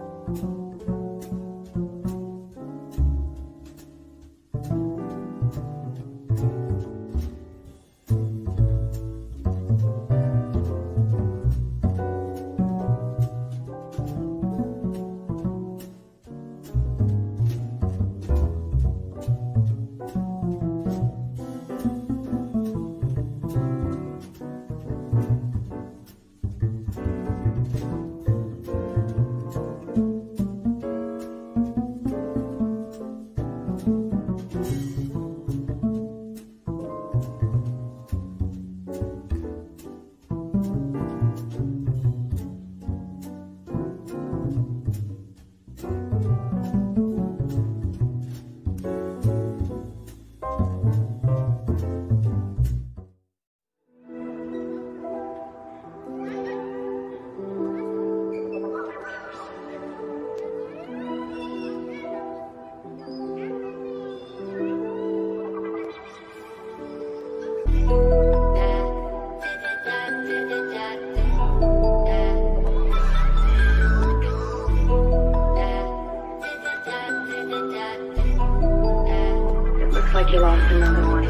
like you lost another one.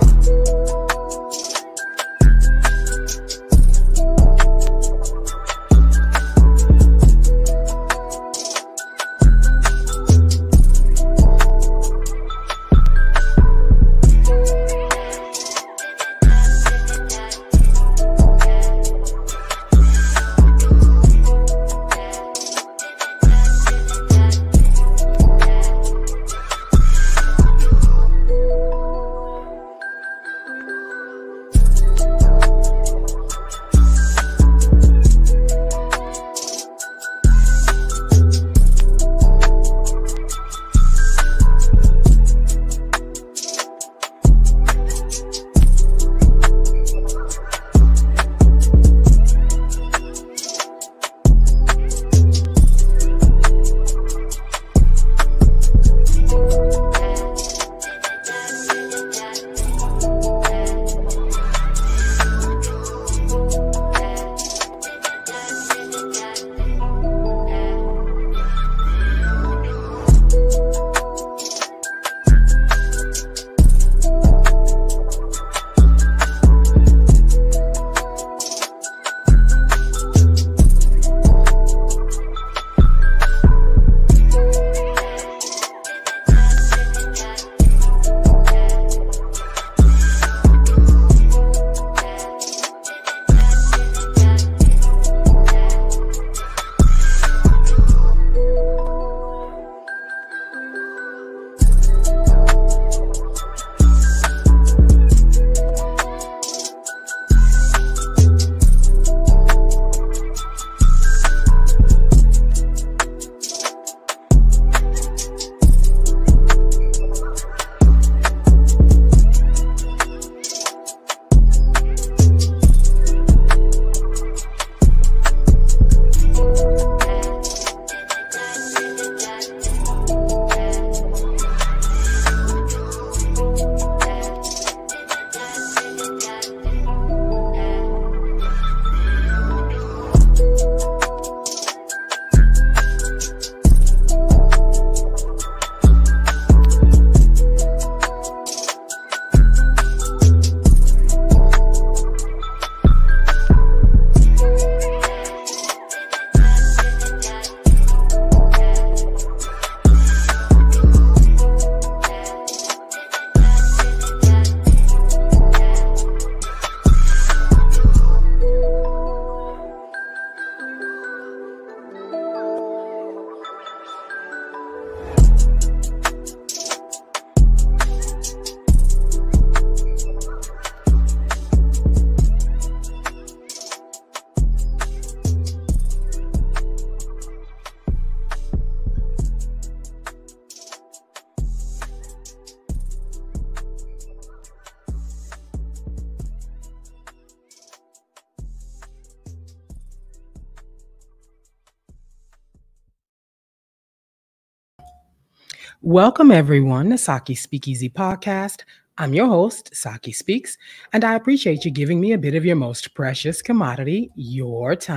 Welcome, everyone, to Saki Speakeasy Podcast. I'm your host, Saki Speaks, and I appreciate you giving me a bit of your most precious commodity, your time.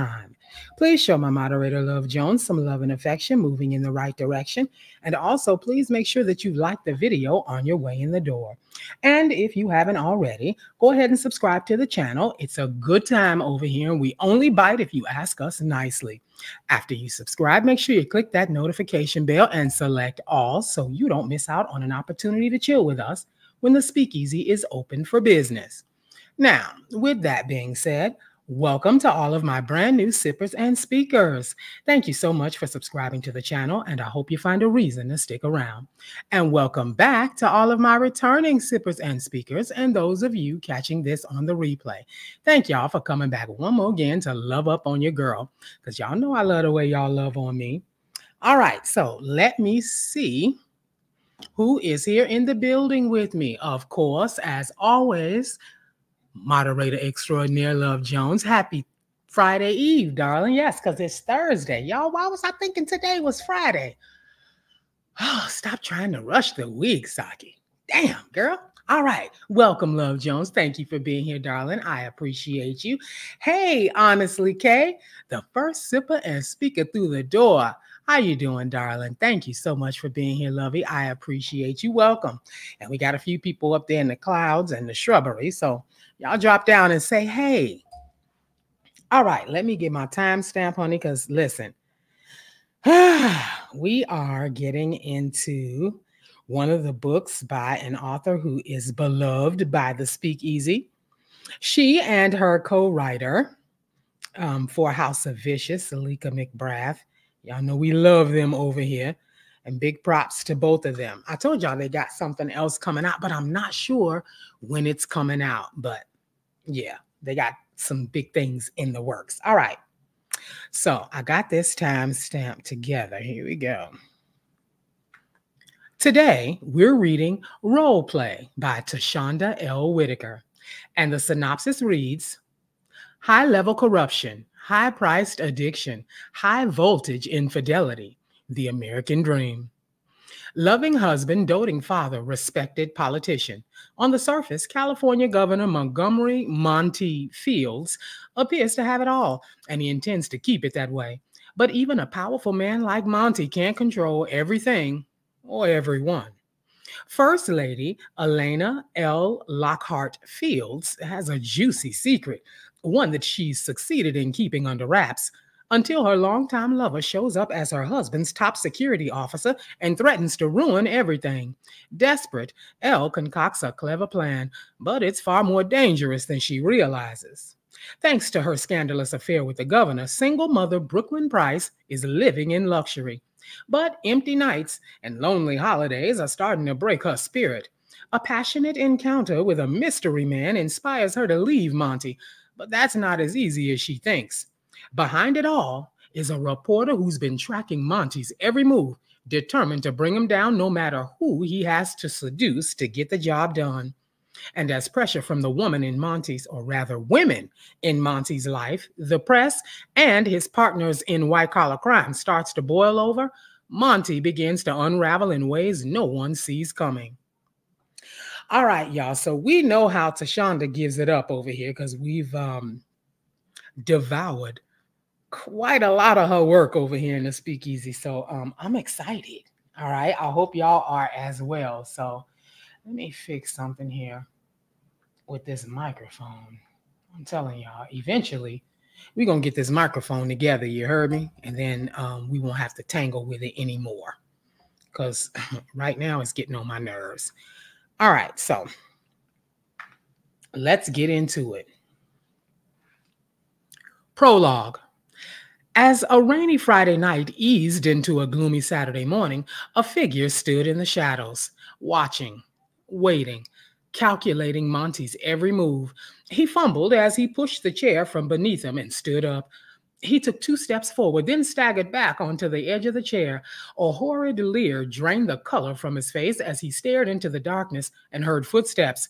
Please show my moderator, Love Jones, some love and affection, moving in the right direction. And also, please make sure that you like the video on your way in the door. And if you haven't already, go ahead and subscribe to the channel. It's a good time over here, and we only bite if you ask us nicely. After you subscribe, make sure you click that notification bell and select all so you don't miss out on an opportunity to chill with us when the Speakeasy is open for business. Now, with that being said, welcome to all of my brand new sippers and speakers. Thank you so much for subscribing to the channel, and I hope you find a reason to stick around. And welcome back to all of my returning sippers and speakers and those of you catching this on the replay. Thank y'all for coming back one more again to love up on your girl, because y'all know I love the way y'all love on me. All right, so let me see who is here in the building with me. Of course, as always, moderator extraordinaire Love Jones. Happy Friday Eve, darling. Yes, because it's Thursday. Y'all, why was I thinking today was Friday? Oh, stop trying to rush the week, Saki. Damn, girl. All right. Welcome, Love Jones. Thank you for being here, darling. I appreciate you. Hey, Honestly, Kay, the first sipper and speaker through the door. How you doing, darling? Thank you so much for being here, lovey. I appreciate you. Welcome. And we got a few people up there in the clouds and the shrubbery, so y'all drop down and say, hey. All right, let me get my timestamp, honey, because listen, we are getting into one of the books by an author who is beloved by the Speakeasy. She and her co-writer for House of Vicious, Salika McBrath. Y'all know we love them over here. And big props to both of them. I told y'all they got something else coming out, but I'm not sure when it's coming out. But yeah, they got some big things in the works. All right. So I got this timestamp together. Here we go. Today, we're reading Role Play by Tu-Shonda L. Whitaker. And the synopsis reads, high-level corruption, high-priced addiction, high-voltage infidelity, the American dream. Loving husband, doting father, respected politician. On the surface, California Governor Montgomery Monty Fields appears to have it all, and he intends to keep it that way. But even a powerful man like Monty can't control everything or everyone. First Lady Ellaina Elle Lockhart-Fields has a juicy secret, one that she's succeeded in keeping under wraps, until her longtime lover shows up as her husband's top security officer and threatens to ruin everything. Desperate, Elle concocts a clever plan, but it's far more dangerous than she realizes. Thanks to her scandalous affair with the governor, single mother Brooklyn Price is living in luxury. But empty nights and lonely holidays are starting to break her spirit. A passionate encounter with a mystery man inspires her to leave Monty, but that's not as easy as she thinks. Behind it all is a reporter who's been tracking Monty's every move, determined to bring him down no matter who he has to seduce to get the job done. And as pressure from the woman in Monty's, or rather women in Monty's life, the press, and his partners in white-collar crime starts to boil over, Monty begins to unravel in ways no one sees coming. All right, y'all, so we know how Tu-Shonda gives it up over here because we've devoured quite a lot of her work over here in the Speakeasy. So I'm excited. All right. I hope y'all are as well. So let me fix something here with this microphone. I'm telling y'all, eventually we're going to get this microphone together. You heard me? And then we won't have to tangle with it anymore because right now it's getting on my nerves. All right. So let's get into it. Prologue. As a rainy Friday night eased into a gloomy Saturday morning, a figure stood in the shadows, watching, waiting, calculating Monty's every move. He fumbled as he pushed the chair from beneath him and stood up. He took 2 steps forward, then staggered back onto the edge of the chair. A horrid leer drained the color from his face as he stared into the darkness and heard footsteps.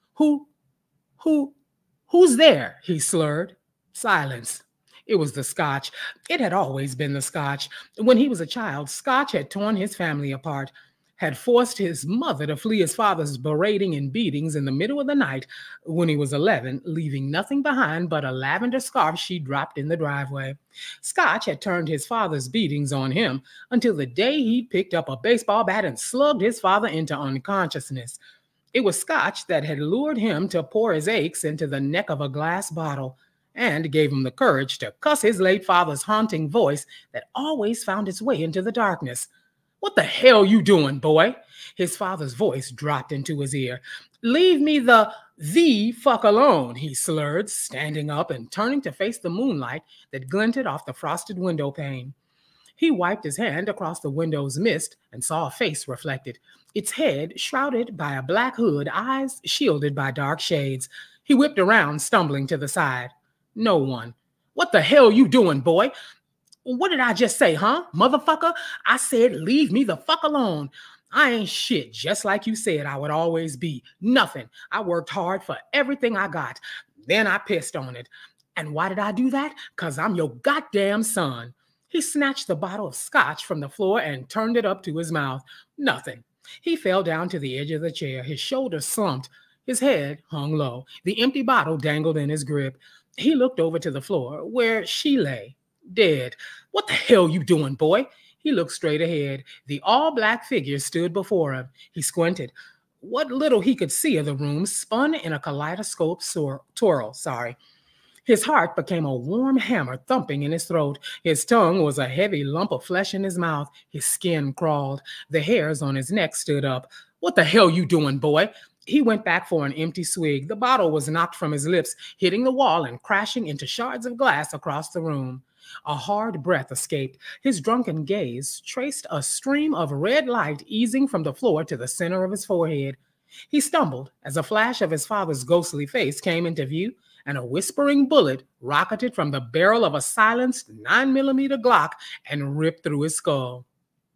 Who's there? He slurred. Silence. It was the Scotch. It had always been the Scotch. When he was a child, Scotch had torn his family apart. had forced his mother to flee his father's berating and beatings in the middle of the night when he was 11, leaving nothing behind but a lavender scarf she dropped in the driveway. Scotch had turned his father's beatings on him until the day he picked up a baseball bat and slugged his father into unconsciousness. It was Scotch that had lured him to pour his aches into the neck of a glass bottle and gave him the courage to cuss his late father's haunting voice that always found its way into the darkness. "What the hell you doing, boy?" His father's voice dropped into his ear. "Leave me the fuck alone," he slurred, standing up and turning to face the moonlight that glinted off the frosted window pane. He wiped his hand across the window's mist and saw a face reflected, its head shrouded by a black hood, eyes shielded by dark shades. He whipped around, stumbling to the side. No one. "What the hell you doing, boy?" "What did I just say, huh, motherfucker? I said leave me the fuck alone. I ain't shit, just like you said I would always be. Nothing. I worked hard for everything I got. Then I pissed on it. And why did I do that? 'Cause I'm your goddamn son." He snatched the bottle of scotch from the floor and turned it up to his mouth. Nothing. He fell down to the edge of the chair, his shoulders slumped. His head hung low. The empty bottle dangled in his grip. He looked over to the floor, where she lay, dead. "What the hell you doing, boy?" He looked straight ahead. The all-black figure stood before him. He squinted. What little he could see of the room spun in a kaleidoscope twirl. His heart became a warm hammer thumping in his throat. His tongue was a heavy lump of flesh in his mouth. His skin crawled. The hairs on his neck stood up. "What the hell you doing, boy?" He went back for an empty swig. The bottle was knocked from his lips, hitting the wall and crashing into shards of glass across the room. A hard breath escaped. His drunken gaze traced a stream of red light easing from the floor to the center of his forehead. He stumbled as a flash of his father's ghostly face came into view, and a whispering bullet rocketed from the barrel of a silenced 9mm Glock and ripped through his skull.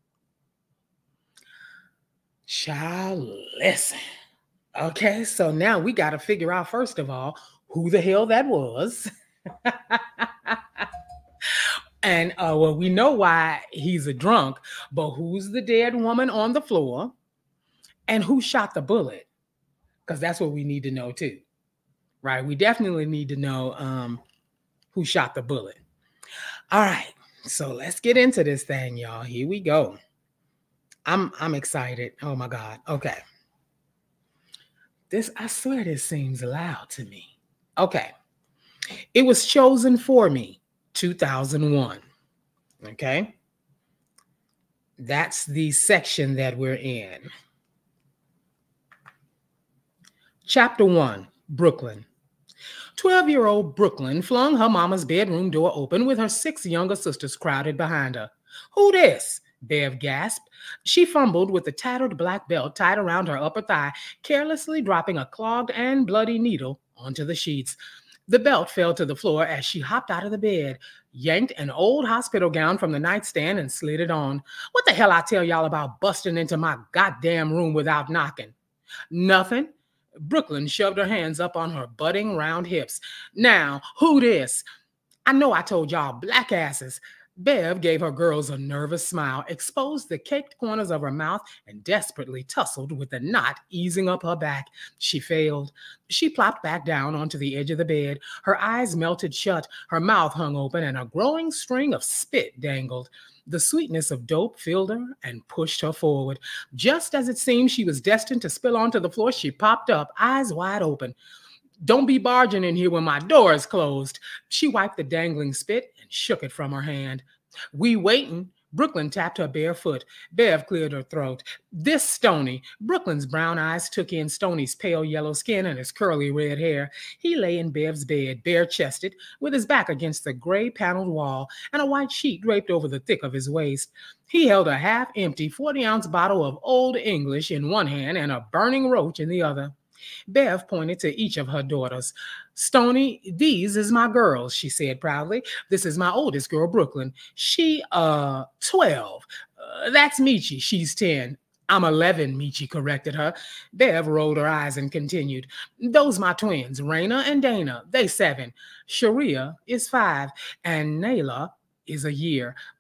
Child, listen. Okay, so now we got to figure out, first of all, who the hell that was. And, well, we know why he's a drunk, but who's the dead woman on the floor? And who shot the bullet? Because that's what we need to know, too. Right? We definitely need to know who shot the bullet. All right, so let's get into this thing, y'all. Here we go. I'm excited. Oh, my God. Okay. I swear this seems loud to me. Okay. It was chosen for me, 2001. Okay. That's the section that we're in. Chapter 1, Brooklyn. 12-year-old Brooklyn flung her mama's bedroom door open with her 6 younger sisters crowded behind her. "Who this?" Bev gasped. She fumbled with the tattered black belt tied around her upper thigh, carelessly dropping a clogged and bloody needle onto the sheets. The belt fell to the floor as she hopped out of the bed, yanked an old hospital gown from the nightstand and slid it on. "What the hell I tell y'all about busting into my goddamn room without knocking?" "Nothing." Brooklyn shoved her hands up on her budding round hips. "Now, who this?" "I know I told y'all black asses." Bev gave her girls a nervous smile, exposed the caked corners of her mouth, and desperately tussled with the knot easing up her back. She failed. She plopped back down onto the edge of the bed. Her eyes melted shut, her mouth hung open, and a growing string of spit dangled. The sweetness of dope filled her and pushed her forward. Just as it seemed she was destined to spill onto the floor, she popped up, eyes wide open. "Don't be barging in here when my door is closed." She wiped the dangling spit and shook it from her hand. "We waiting." Brooklyn tapped her bare foot. Bev cleared her throat. "This Stony." Brooklyn's brown eyes took in Stony's pale yellow skin and his curly red hair. He lay in Bev's bed, bare-chested, with his back against the gray paneled wall and a white sheet draped over the thick of his waist. He held a half-empty 40-ounce bottle of Old English in one hand and a burning roach in the other. Bev pointed to each of her daughters. "Stony, these is my girls," she said proudly. "This is my oldest girl, Brooklyn. She, 12. That's Michi. She's 10. I'm 11, Michi corrected her. Bev rolled her eyes and continued. "Those my twins, Raina and Dana. They 7. Sharia is 5. And Nayla is a year.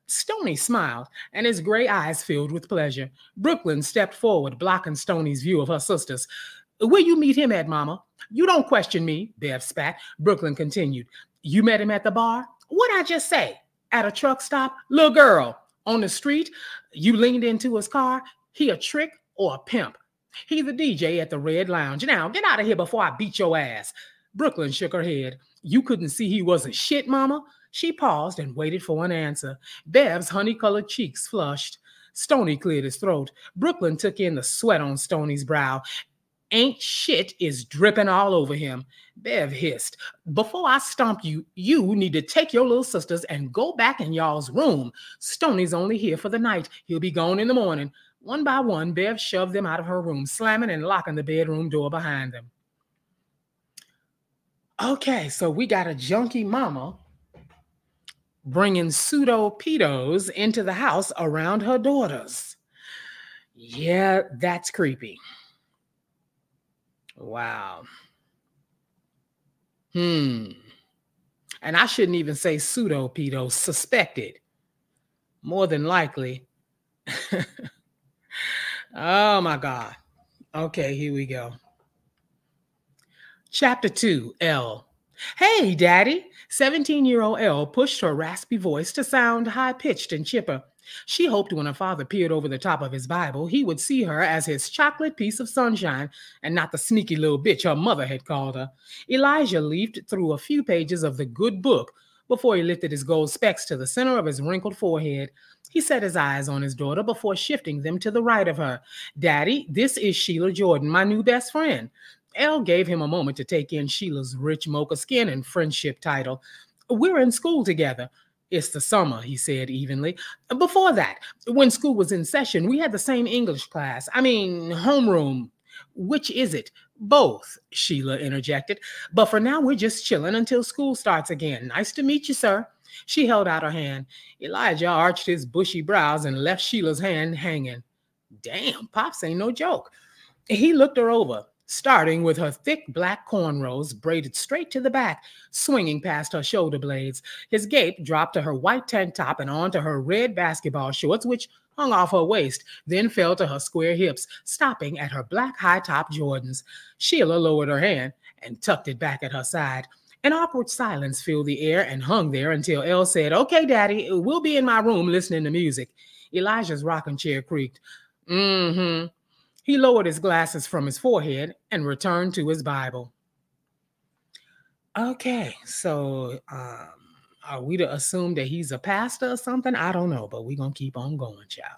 Stony smiled, and his gray eyes filled with pleasure. Brooklyn stepped forward, blocking Stony's view of her sisters. Where you meet him at, Mama? You don't question me, Bev spat. Brooklyn continued. You met him at the bar? What'd I just say? At a truck stop? Little girl. On the street? You leaned into his car? He a trick or a pimp? He's the DJ at the Red Lounge. Now, get out of here before I beat your ass. Brooklyn shook her head. You couldn't see he wasn't shit, Mama? She paused and waited for an answer. Bev's honey-colored cheeks flushed. Stony cleared his throat. Brooklyn took in the sweat on Stony's brow. Ain't shit is dripping all over him. Bev hissed. Before I stomp you, you need to take your little sisters and go back in y'all's room. Stony's only here for the night. He'll be gone in the morning. One by one, Bev shoved them out of her room, slamming and locking the bedroom door behind them. Okay, so we got a junkie mama bringing pseudo-pedos into the house around her daughters. Yeah, that's creepy. Wow. And I shouldn't even say pseudo-pedos, suspected. More than likely. Oh my God. Okay, here we go. Chapter 2, L. Hey, Daddy. 17-year-old Elle pushed her raspy voice to sound high-pitched and chipper. She hoped when her father peered over the top of his Bible, he would see her as his chocolate piece of sunshine and not the sneaky little bitch her mother had called her. Elijah leafed through a few pages of the good book before he lifted his gold specs to the center of his wrinkled forehead. He set his eyes on his daughter before shifting them to the right of her. Daddy, this is Sheila Jordan, my new best friend. Elle gave him a moment to take in Sheila's rich mocha skin and friendship title. We're in school together. It's the summer, he said evenly. Before that, when school was in session, we had the same English class. I mean, homeroom. Which is it? Both, Sheila interjected. But for now, we're just chilling until school starts again. Nice to meet you, sir. She held out her hand. Elijah arched his bushy brows and left Sheila's hand hanging. Damn, Pops ain't no joke. He looked her over, starting with her thick black cornrows braided straight to the back, swinging past her shoulder blades. His gape dropped to her white tank top and onto her red basketball shorts, which hung off her waist, then fell to her square hips, stopping at her black high-top Jordans. Sheila lowered her hand and tucked it back at her side. An awkward silence filled the air and hung there until Elle said, Okay, Daddy, we'll be in my room listening to music. Elijah's rocking chair creaked. He lowered his glasses from his forehead and returned to his Bible. Okay, so are we to assume that he's a pastor or something? I don't know, but we're going to keep on going, child.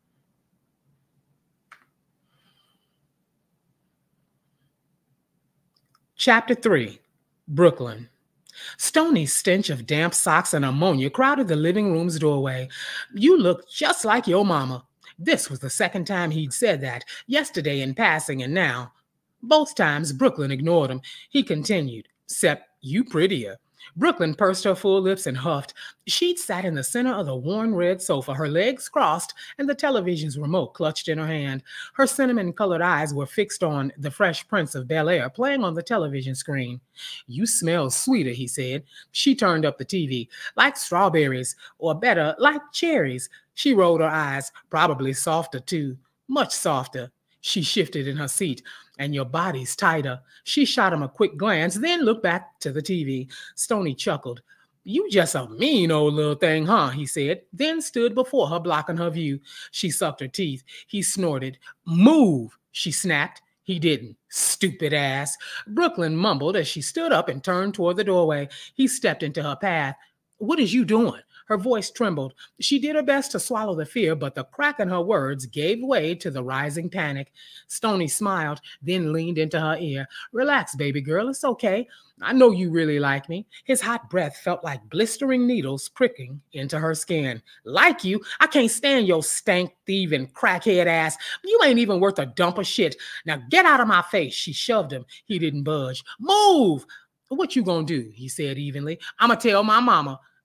Chapter 3, Brooklyn. Stony's stench of damp socks and ammonia crowded the living room's doorway. You look just like your mama. This was the second time he'd said that, yesterday in passing and now. Both times, Brooklyn ignored him. He continued, "Except you prettier." Brooklyn pursed her full lips and huffed. She'd sat in the center of the worn red sofa, her legs crossed, and the television's remote clutched in her hand. Her cinnamon-colored eyes were fixed on The Fresh Prince of Bel-Air playing on the television screen. "You smell sweeter," he said. She turned up the TV. "Like strawberries, or better, like cherries." She rolled her eyes. "Probably softer, too. Much softer." She shifted in her seat. "And your body's tighter." She shot him a quick glance, then looked back to the TV. Stony chuckled. "You just a mean old little thing, huh?" he said, then stood before her, blocking her view. She sucked her teeth. He snorted. "Move," she snapped. He didn't. "Stupid ass." Brooklyn mumbled as she stood up and turned toward the doorway. He stepped into her path. "What is you doing?" Her voice trembled. She did her best to swallow the fear, but the crack in her words gave way to the rising panic. Stony smiled, then leaned into her ear. "Relax, baby girl. It's okay. I know you really like me." His hot breath felt like blistering needles pricking into her skin. "Like you? I can't stand your stank, thieving, crackhead ass. You ain't even worth a dump of shit. Now get out of my face." She shoved him. He didn't budge. "Move!" "What you gonna do?" he said evenly. "I'ma tell my mama."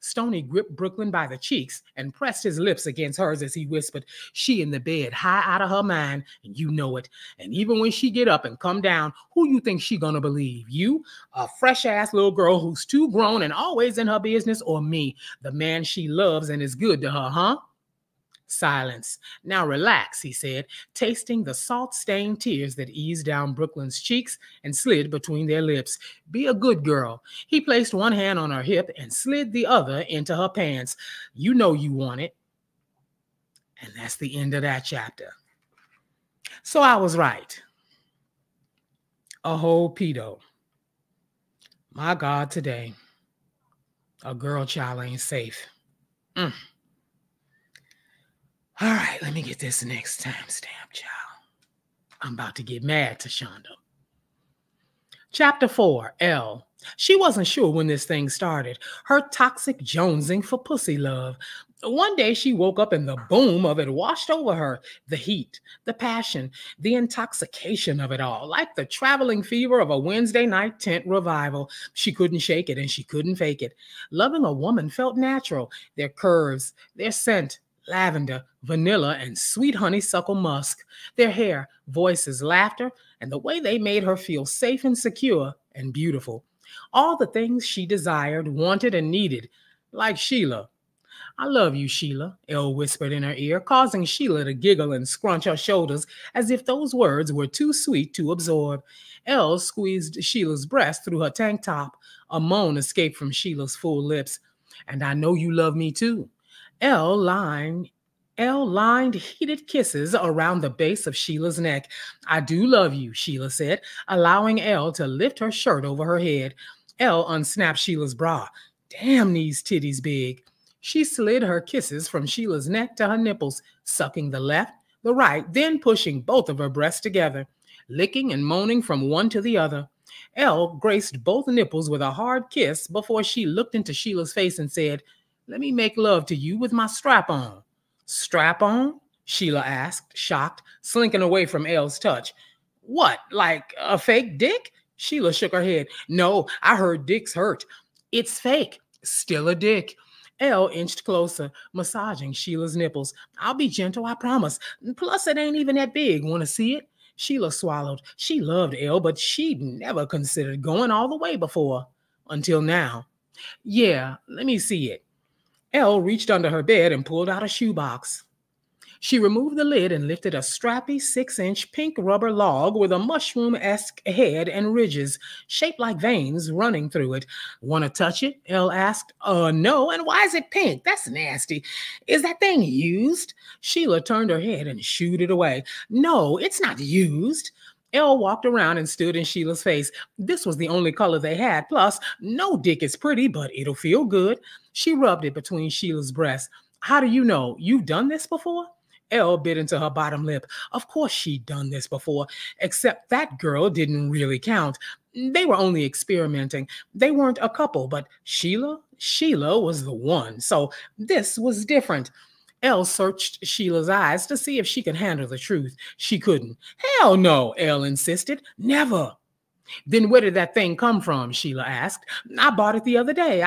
Stoney gripped Brooklyn by the cheeks and pressed his lips against hers as he whispered, "She in the bed, high out of her mind, and you know it. And even when she get up and come down, who you think she gonna believe? You, a fresh-ass little girl who's too grown and always in her business, or me, the man she loves and is good to her, huh?" Silence. "Now relax," he said, tasting the salt-stained tears that eased down Brooklyn's cheeks and slid between their lips. "Be a good girl." He placed one hand on her hip and slid the other into her pants. "You know you want it." And that's the end of that chapter. So I was right. A whole pedo. My God, today, a girl child ain't safe. All right, let me get this next timestamp, child. I'm about to get mad, Tu-Shonda. Chapter 4, L. She wasn't sure when this thing started. Her toxic jonesing for pussy love. One day she woke up and the boom of it washed over her. The heat, the passion, the intoxication of it all. Like the traveling fever of a Wednesday night tent revival. She couldn't shake it and she couldn't fake it. Loving a woman felt natural. Their curves, their scent, lavender, vanilla, and sweet honeysuckle musk. Their hair, voices, laughter, and the way they made her feel safe and secure and beautiful. All the things she desired, wanted, and needed. Like Sheila. "I love you, Sheila," Elle whispered in her ear, causing Sheila to giggle and scrunch her shoulders as if those words were too sweet to absorb. Elle squeezed Sheila's breast through her tank top. A moan escaped from Sheila's full lips. "And I know you love me too." Elle lined heated kisses around the base of Sheila's neck. "I do love you," Sheila said, allowing Elle to lift her shirt over her head. Elle unsnapped Sheila's bra. "Damn, these titties big." She slid her kisses from Sheila's neck to her nipples, sucking the left, the right, then pushing both of her breasts together, licking and moaning from one to the other. Elle graced both nipples with a hard kiss before she looked into Sheila's face and said, "Let me make love to you with my strap on." "Strap on?" Sheila asked, shocked, slinking away from Elle's touch. "What, like a fake dick?" Sheila shook her head. "No, I heard dicks hurt." "It's fake. Still a dick." Elle inched closer, massaging Sheila's nipples. "I'll be gentle, I promise. Plus, it ain't even that big. Want to see it?" Sheila swallowed. She loved Elle, but she'd never considered going all the way before. Until now. "Yeah, let me see it." Elle reached under her bed and pulled out a shoebox. She removed the lid and lifted a strappy 6-inch pink rubber log with a mushroom-esque head and ridges, shaped like veins running through it. "Want to touch it?" Elle asked. No, and why is it pink? That's nasty. Is that thing used?" Sheila turned her head and shooed it away. "No, it's not used." Elle walked around and stood in Sheila's face. This was the only color they had. Plus, no dick is pretty, but it'll feel good. She rubbed it between Sheila's breasts. "How do you know? You've done this before?" Elle bit into her bottom lip. Of course she'd done this before, except that girl didn't really count. They were only experimenting. They weren't a couple, but Sheila was the one. So this was different. Elle searched Sheila's eyes to see if she could handle the truth. She couldn't. "Hell no," Elle insisted. "Never." "Then where did that thing come from?" Sheila asked. "I bought it the other day.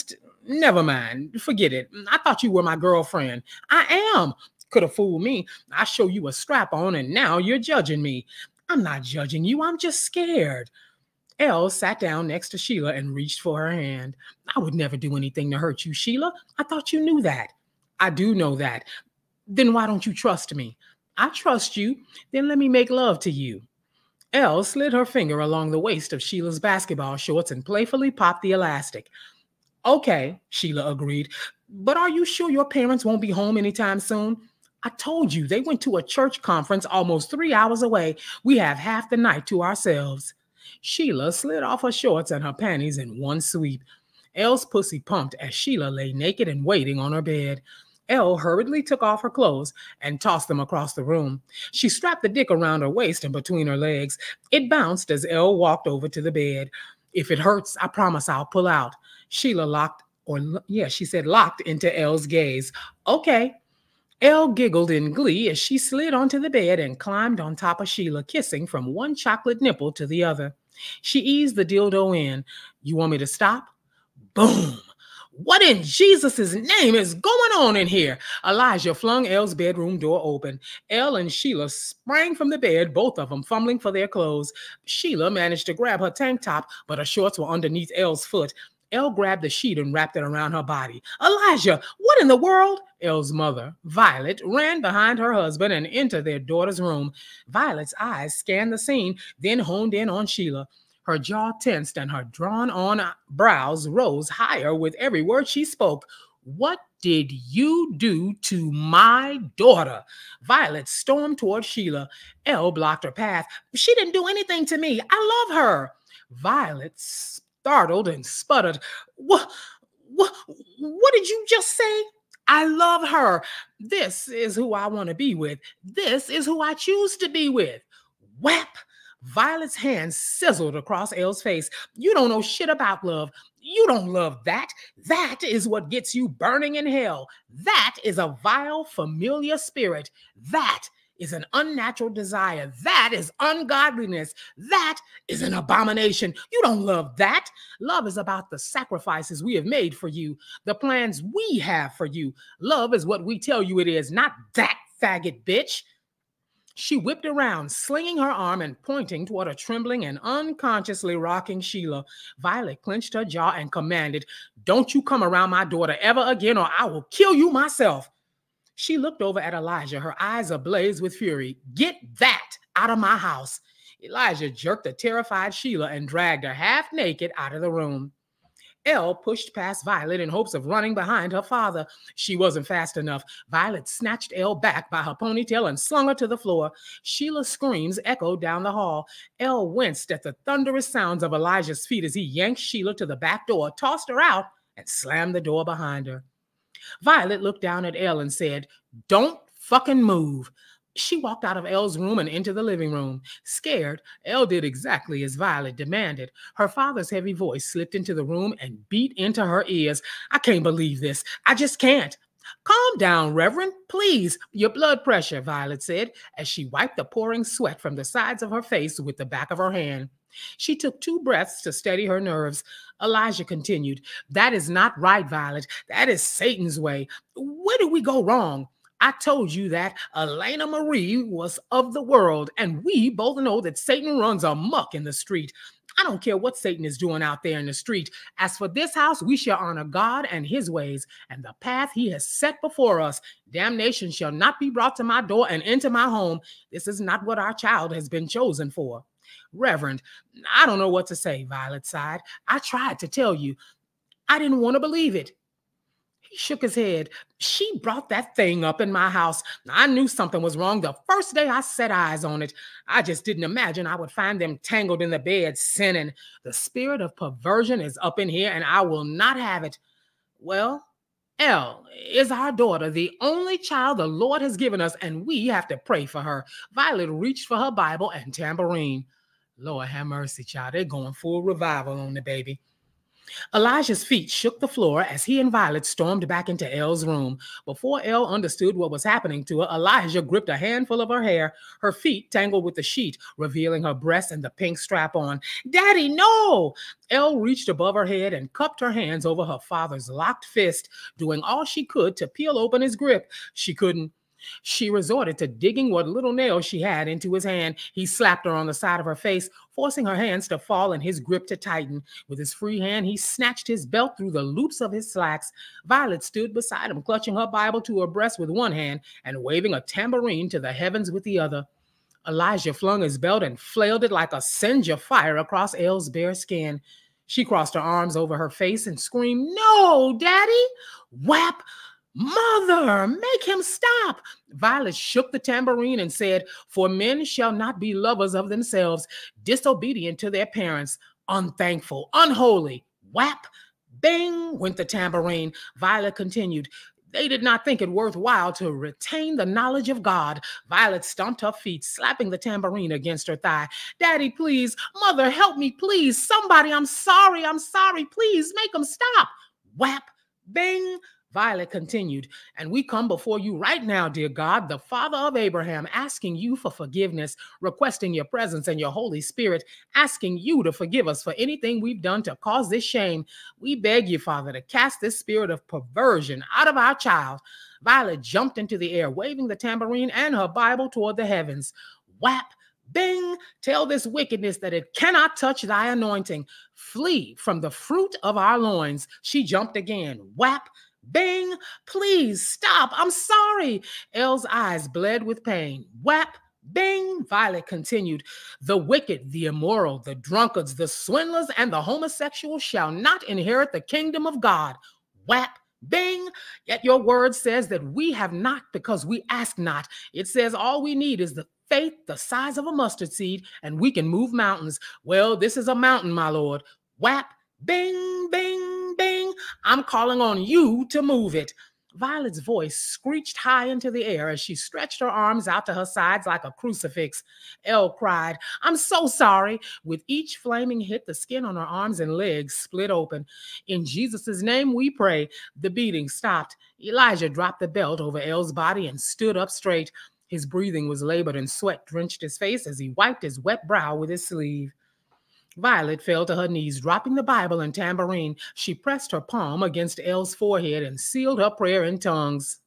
Never mind. Forget it. I thought you were my girlfriend." "I am." "Could have fooled me. I show you a strap on and now you're judging me." "I'm not judging you. I'm just scared." Elle sat down next to Sheila and reached for her hand. "I would never do anything to hurt you, Sheila. I thought you knew that." "I do know that." "Then why don't you trust me?" "I trust you. Then let me make love to you." Elle slid her finger along the waist of Sheila's basketball shorts and playfully popped the elastic. "Okay," Sheila agreed. "But are you sure your parents won't be home anytime soon?" "I told you they went to a church conference almost 3 hours away. We have half the night to ourselves." Sheila slid off her shorts and her panties in one sweep. Elle's pussy pumped as Sheila lay naked and waiting on her bed. Elle hurriedly took off her clothes and tossed them across the room. She strapped the dick around her waist and between her legs. It bounced as Elle walked over to the bed. "If it hurts, I promise I'll pull out." Sheila locked into Elle's gaze. "Okay." Elle giggled in glee as she slid onto the bed and climbed on top of Sheila, kissing from one chocolate nipple to the other. She eased the dildo in. "You want me to stop?" Boom! What in Jesus' name is going on in here? Elijah flung Elle's bedroom door open. Elle and Sheila sprang from the bed, both of them fumbling for their clothes. Sheila managed to grab her tank top, but her shorts were underneath Elle's foot. Elle grabbed the sheet and wrapped it around her body. Elijah, what in the world? Elle's mother, Violet, ran behind her husband and into their daughter's room. Violet's eyes scanned the scene, then honed in on Sheila. Her jaw tensed and her drawn-on brows rose higher with every word she spoke. What did you do to my daughter? Violet stormed toward Sheila. Elle blocked her path. She didn't do anything to me. I love her. Violet startled and sputtered. What did you just say? I love her. This is who I want to be with. This is who I choose to be with. Whap! Violet's hand sizzled across Elle's face. You don't know shit about love. You don't love that. That is what gets you burning in hell. That is a vile, familiar spirit. That is an unnatural desire. That is ungodliness. That is an abomination. You don't love that. Love is about the sacrifices we have made for you, the plans we have for you. Love is what we tell you it is, not that faggot bitch. She whipped around, slinging her arm and pointing toward a trembling and unconsciously rocking Sheila. Violet clenched her jaw and commanded, "Don't you come around my daughter ever again or I will kill you myself." She looked over at Elijah, her eyes ablaze with fury. "Get that out of my house." Elijah jerked a terrified Sheila and dragged her half naked out of the room. Elle pushed past Violet in hopes of running behind her father. She wasn't fast enough. Violet snatched Elle back by her ponytail and slung her to the floor. Sheila's screams echoed down the hall. Elle winced at the thunderous sounds of Elijah's feet as he yanked Sheila to the back door, tossed her out, and slammed the door behind her. Violet looked down at Elle and said, "Don't fucking move." She walked out of Elle's room and into the living room. Scared, Elle did exactly as Violet demanded. Her father's heavy voice slipped into the room and beat into her ears. "I can't believe this. I just can't." "Calm down, Reverend, please. Your blood pressure," Violet said, as she wiped the pouring sweat from the sides of her face with the back of her hand. She took 2 breaths to steady her nerves. Elijah continued, "That is not right, Violet. That is Satan's way. Where did we go wrong? I told you that Ellaina Marie was of the world, and we both know that Satan runs amok in the street. I don't care what Satan is doing out there in the street. As for this house, we shall honor God and his ways, and the path he has set before us. Damnation shall not be brought to my door and into my home. This is not what our child has been chosen for." "Reverend, I don't know what to say," Violet sighed. "I tried to tell you. I didn't want to believe it." He shook his head. "She brought that thing up in my house. I knew something was wrong the first day I set eyes on it. I just didn't imagine I would find them tangled in the bed sinning. The spirit of perversion is up in here, and I will not have it. Well, Elle is our daughter, the only child the Lord has given us, and we have to pray for her." Violet reached for her Bible and tambourine. Lord have mercy, child. They're going full revival on the baby. Elijah's feet shook the floor as he and Violet stormed back into Elle's room. Before Elle understood what was happening to her, Elijah gripped a handful of her hair. Her feet tangled with the sheet, revealing her breasts and the pink strap-on. "Daddy, no!" Elle reached above her head and cupped her hands over her father's locked fist, doing all she could to peel open his grip. She couldn't. She resorted to digging what little nails she had into his hand. He slapped her on the side of her face, forcing her hands to fall and his grip to tighten. With his free hand, he snatched his belt through the loops of his slacks. Violet stood beside him, clutching her Bible to her breast with one hand and waving a tambourine to the heavens with the other. Elijah flung his belt and flailed it like a singe of fire across Elle's bare skin. She crossed her arms over her face and screamed, "No, Daddy!" Whap! "Mother, make him stop!" Violet shook the tambourine and said, "For men shall not be lovers of themselves, disobedient to their parents, unthankful, unholy." Whap! Bang went the tambourine. Violet continued, "They did not think it worthwhile to retain the knowledge of God." Violet stomped her feet, slapping the tambourine against her thigh. "Daddy, please. Mother, help me, please. Somebody, I'm sorry. Please make them stop." Whap! Bang! Violet continued, and we come before you right now, dear God, the Father of Abraham, asking you for forgiveness, requesting your presence and your Holy Spirit, asking you to forgive us for anything we've done to cause this shame. We beg you, Father, to cast this spirit of perversion out of our child. Violet jumped into the air, waving the tambourine and her Bible toward the heavens. Whap! Bing! Tell this wickedness that it cannot touch thy anointing. Flee from the fruit of our loins. She jumped again. Whap! Bing! Please stop. I'm sorry. Elle's eyes bled with pain. Whap! Bing! Violet continued. The wicked, the immoral, the drunkards, the swindlers, and the homosexuals shall not inherit the kingdom of God. Whap! Bing! Yet your word says that we have not because we ask not. It says all we need is the faith the size of a mustard seed, and we can move mountains. Well, this is a mountain, my lord. Whap! Bing! Bing! Bing! I'm calling on you to move it. Violet's voice screeched high into the air as she stretched her arms out to her sides like a crucifix. Elle cried, I'm so sorry. With each flaming hit, the skin on her arms and legs split open. In Jesus' name we pray. The beating stopped. Elijah dropped the belt over Elle's body and stood up straight. His breathing was labored and sweat drenched his face as he wiped his wet brow with his sleeve. Violet fell to her knees, dropping the Bible and tambourine. She pressed her palm against Elle's forehead and sealed her prayer in tongues.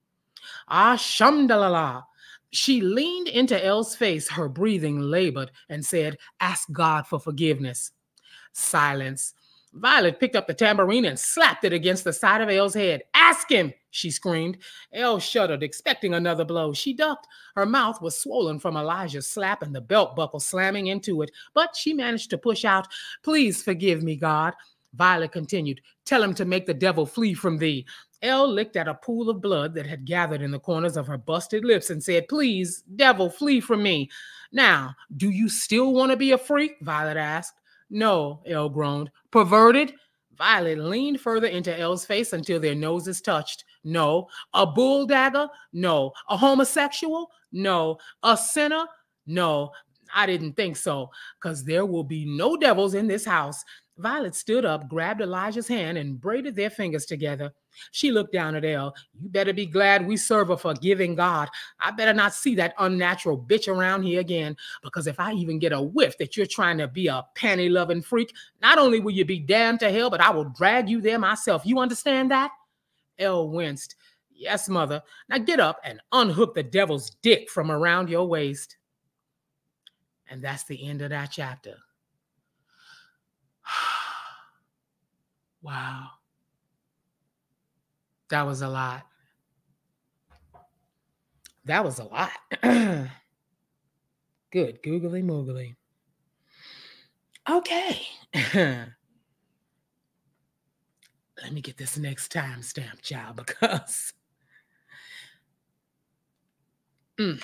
Ah, shamdalala. She leaned into Elle's face, her breathing labored, and said, ask God for forgiveness. Silence. Violet picked up the tambourine and slapped it against the side of Elle's head. Ask him, she screamed. Elle shuddered, expecting another blow. She ducked. Her mouth was swollen from Elijah's slap and the belt buckle slamming into it, but she managed to push out, please forgive me, God. Violet continued, tell him to make the devil flee from thee. Elle licked at a pool of blood that had gathered in the corners of her busted lips and said, please, devil, flee from me. Now, do you still want to be a freak? Violet asked. No, Elle groaned. Perverted? Violet leaned further into Elle's face until their noses touched. No. A bull dagger? No. A homosexual? No. A sinner? No. I didn't think so, because there will be no devils in this house. Violet stood up, grabbed Elijah's hand, and braided their fingers together. She looked down at Elle. You better be glad we serve a forgiving God. I better not see that unnatural bitch around here again, because if I even get a whiff that you're trying to be a panty-loving freak, not only will you be damned to hell, but I will drag you there myself. You understand that? Elle winced. Yes, mother. Now get up and unhook the devil's dick from around your waist. And that's the end of that chapter. Wow. That was a lot. That was a lot. Good googly moogly. Okay. Let me get this next timestamp, child, because and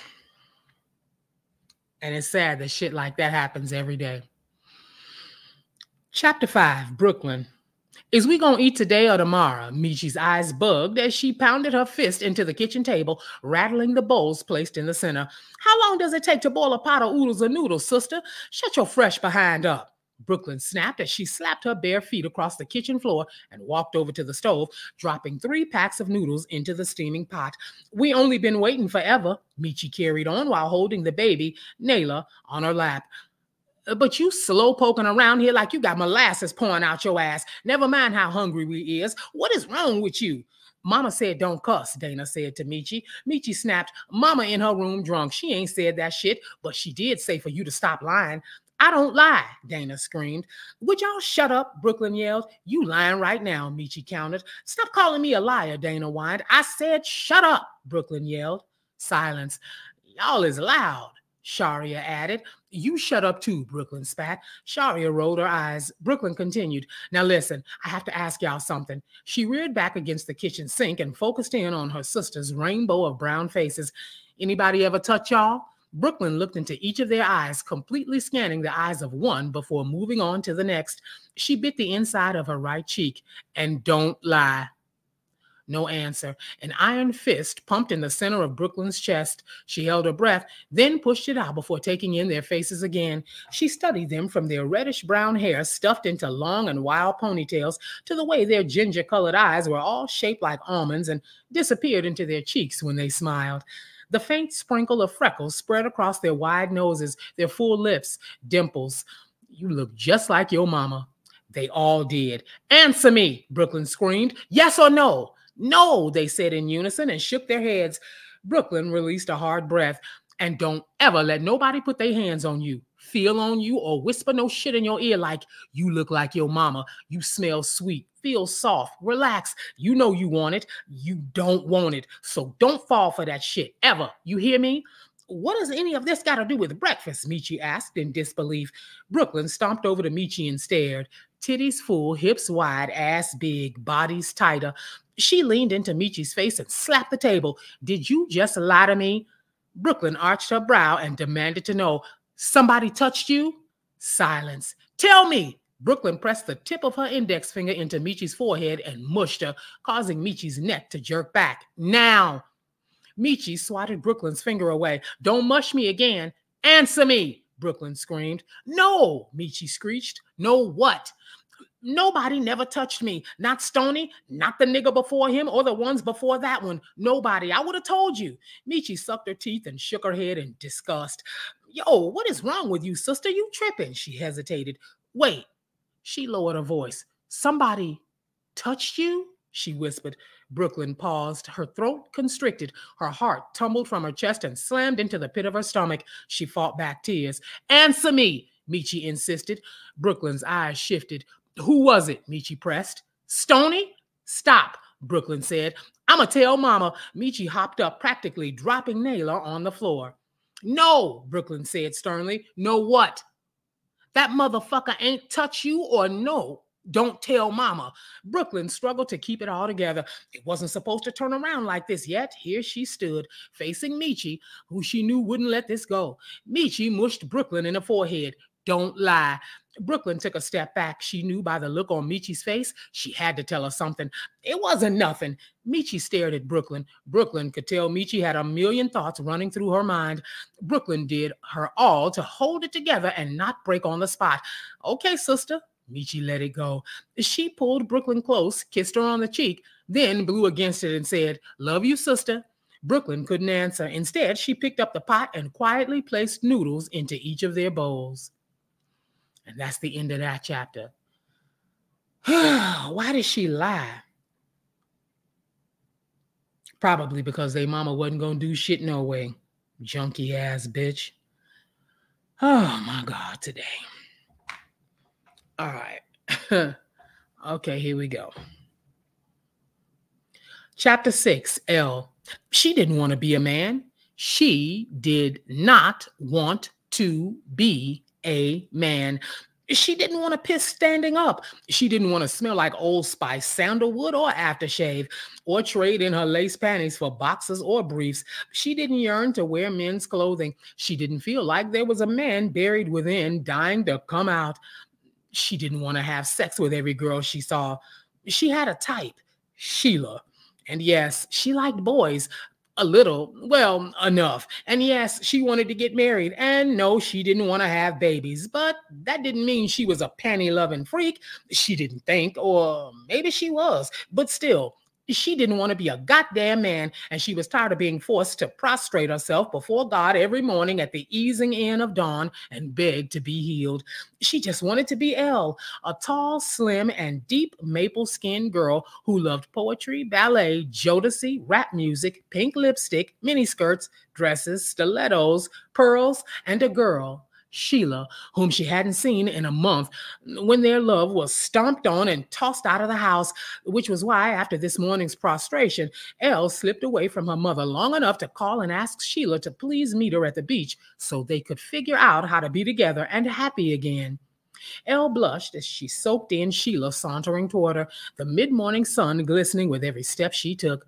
it's sad that shit like that happens every day. Chapter 5, Brooklyn. Is we gonna eat today or tomorrow? Michi's eyes bugged as she pounded her fist into the kitchen table, rattling the bowls placed in the center. How long does it take to boil a pot of oodles or noodles, sister? Shut your fresh behind up. Brooklyn snapped as she slapped her bare feet across the kitchen floor and walked over to the stove, dropping 3 packs of noodles into the steaming pot. We only been waiting forever, Michi carried on while holding the baby, Nayla, on her lap. But you slow poking around here like you got molasses pouring out your ass. Never mind how hungry we is. What is wrong with you? Mama said don't cuss, Dana said to Michi. Michi snapped, Mama in her room drunk. She ain't said that shit, but she did say for you to stop lying. I don't lie, Dana screamed. Would y'all shut up, Brooklyn yelled. You lying right now, Michi countered. Stop calling me a liar, Dana whined. I said shut up, Brooklyn yelled. Silence. Y'all is loud, Sharia added. You shut up too, Brooklyn spat. Sharia rolled her eyes. Brooklyn continued. Now listen, I have to ask y'all something. She reared back against the kitchen sink and focused in on her sister's rainbow of brown faces. Anybody ever touch y'all? Brooklyn looked into each of their eyes, completely scanning the eyes of one before moving on to the next. She bit the inside of her right cheek. And don't lie. No answer. An iron fist pumped in the center of Brooklyn's chest. She held her breath, then pushed it out before taking in their faces again. She studied them from their reddish-brown hair stuffed into long and wild ponytails to the way their ginger-colored eyes were all shaped like almonds and disappeared into their cheeks when they smiled. The faint sprinkle of freckles spread across their wide noses, their full lips, dimples. "You look just like your mama." They all did. "Answer me," Brooklyn screamed. "Yes or no?" "No," they said in unison and shook their heads. Brooklyn released a hard breath. "And don't ever let nobody put their hands on you, feel on you, or whisper no shit in your ear like, 'You look like your mama. You smell sweet. Feel soft. Relax. You know you want it. You don't want it. So don't fall for that shit, ever. You hear me?" "What does any of this got to do with breakfast?" Michi asked in disbelief. Brooklyn stomped over to Michi and stared. Titties full, hips wide, ass big, bodies tighter. She leaned into Michi's face and slapped the table. "Did you just lie to me?" Brooklyn arched her brow and demanded to know, "Somebody touched you?" Silence. "Tell me!" Brooklyn pressed the tip of her index finger into Michi's forehead and mushed her, causing Michi's neck to jerk back. "Now!" Michi swatted Brooklyn's finger away. "Don't mush me again." "Answer me!" Brooklyn screamed. "No!" Michi screeched. "No what?" "Nobody never touched me. Not Stoney, not the nigga before him, or the ones before that one. Nobody. I would have told you." Michi sucked her teeth and shook her head in disgust. "Yo, what is wrong with you, sister? You tripping?" She hesitated. "Wait." She lowered her voice. "Somebody touched you?" she whispered. Brooklyn paused. Her throat constricted. Her heart tumbled from her chest and slammed into the pit of her stomach. She fought back tears. "Answer me," Michi insisted. Brooklyn's eyes shifted. "Who was it?" Michi pressed. "Stoney?" "Stop," Brooklyn said. "I'ma tell mama." Michi hopped up, practically dropping Naylor on the floor. "No," Brooklyn said sternly. "No what?" "That motherfucker ain't touch you or no. Don't tell mama." Brooklyn struggled to keep it all together. It wasn't supposed to turn around like this yet. Here she stood, facing Michi, who she knew wouldn't let this go. Michi mushed Brooklyn in the forehead. "Don't lie." Brooklyn took a step back. She knew by the look on Michi's face, she had to tell her something. "It wasn't nothing." Michi stared at Brooklyn. Brooklyn could tell Michi had a million thoughts running through her mind. Brooklyn did her all to hold it together and not break on the spot. "Okay, sister." Michi let it go. She pulled Brooklyn close, kissed her on the cheek, then blew against it and said, "Love you, sister." Brooklyn couldn't answer. Instead, she picked up the pot and quietly placed noodles into each of their bowls. And that's the end of that chapter. Why did she lie? Probably because their mama wasn't going to do shit no way. Junkie ass bitch. Oh my God, today. All right. Okay, here we go. Chapter 6, L. She didn't want to be a man. She did not want to be a man. She didn't want to piss standing up. She didn't want to smell like Old Spice, sandalwood, or aftershave, or trade in her lace panties for boxers or briefs. She didn't yearn to wear men's clothing. She didn't feel like there was a man buried within, dying to come out. She didn't want to have sex with every girl she saw. She had a type, Sheila. And yes, she liked boys. A little, well, enough. And yes, she wanted to get married. And no, she didn't want to have babies. But that didn't mean she was a panty-loving freak. She didn't think, or maybe she was. But still, she didn't want to be a goddamn man, and she was tired of being forced to prostrate herself before God every morning at the easing in of dawn and beg to be healed. She just wanted to be Elle, a tall, slim, and deep maple-skinned girl who loved poetry, ballet, Jodeci, rap music, pink lipstick, miniskirts, dresses, stilettos, pearls, and a girl, Sheila, whom she hadn't seen in a month, when their love was stomped on and tossed out of the house, which was why, after this morning's prostration, Elle slipped away from her mother long enough to call and ask Sheila to please meet her at the beach so they could figure out how to be together and happy again. Elle blushed as she soaked in Sheila sauntering toward her, the mid-morning sun glistening with every step she took.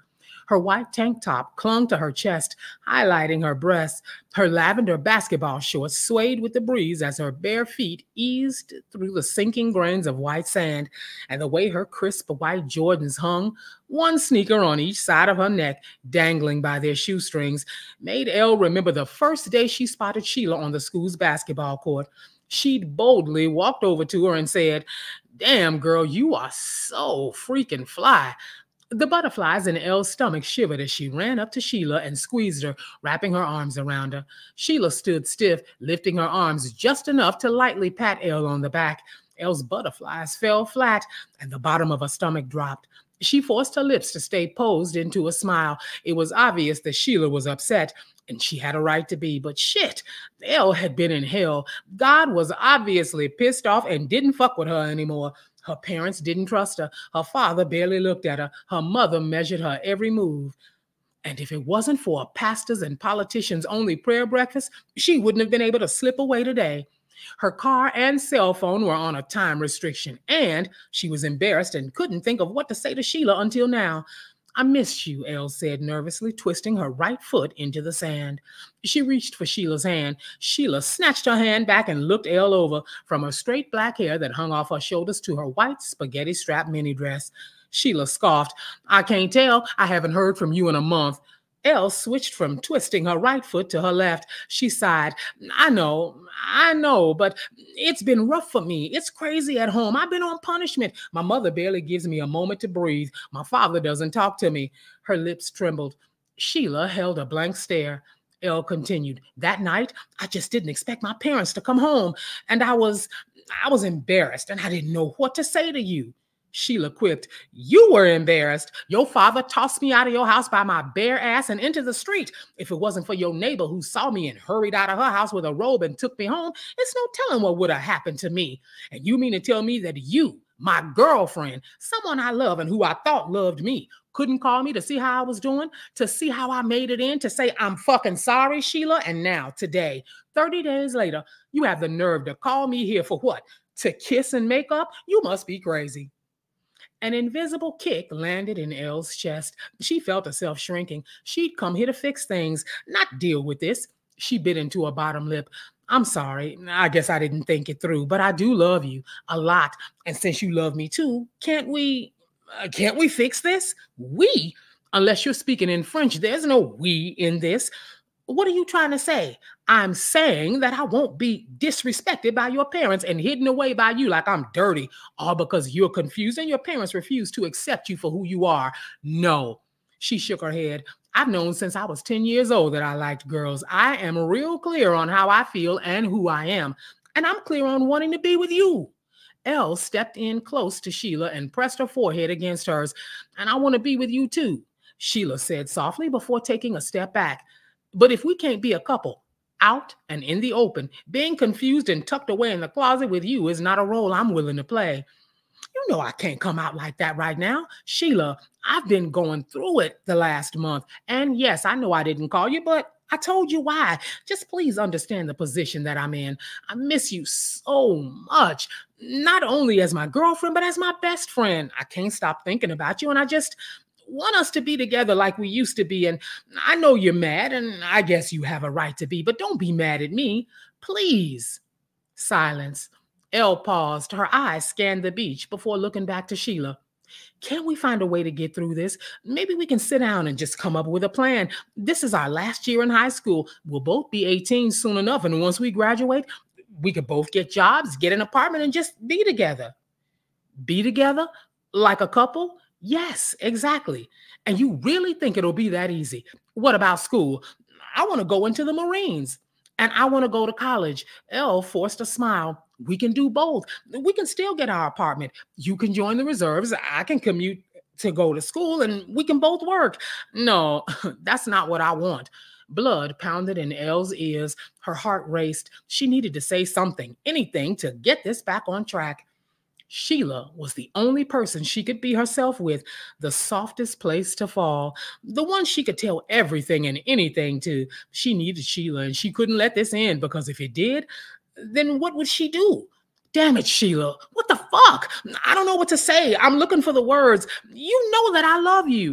Her white tank top clung to her chest, highlighting her breasts. Her lavender basketball shorts swayed with the breeze as her bare feet eased through the sinking grains of white sand, and the way her crisp white Jordans hung, one sneaker on each side of her neck, dangling by their shoestrings, made Elle remember the first day she spotted Sheila on the school's basketball court. She'd boldly walked over to her and said, "Damn, girl, you are so freaking fly." The butterflies in Elle's stomach shivered as she ran up to Sheila and squeezed her, wrapping her arms around her. Sheila stood stiff, lifting her arms just enough to lightly pat Elle on the back. Elle's butterflies fell flat, and the bottom of her stomach dropped. She forced her lips to stay posed into a smile. It was obvious that Sheila was upset, and she had a right to be. But shit, Elle had been in hell. God was obviously pissed off and didn't fuck with her anymore. Her parents didn't trust her. Her father barely looked at her. Her mother measured her every move. And if it wasn't for a pastor's and politicians' only prayer breakfast, she wouldn't have been able to slip away today. Her car and cell phone were on a time restriction, and she was embarrassed and couldn't think of what to say to Sheila until now. "I miss you," Elle said nervously, twisting her right foot into the sand. She reached for Sheila's hand. Sheila snatched her hand back and looked Elle over, from her straight black hair that hung off her shoulders to her white spaghetti-strap mini dress. Sheila scoffed. "I can't tell. I haven't heard from you in a month." Elle switched from twisting her right foot to her left. She sighed. I know, but it's been rough for me. It's crazy at home. I've been on punishment. My mother barely gives me a moment to breathe. My father doesn't talk to me." Her lips trembled. Sheila held a blank stare. Elle continued, "That night, I just didn't expect my parents to come home, and I was embarrassed, and I didn't know what to say to you." Sheila quipped, "You were embarrassed. Your father tossed me out of your house by my bare ass and into the street. If it wasn't for your neighbor who saw me and hurried out of her house with a robe and took me home, it's no telling what would have happened to me. And you mean to tell me that you, my girlfriend, someone I love and who I thought loved me, couldn't call me to see how I was doing, to see how I made it in, to say I'm fucking sorry, Sheila? And now, today, 30 days later, you have the nerve to call me here for what? To kiss and make up? You must be crazy." An invisible kick landed in Elle's chest. She felt herself shrinking. She'd come here to fix things, not deal with this. She bit into her bottom lip. "I'm sorry. I guess I didn't think it through, but I do love you a lot. And since you love me too, can't we fix this? We? Unless you're speaking in French, there's no we in this. What are you trying to say?" "I'm saying that I won't be disrespected by your parents and hidden away by you like I'm dirty, all because you're confused and your parents refuse to accept you for who you are. No." She shook her head. "I've known since I was 10 years old that I liked girls. I am real clear on how I feel and who I am. And I'm clear on wanting to be with you." Elle stepped in close to Sheila and pressed her forehead against hers. "And I want to be with you too," Sheila said softly before taking a step back. "But if we can't be a couple, out and in the open, being confused and tucked away in the closet with you is not a role I'm willing to play." "You know I can't come out like that right now. Sheila, I've been going through it the last month. And yes, I know I didn't call you, but I told you why. Just please understand the position that I'm in. I miss you so much, not only as my girlfriend, but as my best friend. I can't stop thinking about you, and I just want us to be together like we used to be. And I know you're mad, and I guess you have a right to be, but don't be mad at me. Please." Silence. Elle paused. Her eyes scanned the beach before looking back to Sheila. "Can't we find a way to get through this? Maybe we can sit down and just come up with a plan. This is our last year in high school. We'll both be 18 soon enough, and once we graduate, we could both get jobs, get an apartment, and just be together." "Be together? Like a couple?" "Yes, exactly. And you really think it'll be that easy? What about school?" "I want to go into the Marines." "And I want to go to college." Elle forced a smile. "We can do both. We can still get our apartment. You can join the reserves. I can commute to go to school, and we can both work." "No, that's not what I want." Blood pounded in Elle's ears. Her heart raced. She needed to say something, anything, to get this back on track. Sheila was the only person she could be herself with, the softest place to fall, the one she could tell everything and anything to. She needed Sheila, and she couldn't let this end, because if it did, then what would she do? "Damn it, Sheila, what the fuck? I don't know what to say. I'm looking for the words. You know that I love you."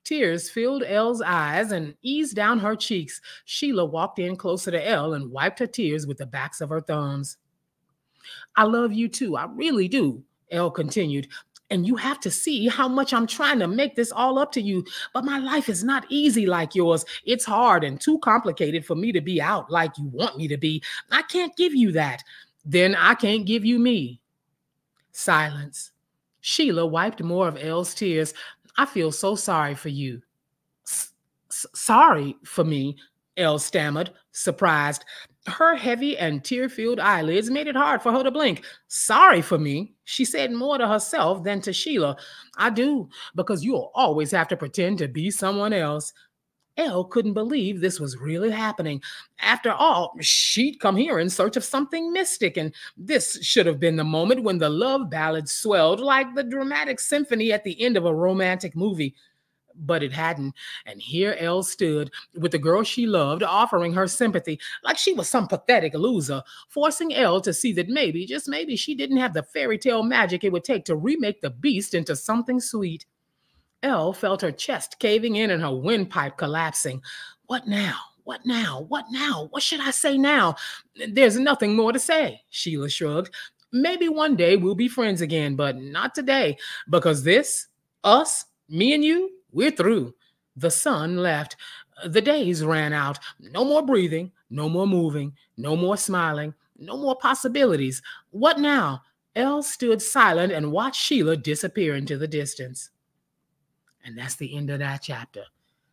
Tears filled Elle's eyes and eased down her cheeks. Sheila walked in closer to Elle and wiped her tears with the backs of her thumbs. I love you too. I really do, Elle continued. And you have to see how much I'm trying to make this all up to you. But my life is not easy like yours. It's hard and too complicated for me to be out like you want me to be. I can't give you that. Then I can't give you me. Silence. Sheila wiped more of Elle's tears. I feel so sorry for you. Sorry for me, Elle stammered, surprised. Her heavy and tear-filled eyelids made it hard for her to blink. Sorry for me, she said more to herself than to Sheila. I do, because you'll always have to pretend to be someone else. Elle couldn't believe this was really happening. After all, she'd come here in search of something mystic, and this should have been the moment when the love ballad swelled like the dramatic symphony at the end of a romantic movie. But it hadn't, and here Elle stood with the girl she loved offering her sympathy like she was some pathetic loser, forcing Elle to see that maybe, just maybe, she didn't have the fairy tale magic it would take to remake the beast into something sweet. Elle felt her chest caving in and her windpipe collapsing. What now? What now? What now? What should I say now? There's nothing more to say, Sheila shrugged. Maybe one day we'll be friends again, but not today, because this, us, me and you, we're through. The sun left. The days ran out. No more breathing, no more moving, no more smiling, no more possibilities. What now? Elle stood silent and watched Sheila disappear into the distance. And that's the end of that chapter.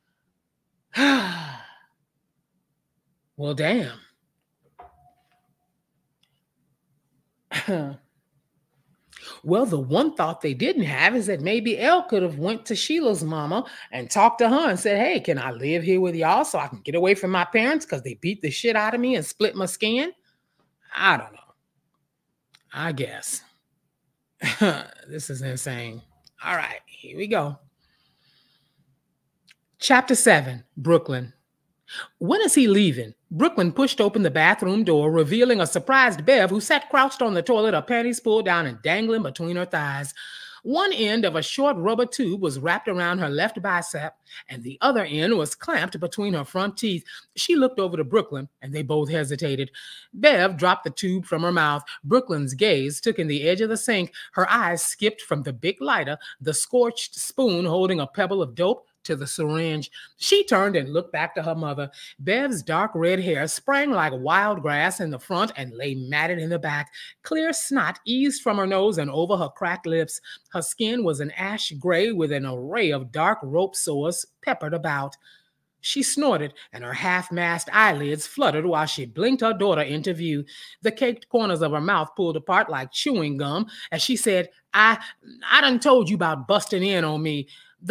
Well, damn. Well, the one thought they didn't have is that maybe Elle could have went to Sheila's mama and talked to her and said, hey, can I live here with y'all so I can get away from my parents because they beat the shit out of me and split my skin? I don't know. I guess. This is insane. All right, here we go. Chapter 7, Brooklyn. When is he leaving? Brooklyn pushed open the bathroom door, revealing a surprised Bev who sat crouched on the toilet, her panties pulled down and dangling between her thighs. One end of a short rubber tube was wrapped around her left bicep, and the other end was clamped between her front teeth. She looked over to Brooklyn, and they both hesitated. Bev dropped the tube from her mouth. Brooklyn's gaze took in the edge of the sink. Her eyes skipped from the big lighter, the scorched spoon holding a pebble of dope, to the syringe. She turned and looked back to her mother. Bev's dark red hair sprang like wild grass in the front and lay matted in the back. Clear snot eased from her nose and over her cracked lips. Her skin was an ash gray with an array of dark rope sores peppered about. She snorted, and her half-masked eyelids fluttered while she blinked her daughter into view. The caked corners of her mouth pulled apart like chewing gum as she said, I done told you about busting in on me.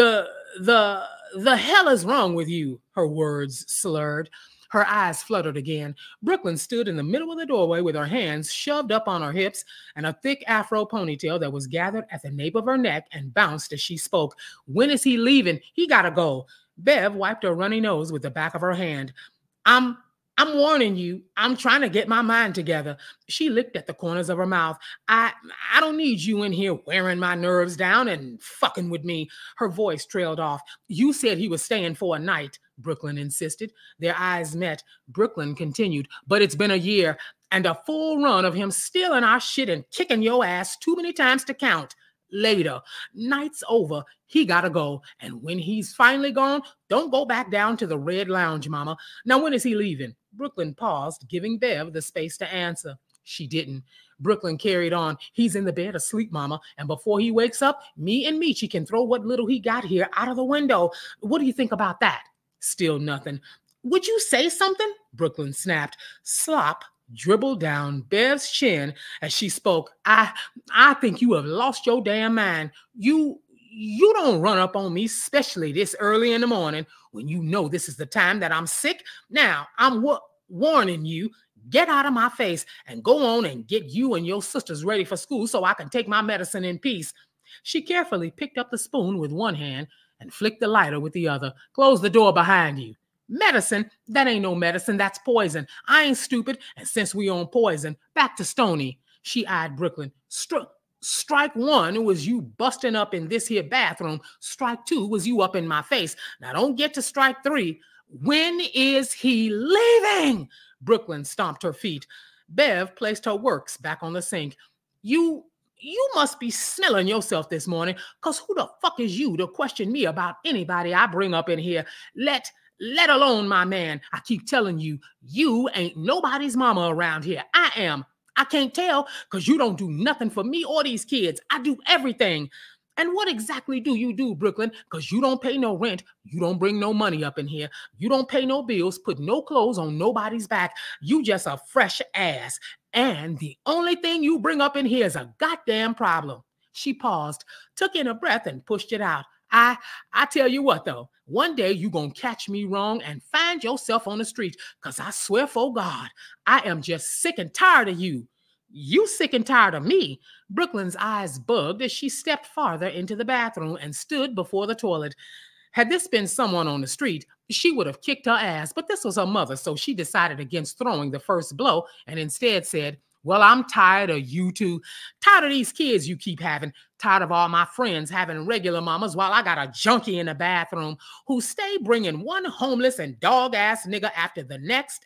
The hell is wrong with you? Her words slurred. Her eyes fluttered again. Brooklyn stood in the middle of the doorway with her hands shoved up on her hips and a thick afro ponytail that was gathered at the nape of her neck and bounced as she spoke. When is he leaving? He gotta go. Bev wiped her runny nose with the back of her hand. I'm warning you, I'm trying to get my mind together. She licked at the corners of her mouth. I don't need you in here wearing my nerves down and fucking with me. Her voice trailed off. You said he was staying for a night, Brooklyn insisted. Their eyes met. Brooklyn continued, but it's been a year and a full run of him stealing our shit and kicking your ass too many times to count. Later, night's over, he gotta go. And when he's finally gone, don't go back down to the Red Lounge, Mama. Now, when is he leaving? Brooklyn paused, giving Bev the space to answer. She didn't. Brooklyn carried on. He's in the bed asleep, Mama. And before he wakes up, me and Michi can throw what little he got here out of the window. What do you think about that? Still nothing. Would you say something? Brooklyn snapped. Slop dribbled down Bev's chin as she spoke. I think you have lost your damn mind. You don't run up on me, especially this early in the morning when you know this is the time that I'm sick. Now, I'm warning you, get out of my face and go on and get you and your sisters ready for school so I can take my medicine in peace. She carefully picked up the spoon with one hand and flicked the lighter with the other. Close the door behind you. Medicine? That ain't no medicine. That's poison. I ain't stupid. And since we on poison, back to Stony. She eyed Brooklyn. Strike one was you busting up in this here bathroom. Strike two was you up in my face. Now don't get to strike three. When is he leaving? Brooklyn stomped her feet. Bev placed her works back on the sink. You must be smelling yourself this morning, because who the fuck is you to question me about anybody I bring up in here? Let alone my man. I keep telling you, you ain't nobody's mama around here. I am. I can't tell because you don't do nothing for me or these kids. I do everything. And what exactly do you do, Brooklyn? Because you don't pay no rent. You don't bring no money up in here. You don't pay no bills, put no clothes on nobody's back. You just a fresh ass. And the only thing you bring up in here is a goddamn problem. She paused, took in a breath, and pushed it out. I tell you what, though, one day you gonna catch me wrong and find yourself on the street, because I swear for God, I am just sick and tired of you. You sick and tired of me? Brooklyn's eyes bugged as she stepped farther into the bathroom and stood before the toilet. Had this been someone on the street, she would have kicked her ass, but this was her mother, so she decided against throwing the first blow and instead said, well, I'm tired of you two. Tired of these kids you keep having. Tired of all my friends having regular mamas while I got a junkie in the bathroom who stay bringing one homeless and dog-ass nigga after the next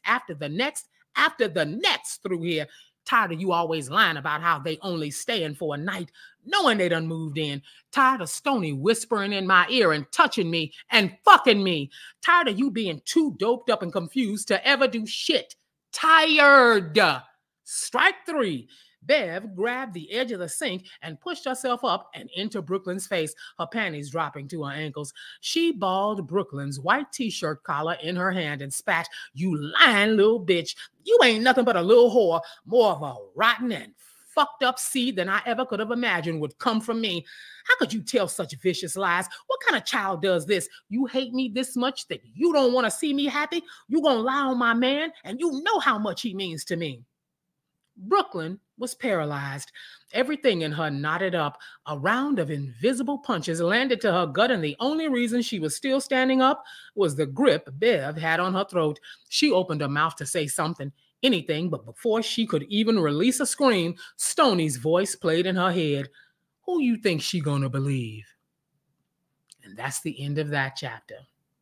through here. Tired of you always lying about how they only staying for a night, knowing they done moved in. Tired of Stony whispering in my ear and touching me and fucking me. Tired of you being too doped up and confused to ever do shit. Tired. Strike three. Bev grabbed the edge of the sink and pushed herself up and into Brooklyn's face, her panties dropping to her ankles. She balled Brooklyn's white t-shirt collar in her hand and spat, you lying little bitch. You ain't nothing but a little whore, more of a rotten and fucked up seed than I ever could have imagined would come from me. How could you tell such vicious lies? What kind of child does this? You hate me this much that you don't want to see me happy? You gonna lie on my man, and you know how much he means to me. Brooklyn was paralyzed. Everything in her knotted up. A round of invisible punches landed to her gut, and the only reason she was still standing up was the grip Bev had on her throat. She opened her mouth to say something, anything, but before she could even release a scream, Stoney's voice played in her head. Who you think she gonna believe? And that's the end of that chapter.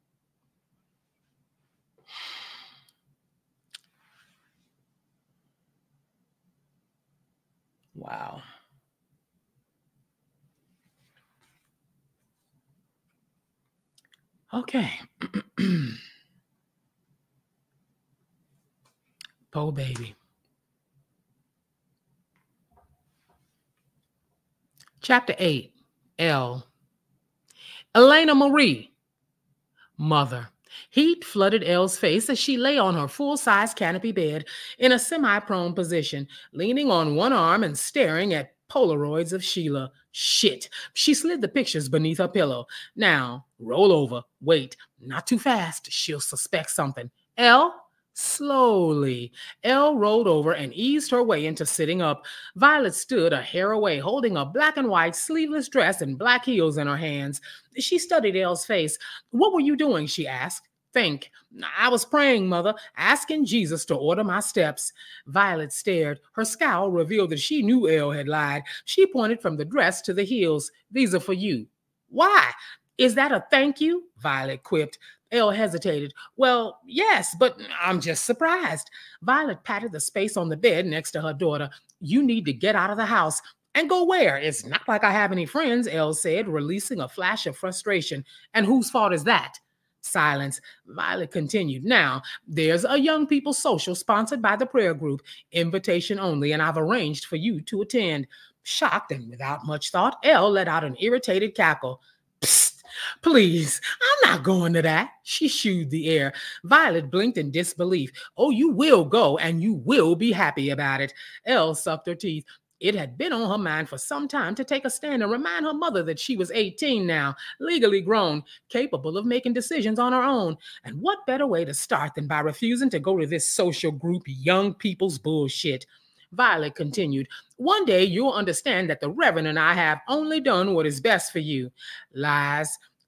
Wow. Okay. Po baby. Chapter 8. L. Ellaina Marie. Mother. Heat flooded Elle's face as she lay on her full-size canopy bed in a semi-prone position, leaning on one arm and staring at Polaroids of Sheila. Shit. She slid the pictures beneath her pillow. Now, roll over. Wait. Not too fast. She'll suspect something. Elle? Slowly, Elle rolled over and eased her way into sitting up. Violet stood a hair away, holding a black and white sleeveless dress and black heels in her hands. She studied Elle's face. What were you doing? She asked. Think. I was praying, Mother, asking Jesus to order my steps. Violet stared. Her scowl revealed that she knew Elle had lied. She pointed from the dress to the heels. These are for you. Why? Is that a thank you? Violet quipped. Elle hesitated. Well, yes, but I'm just surprised. Violet patted the space on the bed next to her daughter. You need to get out of the house. And go where? It's not like I have any friends, Elle said, releasing a flash of frustration. And whose fault is that? Silence. Violet continued. Now, there's a young people's social sponsored by the prayer group, invitation only, and I've arranged for you to attend. Shocked and without much thought, Elle let out an irritated cackle. Psst. Please, I'm not going to that. She shooed the air. Violet blinked in disbelief. Oh, you will go, and you will be happy about it. Elle sucked her teeth. It had been on her mind for some time to take a stand and remind her mother that she was 18 now, legally grown, capable of making decisions on her own. And what better way to start than by refusing to go to this social group young people's bullshit? Violet continued, one day you'll understand that the Reverend and I have only done what is best for you. Lies.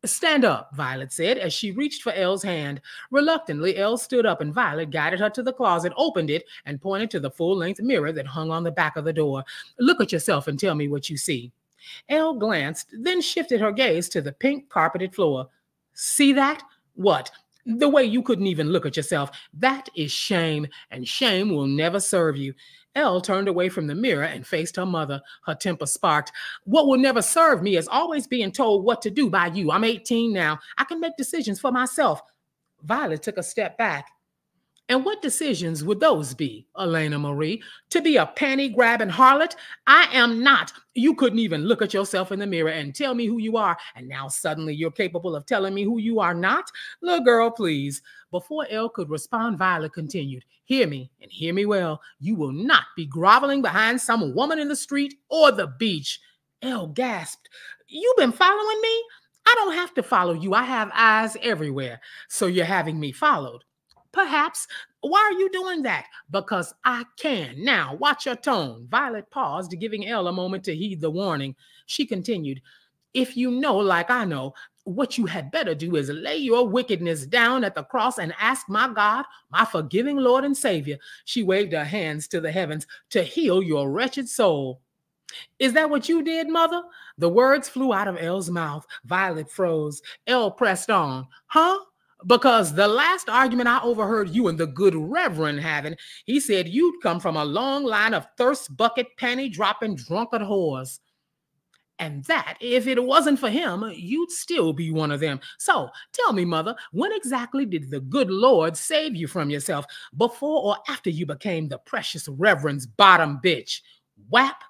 Stand up, Violet said as she reached for Elle's hand. Reluctantly, Elle stood up and Violet guided her to the closet, opened it, and pointed to the full-length mirror that hung on the back of the door. Look at yourself and tell me what you see. Elle glanced, then shifted her gaze to the pink carpeted floor. See that? What? The way you couldn't even look at yourself. That is shame, and shame will never serve you. Elle turned away from the mirror and faced her mother. Her temper sparked. What will never serve me is always being told what to do by you. I'm 18 now. I can make decisions for myself. Violet took a step back. And what decisions would those be, Ellaina Marie? To be a panty-grabbing harlot? I am not. You couldn't even look at yourself in the mirror and tell me who you are, and now suddenly you're capable of telling me who you are not? Little girl, please. Before Elle could respond, Violet continued. Hear me, and hear me well. You will not be groveling behind some woman in the street or the beach. Elle gasped. You've been following me? I don't have to follow you. I have eyes everywhere. So you're having me followed. Perhaps. Why are you doing that? Because I can. Now, watch your tone. Violet paused, giving Elle a moment to heed the warning. She continued, if you know, like I know, what you had better do is lay your wickedness down at the cross and ask my God, my forgiving Lord and Savior, she waved her hands to the heavens, to heal your wretched soul. Is that what you did, Mother? The words flew out of Elle's mouth. Violet froze. Elle pressed on. Huh? Because the last argument I overheard you and the good Reverend having, he said you'd come from a long line of thirst bucket, panty-dropping, drunkard whores. And that, if it wasn't for him, you'd still be one of them. So, tell me, Mother, when exactly did the good Lord save you from yourself? Before or after you became the precious Reverend's bottom bitch? Whap!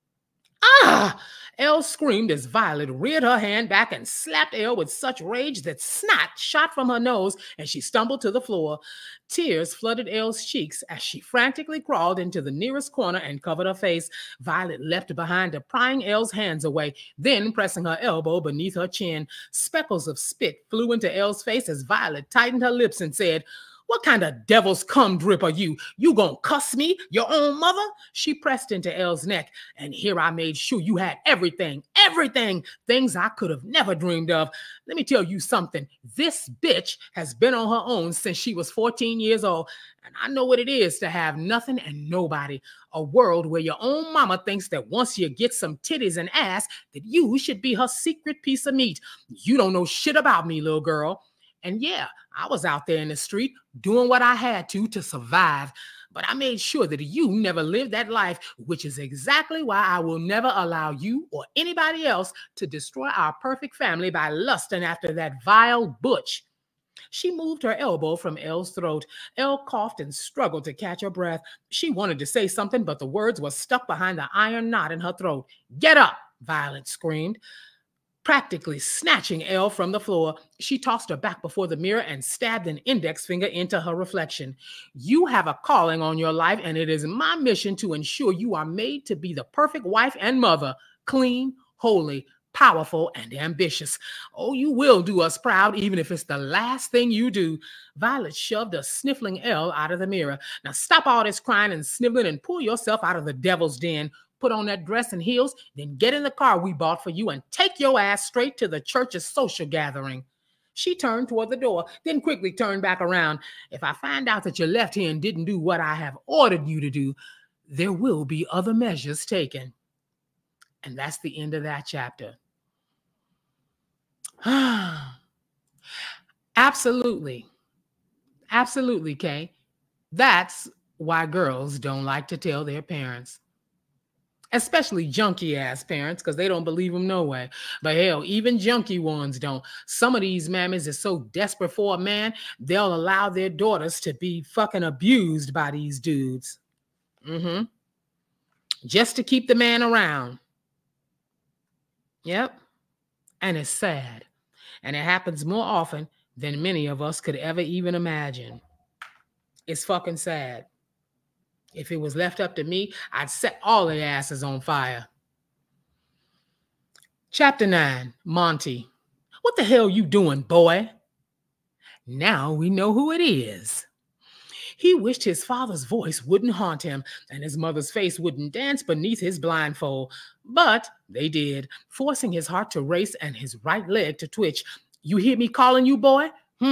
Ah! Elle screamed as Violet reared her hand back and slapped Elle with such rage that snot shot from her nose and she stumbled to the floor. Tears flooded Elle's cheeks as she frantically crawled into the nearest corner and covered her face. Violet leapt behind her, prying Elle's hands away, then pressing her elbow beneath her chin. Speckles of spit flew into Elle's face as Violet tightened her lips and said, what kind of devil's cum drip are you? You gonna cuss me, your own mother? She pressed into Elle's neck, and here I made sure you had everything, things I could have never dreamed of. Let me tell you something. This bitch has been on her own since she was 14 years old, and I know what it is to have nothing and nobody. A world where your own mama thinks that once you get some titties and ass, that you should be her secret piece of meat. You don't know shit about me, little girl. And yeah, I was out there in the street doing what I had to survive. But I made sure that you never lived that life, which is exactly why I will never allow you or anybody else to destroy our perfect family by lusting after that vile butch. She moved her elbow from Elle's throat. Elle coughed and struggled to catch her breath. She wanted to say something, but the words were stuck behind the iron knot in her throat. Get up, Violet screamed. Practically snatching Elle from the floor, she tossed her back before the mirror and stabbed an index finger into her reflection. You have a calling on your life, and it is my mission to ensure you are made to be the perfect wife and mother, clean, holy, powerful, and ambitious. Oh, you will do us proud, even if it's the last thing you do. Violet shoved a sniffling Elle out of the mirror. Now stop all this crying and sniveling and pull yourself out of the devil's den. Put on that dress and heels, then get in the car we bought for you and take your ass straight to the church's social gathering. She turned toward the door, then quickly turned back around. If I find out that you left here and didn't do what I have ordered you to do, there will be other measures taken. And that's the end of that chapter. Absolutely. Absolutely, Kay. That's why girls don't like to tell their parents. Especially junky-ass parents, because they don't believe them no way. But hell, even junky ones don't. Some of these mammies are so desperate for a man, they'll allow their daughters to be fucking abused by these dudes. Just to keep the man around. Yep. And it's sad. And it happens more often than many of us could ever even imagine. It's fucking sad. If it was left up to me, I'd set all their asses on fire. Chapter 9, Monty. What the hell you doing, boy? Now we know who it is. He wished his father's voice wouldn't haunt him and his mother's face wouldn't dance beneath his blindfold. But they did, forcing his heart to race and his right leg to twitch. You hear me calling you boy?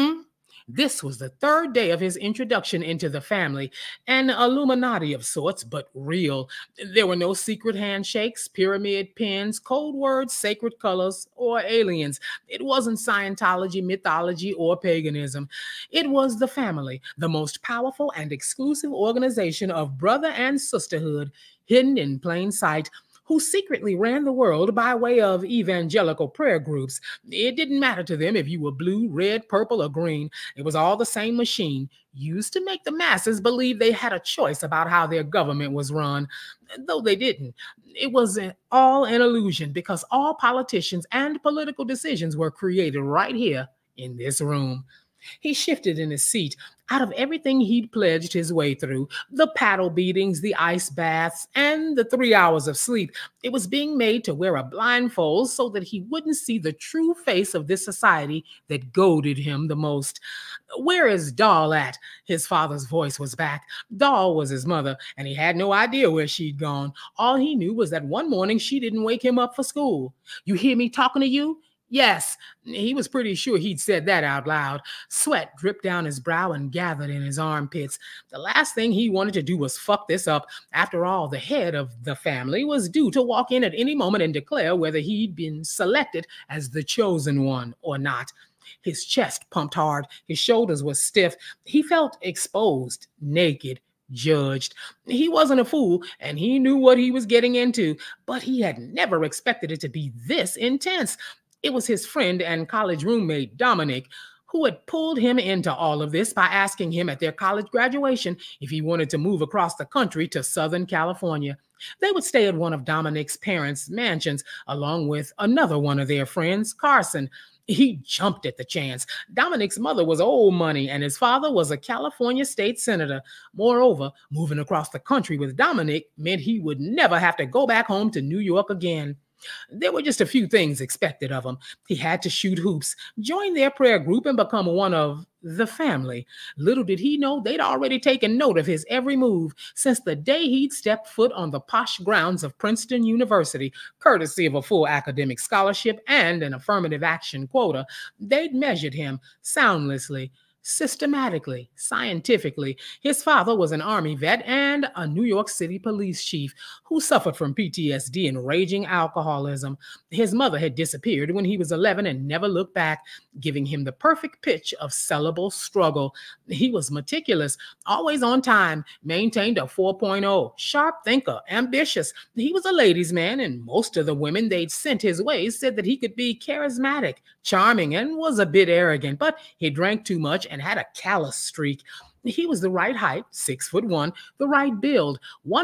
This was the third day of his introduction into the family, an Illuminati of sorts, but real. There were no secret handshakes, pyramid pins, code words, sacred colors, or aliens. It wasn't Scientology, mythology, or paganism. It was the family, the most powerful and exclusive organization of brother and sisterhood, hidden in plain sight, who secretly ran the world by way of evangelical prayer groups. It didn't matter to them if you were blue, red, purple, or green. It was all the same machine, used to make the masses believe they had a choice about how their government was run, though they didn't. It was all an illusion, because all politicians and political decisions were created right here in this room. He shifted in his seat. Out of everything he'd pledged his way through, the paddle beatings, the ice baths, and the 3 hours of sleep, it was being made to wear a blindfold so that he wouldn't see the true face of this society that goaded him the most. "Where is Doll at?" His father's voice was back. Doll was his mother, and he had no idea where she'd gone. All he knew was that one morning she didn't wake him up for school. "You hear me talking to you?" Yes, he was pretty sure he'd said that out loud. Sweat dripped down his brow and gathered in his armpits. The last thing he wanted to do was fuck this up. After all, the head of the family was due to walk in at any moment and declare whether he'd been selected as the chosen one or not. His chest pumped hard. His shoulders were stiff. He felt exposed, naked, judged. He wasn't a fool, and he knew what he was getting into, but he had never expected it to be this intense. It was his friend and college roommate, Dominic, who had pulled him into all of this by asking him at their college graduation if he wanted to move across the country to Southern California. They would stay at one of Dominic's parents' mansions, along with another one of their friends, Carson. He jumped at the chance. Dominic's mother was old money, and his father was a California state senator. Moreover, moving across the country with Dominic meant he would never have to go back home to New York again. There were just a few things expected of him. He had to shoot hoops, join their prayer group, and become one of the family. Little did he know they'd already taken note of his every move since the day he'd stepped foot on the posh grounds of Princeton University, courtesy of a full academic scholarship and an affirmative action quota. They'd measured him soundlessly, systematically, scientifically. His father was an Army vet and a New York City police chief who suffered from PTSD and raging alcoholism. His mother had disappeared when he was 11 and never looked back, giving him the perfect pitch of sellable struggle. He was meticulous, always on time, maintained a 4.0, sharp thinker, ambitious. He was a ladies' man, and most of the women they'd sent his way said that he could be charismatic, charming, and was a bit arrogant, but he drank too much and had a callous streak. He was the right height, 6'1", the right build,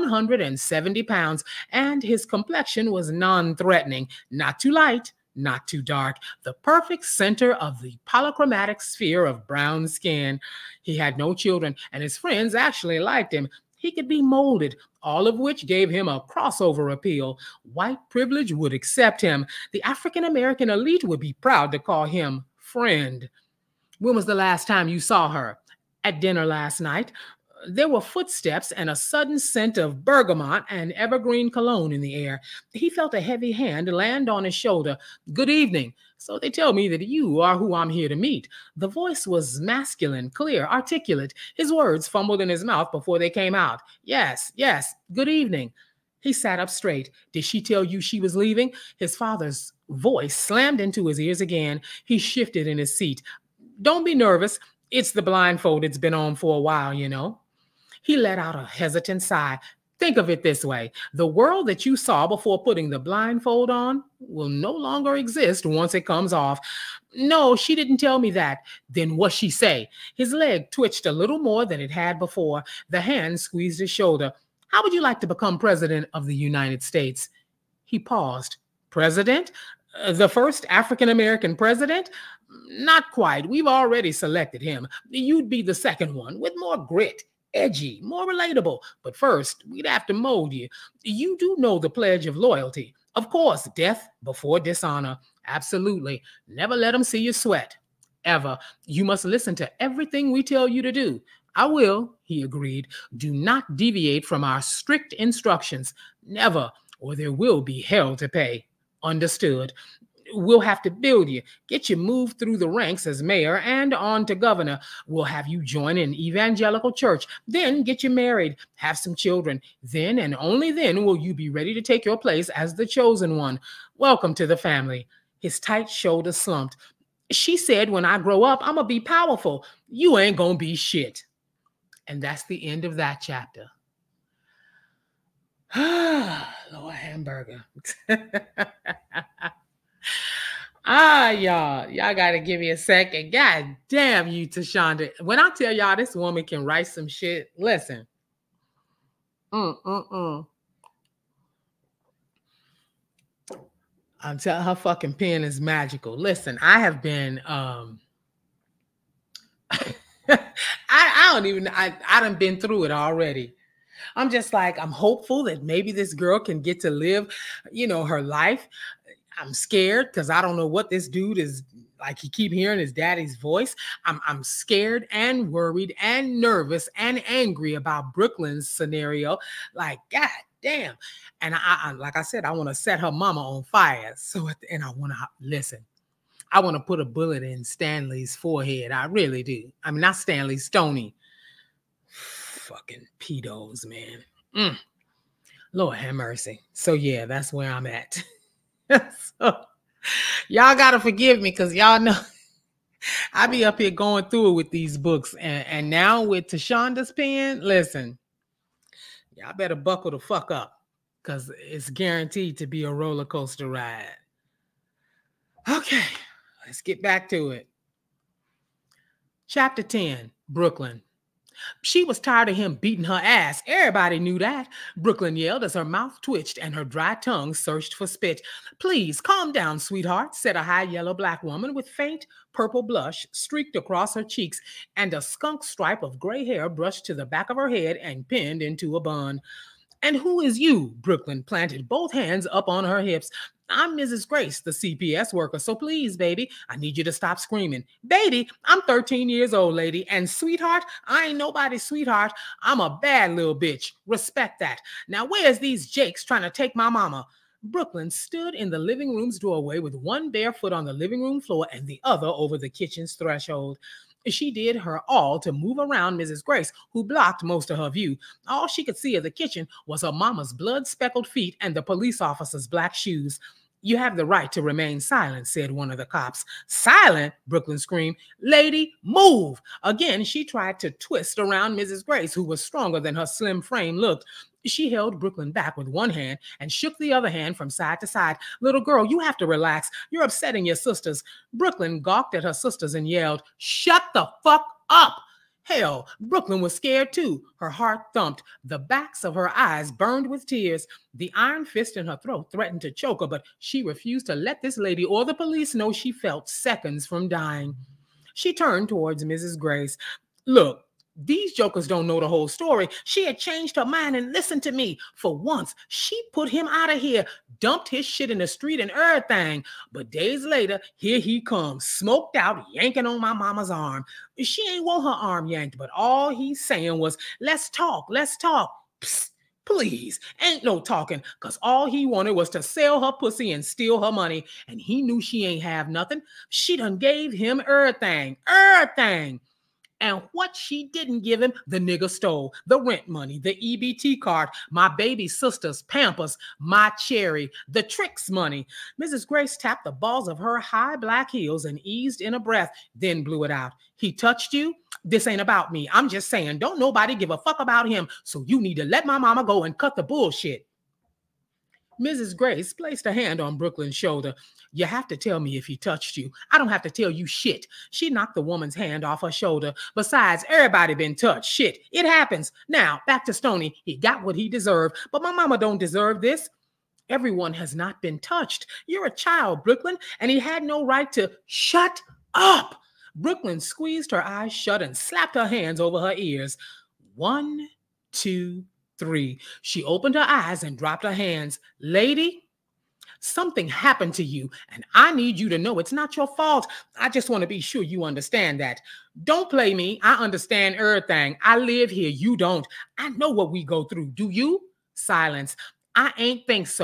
170 pounds, and his complexion was non-threatening, not too light, not too dark, the perfect center of the polychromatic sphere of brown skin. He had no children, and his friends actually liked him. He could be molded, all of which gave him a crossover appeal. White privilege would accept him. The African-American elite would be proud to call him friend. "When was the last time you saw her?" "At dinner last night." There were footsteps and a sudden scent of bergamot and evergreen cologne in the air. He felt a heavy hand land on his shoulder. "Good evening. So they tell me that you are who I'm here to meet." The voice was masculine, clear, articulate. His words fumbled in his mouth before they came out. Yes, good evening." He sat up straight. "Did she tell you she was leaving?" His father's voice slammed into his ears again. He shifted in his seat. "Don't be nervous. It's the blindfold it's been on for a while, you know." He let out a hesitant sigh. "Think of it this way. The world that you saw before putting the blindfold on will no longer exist once it comes off." "No, she didn't tell me that." "Then what'd she say?" His leg twitched a little more than it had before. The hand squeezed his shoulder. "How would you like to become president of the United States?" He paused. "President? The first African-American president?" "Not quite. We've already selected him. You'd be the second one, with more grit, edgy, more relatable. But first, we'd have to mold you. You do know the pledge of loyalty. Of course, death before dishonor. Absolutely. Never let them see you sweat. Ever. You must listen to everything we tell you to do." "I will," he agreed. "Do not deviate from our strict instructions. Never, or there will be hell to pay." "Understood." We'll have to build you, get you moved through the ranks as mayor and on to governor. We'll have you join an evangelical church, then get you married, have some children. Then and only then will you be ready to take your place as the chosen one. Welcome to the family." His tight shoulders slumped. "She said when I grow up, I'm going to be powerful. You ain't going to be shit." And that's the end of that chapter. Lord hamburger. Y'all got to give me a second. God damn you, Tu-Shonda. When I tell y'all this woman can write some shit, listen. I'm telling her fucking pen is magical. Listen, I have been, I don't even, I done been through it already. I'm just like, I'm hopeful that maybe this girl can get to live, her life. I'm scared because I don't know what this dude is like. He keep hearing his daddy's voice. I'm scared and worried and nervous and angry about Brooklyn's scenario. Like, God damn. And I like I said, I want to set her mama on fire. So at the end, I want to listen. I want to put a bullet in Stanley's forehead. I really do. I mean, not Stanley, Stoney. Fucking pedos, man. Lord have mercy. So yeah, that's where I'm at. So, y'all gotta forgive me because y'all know I be up here going through it with these books, and now with Tu-Shonda's pen, listen, y'all better buckle the fuck up because it's guaranteed to be a roller coaster ride. Okay, let's get back to it. Chapter 10, Brooklyn. She was tired of him beating her ass. Everybody knew that. Brooklyn yelled as her mouth twitched and her dry tongue searched for spit. "Please, calm down, sweetheart," said a high yellow black woman with faint purple blush streaked across her cheeks and a skunk stripe of gray hair brushed to the back of her head and pinned into a bun. "And who is you?" Brooklyn planted both hands up on her hips. "I'm Mrs. Grace, the CPS worker, so please, baby, I need you to stop screaming." "Baby, I'm 13 years old, lady, and sweetheart, I ain't nobody's sweetheart. I'm a bad little bitch. Respect that. Now, where's these jakes trying to take my mama?" Brooklyn stood in the living room's doorway with one bare foot on the living room floor and the other over the kitchen's threshold. She did her all to move around Mrs. Grace, who blocked most of her view. All she could see of the kitchen was her mama's blood-speckled feet and the police officer's black shoes. "You have the right to remain silent," said one of the cops. "Silent?" Brooklyn screamed. "Lady, move!" Again, she tried to twist around Mrs. Grace, who was stronger than her slim frame looked. She held Brooklyn back with one hand and shook the other hand from side to side. "Little girl, you have to relax. You're upsetting your sisters." Brooklyn gawked at her sisters and yelled, "Shut the fuck up!" Hell, Brooklyn was scared too. Her heart thumped. The backs of her eyes burned with tears. The iron fist in her throat threatened to choke her, but she refused to let this lady or the police know she felt seconds from dying. She turned towards Mrs. Grace. "Look, these jokers don't know the whole story. She had changed her mind and listened to me. For once, she put him out of here, dumped his shit in the street and everything. But days later, here he comes, smoked out, yanking on my mama's arm. She ain't want her arm yanked, but all he's saying was, 'Let's talk, let's talk.' Psst, please, ain't no talking, because all he wanted was to sell her pussy and steal her money, and he knew she ain't have nothing. She done gave him everything. And what she didn't give him, the nigga stole. The rent money, the EBT card, my baby sister's Pampers, my cherry, the tricks money." Mrs. Grace tapped the balls of her high black heels and eased in a breath, then blew it out. "He touched you? This ain't about me. I'm just saying, don't nobody give a fuck about him, so you need to let my mama go and cut the bullshit." Mrs. Grace placed a hand on Brooklyn's shoulder. "You have to tell me if he touched you. I don't have to tell you shit." She knocked the woman's hand off her shoulder. "Besides, everybody been touched. Shit, it happens. Now, back to Stoney. He got what he deserved, but my mama don't deserve this." "Everyone has not been touched. You're a child, Brooklyn, and he had no right to—" "Shut up!" Brooklyn squeezed her eyes shut and slapped her hands over her ears. 1, 2, 3. She opened her eyes and dropped her hands. "Lady, something happened to you, and I need you to know it's not your fault. I just want to be sure you understand that. Don't play me. I understand everything. I live here. You don't. I know what we go through. Do you?" Silence. "I ain't think so.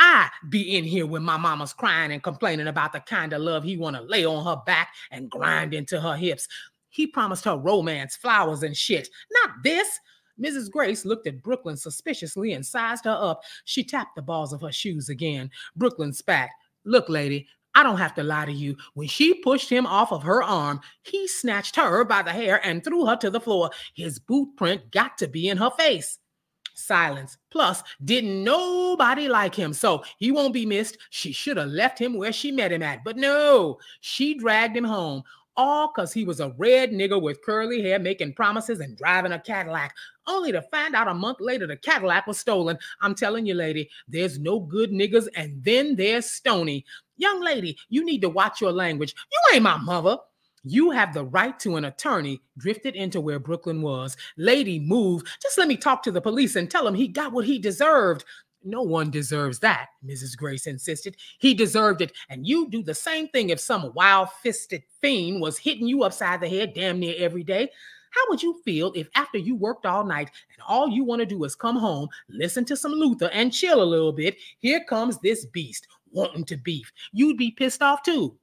I be in here when my mama's crying and complaining about the kind of love he want to lay on her back and grind into her hips. He promised her romance, flowers, and shit. Not this. Mrs. Grace looked at Brooklyn suspiciously and sized her up. She tapped the balls of her shoes again. Brooklyn spat. Look, lady, I don't have to lie to you. When she pushed him off of her arm, he snatched her by the hair and threw her to the floor. His boot print got to be in her face. Silence. Plus, didn't nobody like him, so he won't be missed. She should have left him where she met him at, but no, she dragged him home. All because he was a red nigger with curly hair making promises and driving a Cadillac, only to find out a month later the Cadillac was stolen. I'm telling you, lady, there's no good niggers, and then there's Stony. Young lady, you need to watch your language. You ain't my mother. You have the right to an attorney. Drifted into where Brooklyn was. Lady, move. Just let me talk to the police and tell him he got what he deserved. No one deserves that, Mrs. Grace insisted. He deserved it, and you'd do the same thing if some wild-fisted fiend was hitting you upside the head damn near every day. How would you feel if after you worked all night and all you want to do is come home, listen to some Luther, and chill a little bit, here comes this beast wanting to beef? You'd be pissed off too.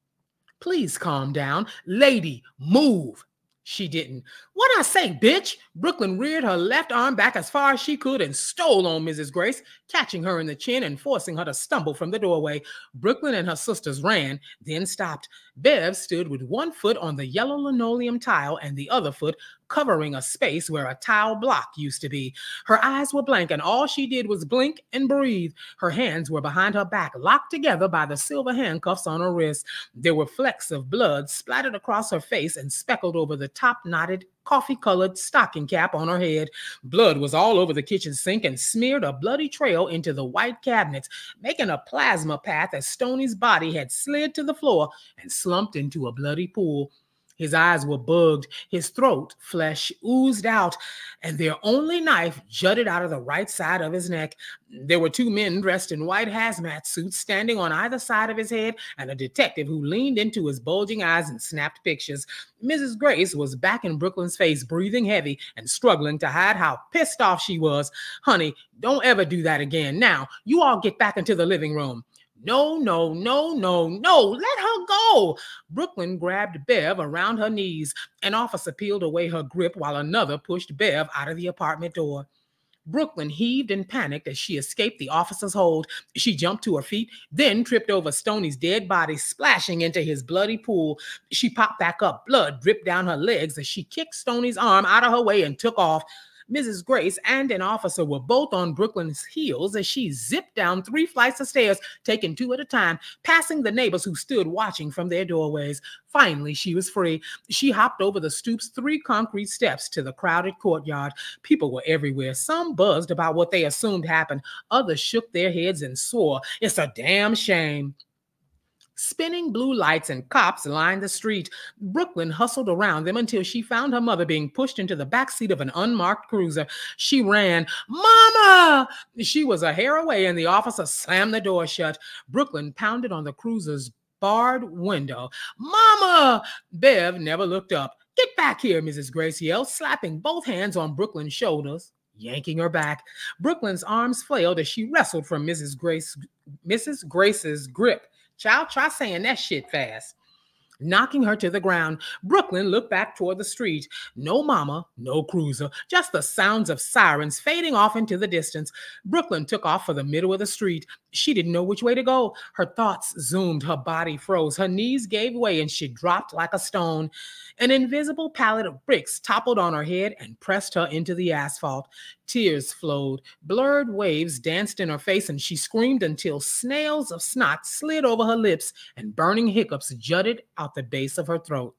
Please calm down. Lady, move. She didn't. What'd I say, bitch? Brooklyn reared her left arm back as far as she could and stole on Mrs. Grace, catching her in the chin and forcing her to stumble from the doorway. Brooklyn and her sisters ran, then stopped. Bev stood with one foot on the yellow linoleum tile and the other foot covering a space where a tile block used to be. Her eyes were blank, and all she did was blink and breathe. Her hands were behind her back, locked together by the silver handcuffs on her wrists. There were flecks of blood splattered across her face and speckled over the top-knotted, coffee-colored stocking cap on her head. Blood was all over the kitchen sink and smeared a bloody trail into the white cabinets, making a plasma path as Stoney's body had slid to the floor and slumped into a bloody pool. His eyes were bugged, his throat flesh oozed out, and their only knife jutted out of the right side of his neck. There were two men dressed in white hazmat suits standing on either side of his head, and a detective who leaned into his bulging eyes and snapped pictures. Mrs. Grace was back in Brooklyn's face, breathing heavy and struggling to hide how pissed off she was. Honey, don't ever do that again. Now, you all get back into the living room. No, no, no, no, no, let her go. Brooklyn grabbed Bev around her knees. An officer peeled away her grip while another pushed Bev out of the apartment door. Brooklyn heaved and panicked as she escaped the officer's hold. She jumped to her feet, then tripped over Stoney's dead body, splashing into his bloody pool. She popped back up. Blood dripped down her legs as she kicked Stoney's arm out of her way and took off. Mrs. Grace and an officer were both on Brooklyn's heels as she zipped down 3 flights of stairs, taking 2 at a time, passing the neighbors who stood watching from their doorways. Finally, she was free. She hopped over the stoop's 3 concrete steps to the crowded courtyard. People were everywhere. Some buzzed about what they assumed happened. Others shook their heads and swore, "It's a damn shame." Spinning blue lights and cops lined the street. Brooklyn hustled around them until she found her mother being pushed into the backseat of an unmarked cruiser. She ran. "Mama!" She was a hair away, and the officer slammed the door shut. Brooklyn pounded on the cruiser's barred window. "Mama!" Bev never looked up. "Get back here," Mrs. Grace yelled, slapping both hands on Brooklyn's shoulders, yanking her back. Brooklyn's arms flailed as she wrestled from Mrs. Grace's grip. Child, try saying that shit fast. Knocking her to the ground, Brooklyn looked back toward the street. No mama, no cruiser, just the sounds of sirens fading off into the distance. Brooklyn took off for the middle of the street. She didn't know which way to go. Her thoughts zoomed, her body froze, her knees gave way, and she dropped like a stone. An invisible pallet of bricks toppled on her head and pressed her into the asphalt. Tears flowed. Blurred waves danced in her face, and she screamed until snails of snot slid over her lips and burning hiccups jutted out the base of her throat.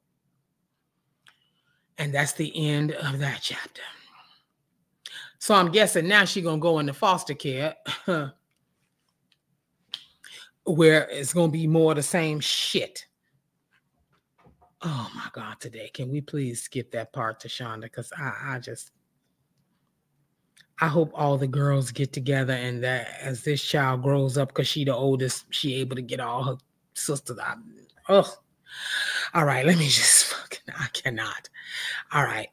And that's the end of that chapter. So I'm guessing now she's going to go into foster care where it's going to be more of the same shit. Oh my God, today. Can we please skip that part, Tu-Shonda? Because I hope all the girls get together and that as this child grows up, because she the oldest, she able to get all her sisters out. Ugh. All right, let me just I cannot. All right.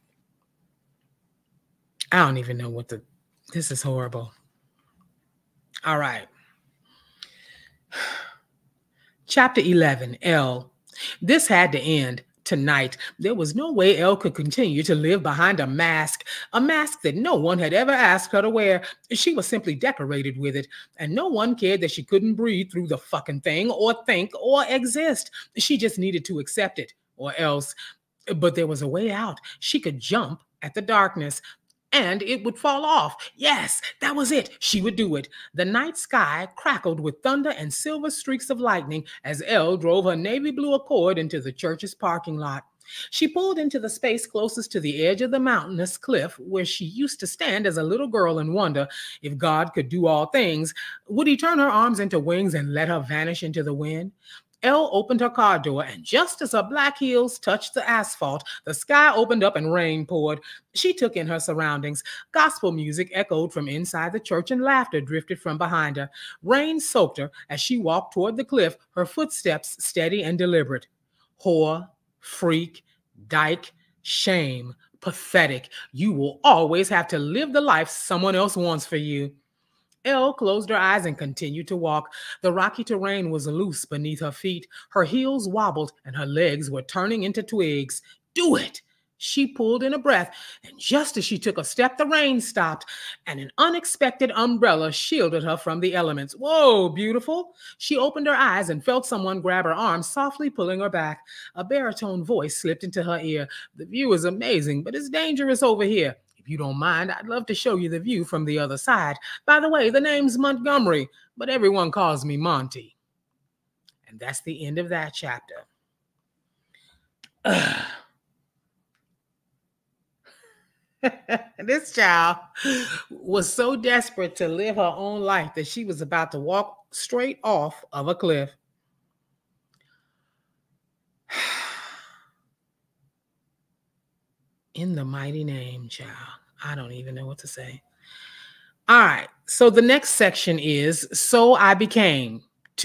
I don't even know this is horrible. All right. Chapter 11, L. This had to end tonight. There was no way Elle could continue to live behind a mask that no one had ever asked her to wear. She was simply decorated with it, and no one cared that she couldn't breathe through the fucking thing or think or exist. She just needed to accept it, or else. But there was a way out. She could jump at the darkness, and it would fall off. Yes, that was it. She would do it. The night sky crackled with thunder and silver streaks of lightning as Elle drove her navy blue Accord into the church's parking lot. She pulled into the space closest to the edge of the mountainous cliff where she used to stand as a little girl and wonder if God could do all things. Would he turn her arms into wings and let her vanish into the wind? Elle opened her car door, and just as her black heels touched the asphalt, the sky opened up and rain poured. She took in her surroundings. Gospel music echoed from inside the church, and laughter drifted from behind her. Rain soaked her as she walked toward the cliff, her footsteps steady and deliberate. Whore, freak, dyke, shame, pathetic. You will always have to live the life someone else wants for you. Elle closed her eyes and continued to walk. The rocky terrain was loose beneath her feet. Her heels wobbled and her legs were turning into twigs. Do it! She pulled in a breath, and just as she took a step, the rain stopped, and an unexpected umbrella shielded her from the elements. Whoa, beautiful! She opened her eyes and felt someone grab her arm, softly pulling her back. A baritone voice slipped into her ear. The view is amazing, but it's dangerous over here. If you don't mind, I'd love to show you the view from the other side. By the way, the name's Montgomery, but everyone calls me Monty. And that's the end of that chapter. This child was so desperate to live her own life that she was about to walk straight off of a cliff. In the mighty name, child. I don't even know what to say. All right. So the next section is So I Became,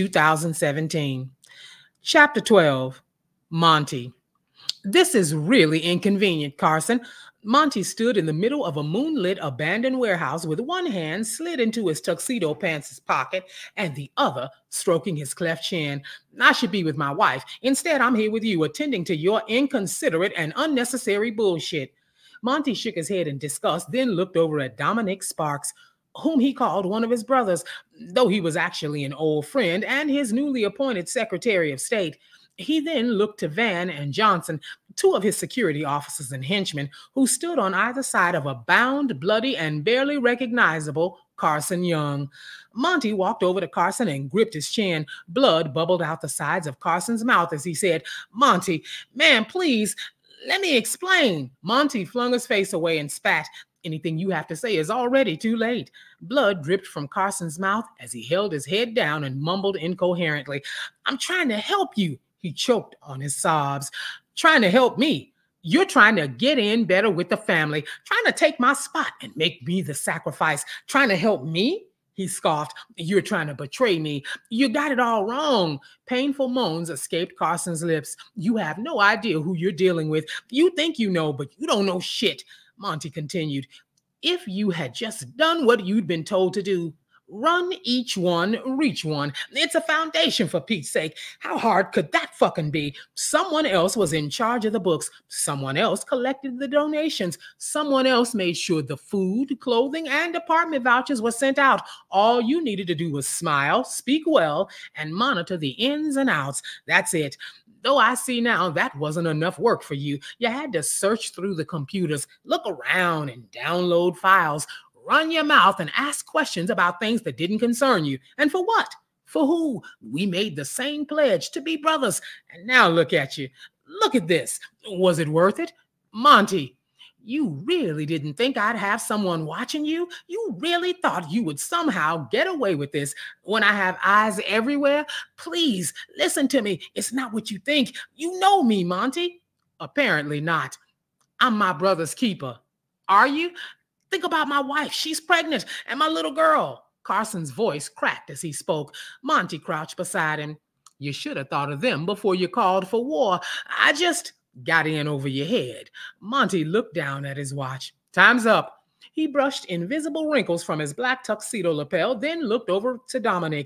2017. Chapter 12, Monty. This is really inconvenient, Carson. Monty stood in the middle of a moonlit abandoned warehouse with one hand slid into his tuxedo pants' pocket and the other stroking his cleft chin. I should be with my wife. Instead, I'm here with you, attending to your inconsiderate and unnecessary bullshit. Monty shook his head in disgust, then looked over at Dominic Sparks, whom he called one of his brothers, though he was actually an old friend and his newly appointed Secretary of State. He then looked to Van and Johnson, two of his security officers and henchmen, who stood on either side of a bound, bloody, and barely recognizable Carson Young. Monty walked over to Carson and gripped his chin. Blood bubbled out the sides of Carson's mouth as he said, "Monty, man, please, let me explain." Monty flung his face away and spat. "Anything you have to say is already too late." Blood dripped from Carson's mouth as he held his head down and mumbled incoherently. "I'm trying to help you." He choked on his sobs. "Trying to help me? You're trying to get in better with the family, trying to take my spot and make me the sacrifice. Trying to help me?" He scoffed. "You're trying to betray me. You got it all wrong." Painful moans escaped Carson's lips. "You have no idea who you're dealing with. You think you know, but you don't know shit." Monty continued. "If you had just done what you'd been told to do, run each one, reach one. It's a foundation, for Pete's sake. How hard could that fucking be? Someone else was in charge of the books. Someone else collected the donations. Someone else made sure the food, clothing, and apartment vouchers were sent out. All you needed to do was smile, speak well, and monitor the ins and outs. That's it. Though I see now that wasn't enough work for you. You had to search through the computers, look around, and download files. Run your mouth and ask questions about things that didn't concern you. And for what? For who? We made the same pledge to be brothers. And now look at you. Look at this. Was it worth it? Monty, you really didn't think I'd have someone watching you? You really thought you would somehow get away with this when I have eyes everywhere? Please, listen to me. It's not what you think. You know me, Monty. Apparently not. I'm my brother's keeper. Are you? Think about my wife. She's pregnant. And my little girl." Carson's voice cracked as he spoke. Monty crouched beside him. "You should have thought of them before you called for war. I just got in over your head." Monty looked down at his watch. "Time's up." He brushed invisible wrinkles from his black tuxedo lapel, then looked over to Dominic.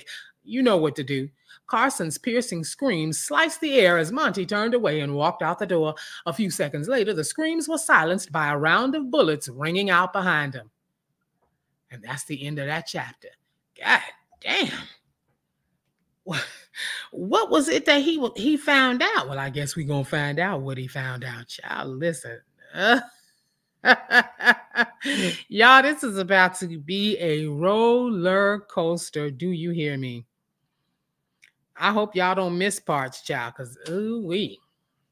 You know what to do. Carson's piercing screams sliced the air as Monty turned away and walked out the door. A few seconds later, the screams were silenced by a round of bullets ringing out behind him. And that's the end of that chapter. God damn. What was it that he found out? Well, I guess we're going to find out what he found out, child. Listen. Y'all, this is about to be a roller coaster. Do you hear me? I hope y'all don't miss parts, child, because ooh-wee.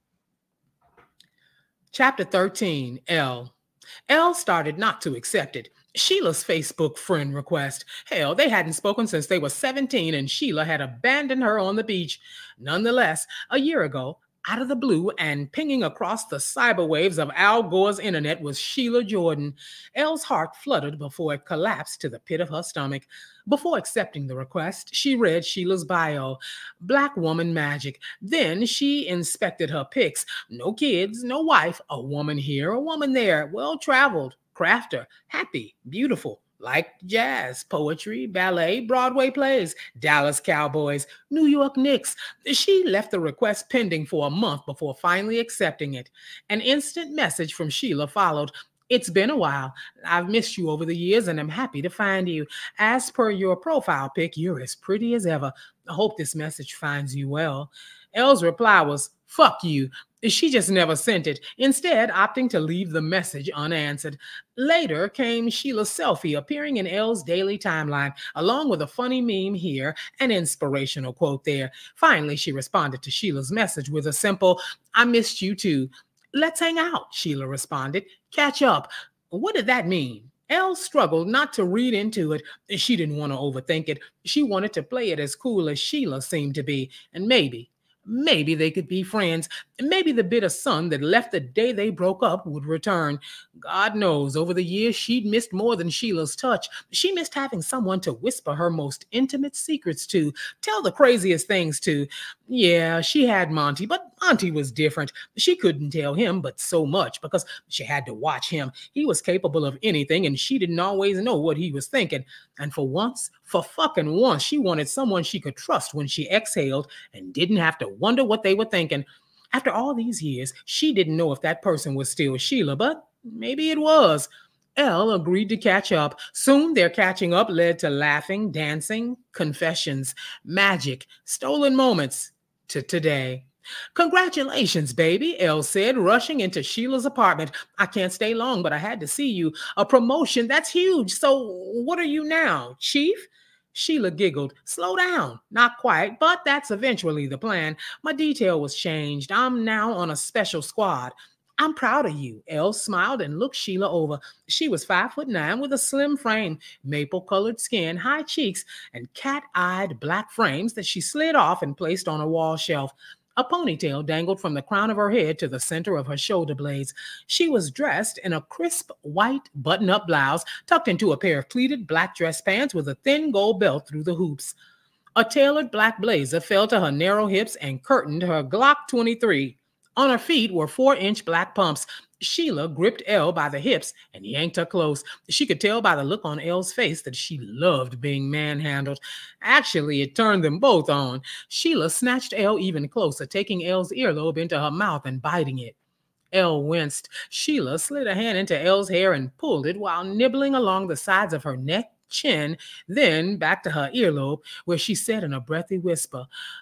Chapter 13, L. Elle started not to accept it. Sheila's Facebook friend request. Hell, they hadn't spoken since they were 17, and Sheila had abandoned her on the beach. Nonetheless, a year ago, out of the blue and pinging across the cyber waves of Al Gore's internet was Sheila Jordan. Elle's heart fluttered before it collapsed to the pit of her stomach. Before accepting the request, she read Sheila's bio. Black woman magic. Then she inspected her pics. No kids, no wife, a woman here, a woman there, well-traveled, crafter, happy, beautiful. Like jazz, poetry, ballet, Broadway plays, Dallas Cowboys, New York Knicks. She left the request pending for a month before finally accepting it. An instant message from Sheila followed. It's been a while. I've missed you over the years and I'm happy to find you. As per your profile pic, you're as pretty as ever. I hope this message finds you well. Elle's reply was, fuck you. She just never sent it, instead opting to leave the message unanswered. Later came Sheila's selfie appearing in Elle's daily timeline, along with a funny meme here, an inspirational quote there. Finally, she responded to Sheila's message with a simple, I missed you too. Let's hang out, Sheila responded. Catch up. What did that mean? Elle struggled not to read into it. She didn't want to overthink it. She wanted to play it as cool as Sheila seemed to be, and maybe they could be friends. Maybe the bitter son that left the day they broke up would return. God knows, over the years, she'd missed more than Sheila's touch. She missed having someone to whisper her most intimate secrets to, tell the craziest things to. Yeah, she had Monty, but Monty was different. She couldn't tell him but so much because she had to watch him. He was capable of anything, and she didn't always know what he was thinking. And for once, for fucking once, she wanted someone she could trust when she exhaled and didn't have to wonder what they were thinking. After all these years, she didn't know if that person was still Sheila, but maybe it was. Elle agreed to catch up. Soon their catching up led to laughing, dancing, confessions, magic, stolen moments, to today. Congratulations, baby, Elle said, rushing into Sheila's apartment. I can't stay long, but I had to see you. A promotion, that's huge. So what are you now, Chief? Sheila giggled. Slow down. Not quite, but that's eventually the plan. My detail was changed. I'm now on a special squad. I'm proud of you. Elle smiled and looked Sheila over. She was 5'9" with a slim frame, maple-colored skin, high cheeks, and cat-eyed black frames that she slid off and placed on a wall shelf. A ponytail dangled from the crown of her head to the center of her shoulder blades. She was dressed in a crisp white button-up blouse tucked into a pair of pleated black dress pants with a thin gold belt through the hoops. A tailored black blazer fell to her narrow hips and curtained her Glock 23. On her feet were 4-inch black pumps. Sheila gripped Elle by the hips and yanked her close. She could tell by the look on Elle's face that she loved being manhandled. Actually, it turned them both on. Sheila snatched Elle even closer, taking Elle's earlobe into her mouth and biting it. Elle winced. Sheila slid a hand into Elle's hair and pulled it while nibbling along the sides of her neck, chin, then back to her earlobe, where she said in a breathy whisper,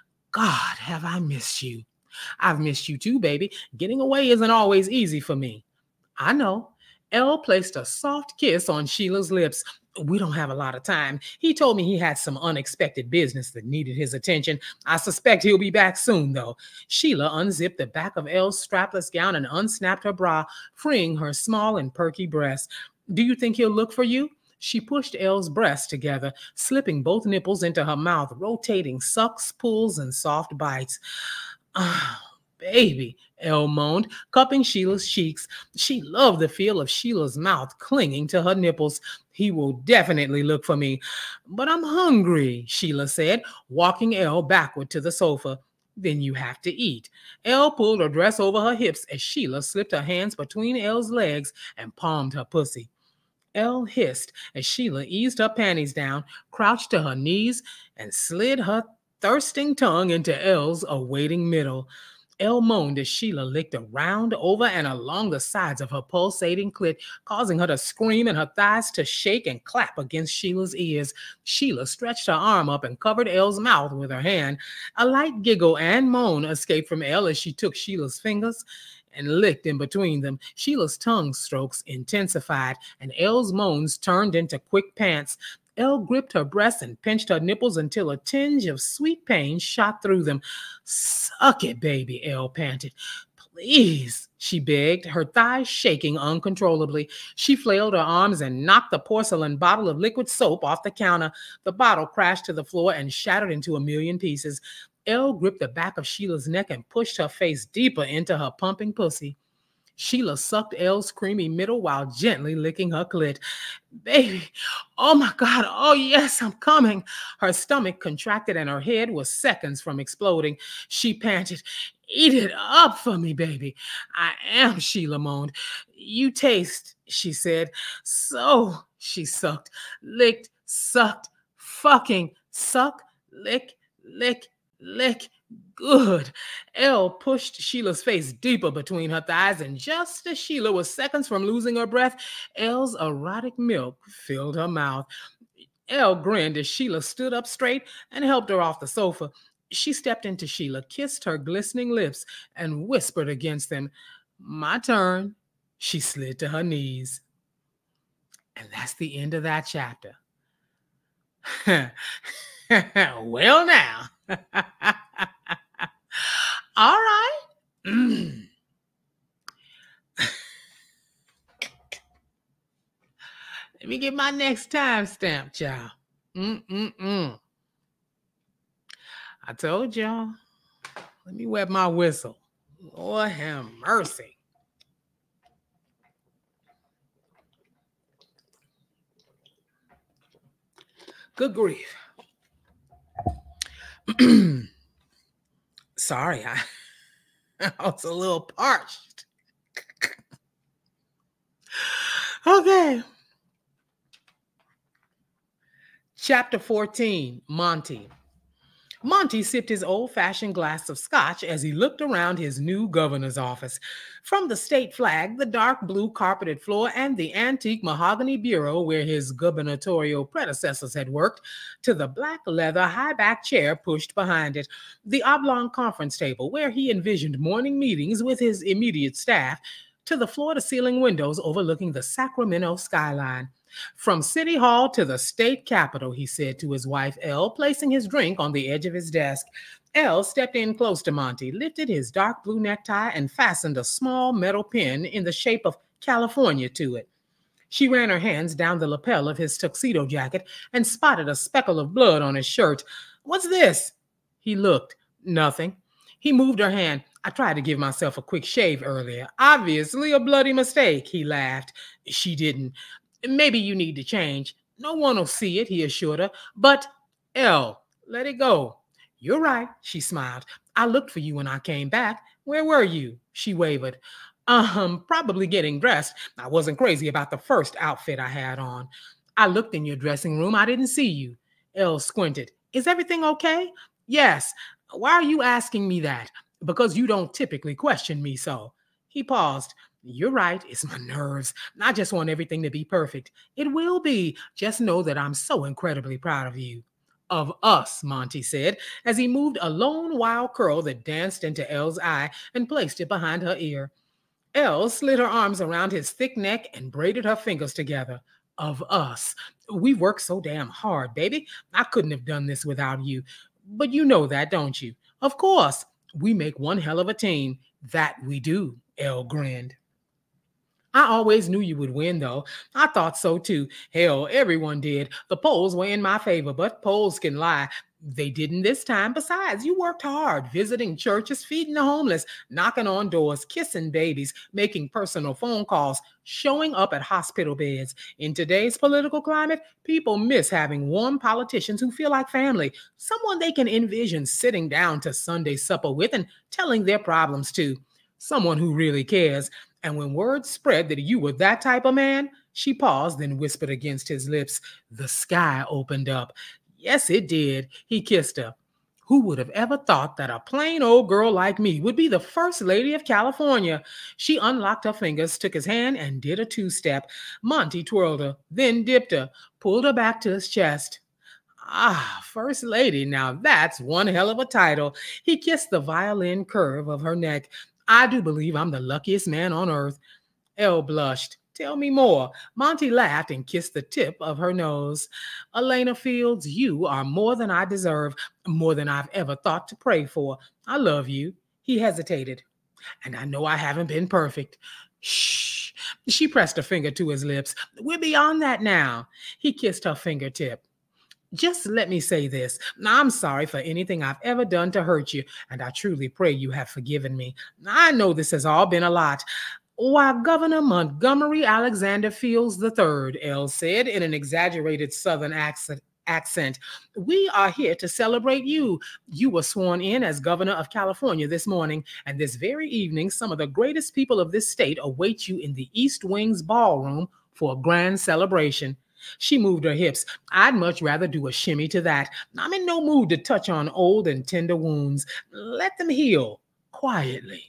God, have I missed you. I've missed you too, baby. Getting away isn't always easy for me. I know. Elle placed a soft kiss on Sheila's lips. We don't have a lot of time. He told me he had some unexpected business that needed his attention. I suspect he'll be back soon, though. Sheila unzipped the back of Elle's strapless gown and unsnapped her bra, freeing her small and perky breasts. Do you think he'll look for you? She pushed Elle's breasts together, slipping both nipples into her mouth, rotating sucks, pulls, and soft bites. Oh, baby, Elle moaned, cupping Sheila's cheeks. She loved the feel of Sheila's mouth clinging to her nipples. He will definitely look for me. But I'm hungry, Sheila said, walking Elle backward to the sofa. Then you have to eat. Elle pulled her dress over her hips as Sheila slipped her hands between Elle's legs and palmed her pussy. Elle hissed as Sheila eased her panties down, crouched to her knees, and slid her thirsting tongue into Elle's awaiting middle. Elle moaned as Sheila licked around, over, and along the sides of her pulsating clit, causing her to scream and her thighs to shake and clap against Sheila's ears. Sheila stretched her arm up and covered Elle's mouth with her hand. A light giggle and moan escaped from Elle as she took Sheila's fingers and licked in between them. Sheila's tongue strokes intensified, and Elle's moans turned into quick pants. Elle gripped her breasts and pinched her nipples until a tinge of sweet pain shot through them. "Suck it, baby," Elle panted. "Please," she begged, her thighs shaking uncontrollably. She flailed her arms and knocked the porcelain bottle of liquid soap off the counter. The bottle crashed to the floor and shattered into a million pieces. Elle gripped the back of Sheila's neck and pushed her face deeper into her pumping pussy. Sheila sucked Elle's creamy middle while gently licking her clit. "Baby, oh my God, oh yes, I'm coming." Her stomach contracted and her head was seconds from exploding. She panted, "Eat it up for me, baby." "I am," Sheila moaned. "You taste," she said. "So," she sucked, licked, sucked, fucking, suck, lick, lick, lick. "Good." Elle pushed Sheila's face deeper between her thighs, and just as Sheila was seconds from losing her breath, Elle's erotic milk filled her mouth. Elle grinned as Sheila stood up straight and helped her off the sofa. She stepped into Sheila, kissed her glistening lips, and whispered against them, "My turn." She slid to her knees. And that's the end of that chapter. Well, now. All right. Let me get my next timestamp, y'all. I told y'all. Let me wet my whistle. Lord have mercy. Good grief. Sorry, I was a little parched. Okay. Chapter 14, Monty. Monty sipped his old-fashioned glass of scotch as he looked around his new governor's office. From the state flag, the dark blue carpeted floor, and the antique mahogany bureau where his gubernatorial predecessors had worked, to the black leather high-back chair pushed behind it, the oblong conference table where he envisioned morning meetings with his immediate staff, to the floor-to-ceiling windows overlooking the Sacramento skyline. "From City Hall to the state capitol," he said to his wife, Elle, placing his drink on the edge of his desk. Elle stepped in close to Monty, lifted his dark blue necktie, and fastened a small metal pin in the shape of California to it. She ran her hands down the lapel of his tuxedo jacket and spotted a speckle of blood on his shirt. "What's this?" He looked. "Nothing." He moved her hand. "I tried to give myself a quick shave earlier. Obviously a bloody mistake," he laughed. She didn't. "Maybe you need to change." "No one will see it," he assured her. "But, Elle, let it go." "You're right," she smiled. "I looked for you when I came back. Where were you?" She wavered. Probably getting dressed. I wasn't crazy about the first outfit I had on." "I looked in your dressing room. I didn't see you." Elle squinted. "Is everything okay?" "Yes." "Why are you asking me that?" "Because you don't typically question me so." He paused. "You're right. It's my nerves. I just want everything to be perfect." "It will be. Just know that I'm so incredibly proud of you." "Of us," Monty said, as he moved a lone wild curl that danced into Elle's eye and placed it behind her ear. Elle slid her arms around his thick neck and braided her fingers together. "Of us. We worked so damn hard, baby. I couldn't have done this without you. But you know that, don't you?" "Of course. We make one hell of a team." "That we do," Elle grinned. "I always knew you would win, though. I thought so, too. Hell, everyone did. The polls were in my favor, but polls can lie. They didn't this time. Besides, you worked hard, visiting churches, feeding the homeless, knocking on doors, kissing babies, making personal phone calls, showing up at hospital beds. In today's political climate, people miss having warm politicians who feel like family, someone they can envision sitting down to Sunday supper with and telling their problems to, someone who really cares. And when word spread that you were that type of man, She paused, then whispered against his lips. The sky opened up. Yes, it did. He kissed her. Who would have ever thought that a plain old girl like me would be the first lady of California? She unlocked her fingers, took his hand, and did a two-step. Monty twirled her, then dipped her, pulled her back to his chest. Ah, First Lady, now that's one hell of a title. He kissed the violin curve of her neck. I do believe I'm the luckiest man on earth. Elle blushed. Tell me more. Monty laughed and kissed the tip of her nose. Ellaina Fields, you are more than I deserve, more than I've ever thought to pray for. I love you. He hesitated. And I know I haven't been perfect. Shh. She pressed a finger to his lips. We're beyond that now. He kissed her fingertip. Just let me say this. I'm sorry for anything I've ever done to hurt you, and I truly pray you have forgiven me. I know this has all been a lot. Why, Governor Montgomery Alexander Fields III, Elle said in an exaggerated Southern accent, we are here to celebrate you. You were sworn in as governor of California this morning, and this very evening, some of the greatest people of this state await you in the East Wing's ballroom for a grand celebration. She moved her hips. I'd much rather do a shimmy to that. I'm in no mood to touch on old and tender wounds. Let them heal quietly.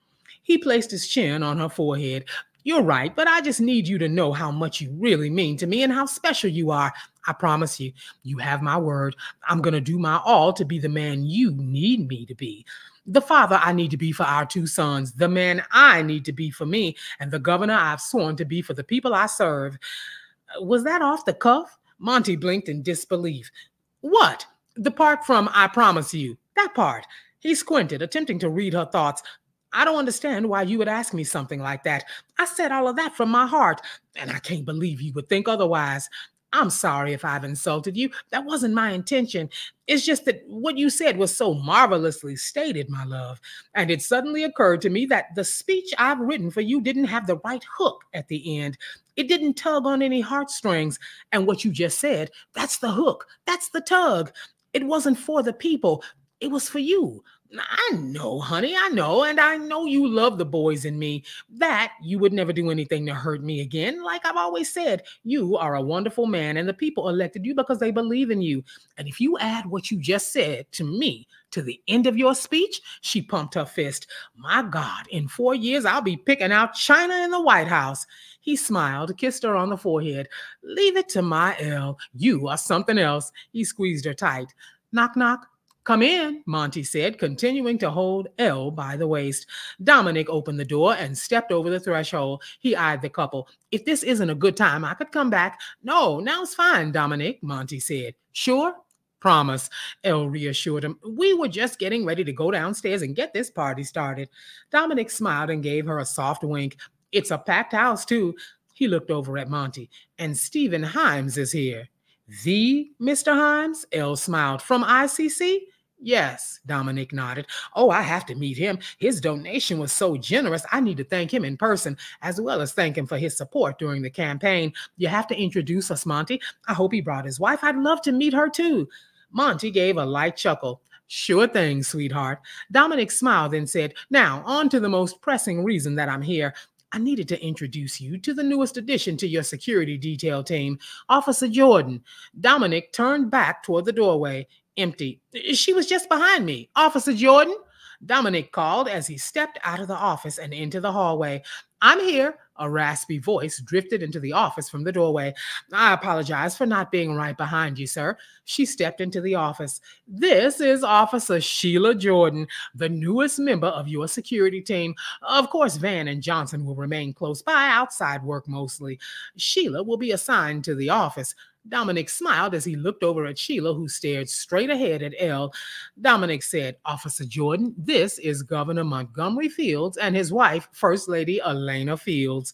He placed his chin on her forehead. You're right, but I just need you to know how much you really mean to me and how special you are. I promise you, you have my word. I'm going to do my all to be the man you need me to be. The father I need to be for our two sons, the man I need to be for me, and the governor I've sworn to be for the people I serve. Was that off the cuff? Monty blinked in disbelief. What? The part from I promise you. That part. He squinted, attempting to read her thoughts. I don't understand why you would ask me something like that. I said all of that from my heart, and I can't believe you would think otherwise. I'm sorry if I've insulted you. That wasn't my intention. It's just that what you said was so marvelously stated, my love. And it suddenly occurred to me that the speech I've written for you didn't have the right hook at the end. It didn't tug on any heartstrings. And what you just said, that's the hook. That's the tug. It wasn't for the people. It was for you. I know, honey, I know, and I know you love the boys and me, that you would never do anything to hurt me again. Like I've always said, you are a wonderful man, and the people elected you because they believe in you. And if you add what you just said to me to the end of your speech, she pumped her fist. My God, in 4 years, I'll be picking out China in the White House. He smiled, kissed her on the forehead. Leave it to my Elle. You are something else. He squeezed her tight. Knock, knock. Come in, Monty said, continuing to hold Elle by the waist. Dominic opened the door and stepped over the threshold. He eyed the couple. If this isn't a good time, I could come back. No, now's fine, Dominic, Monty said. Sure? Promise, Elle reassured him. We were just getting ready to go downstairs and get this party started. Dominic smiled and gave her a soft wink. It's a packed house, too. He looked over at Monty. And Stephen Himes is here. The Mr. Himes? Elle smiled. From ICC? Yes, Dominic nodded. Oh, I have to meet him. His donation was so generous. I need to thank him in person, as well as thank him for his support during the campaign. You have to introduce us, Monty. I hope he brought his wife. I'd love to meet her, too. Monty gave a light chuckle. Sure thing, sweetheart. Dominic smiled and said, now, on to the most pressing reason that I'm here. I needed to introduce you to the newest addition to your security detail team, Officer Jordan. Dominic turned back toward the doorway. Empty. She was just behind me. Officer Jordan? Dominic called as he stepped out of the office and into the hallway. I'm here. A raspy voice drifted into the office from the doorway. I apologize for not being right behind you, sir. She stepped into the office. This is Officer Sheila Jordan, the newest member of your security team. Of course, Van and Johnson will remain close by, outside work mostly. Sheila will be assigned to the office. Dominic smiled as he looked over at Sheila, who stared straight ahead at Elle. Dominic said, Officer Jordan, this is Governor Montgomery Fields and his wife, First Lady Ellaina Fields.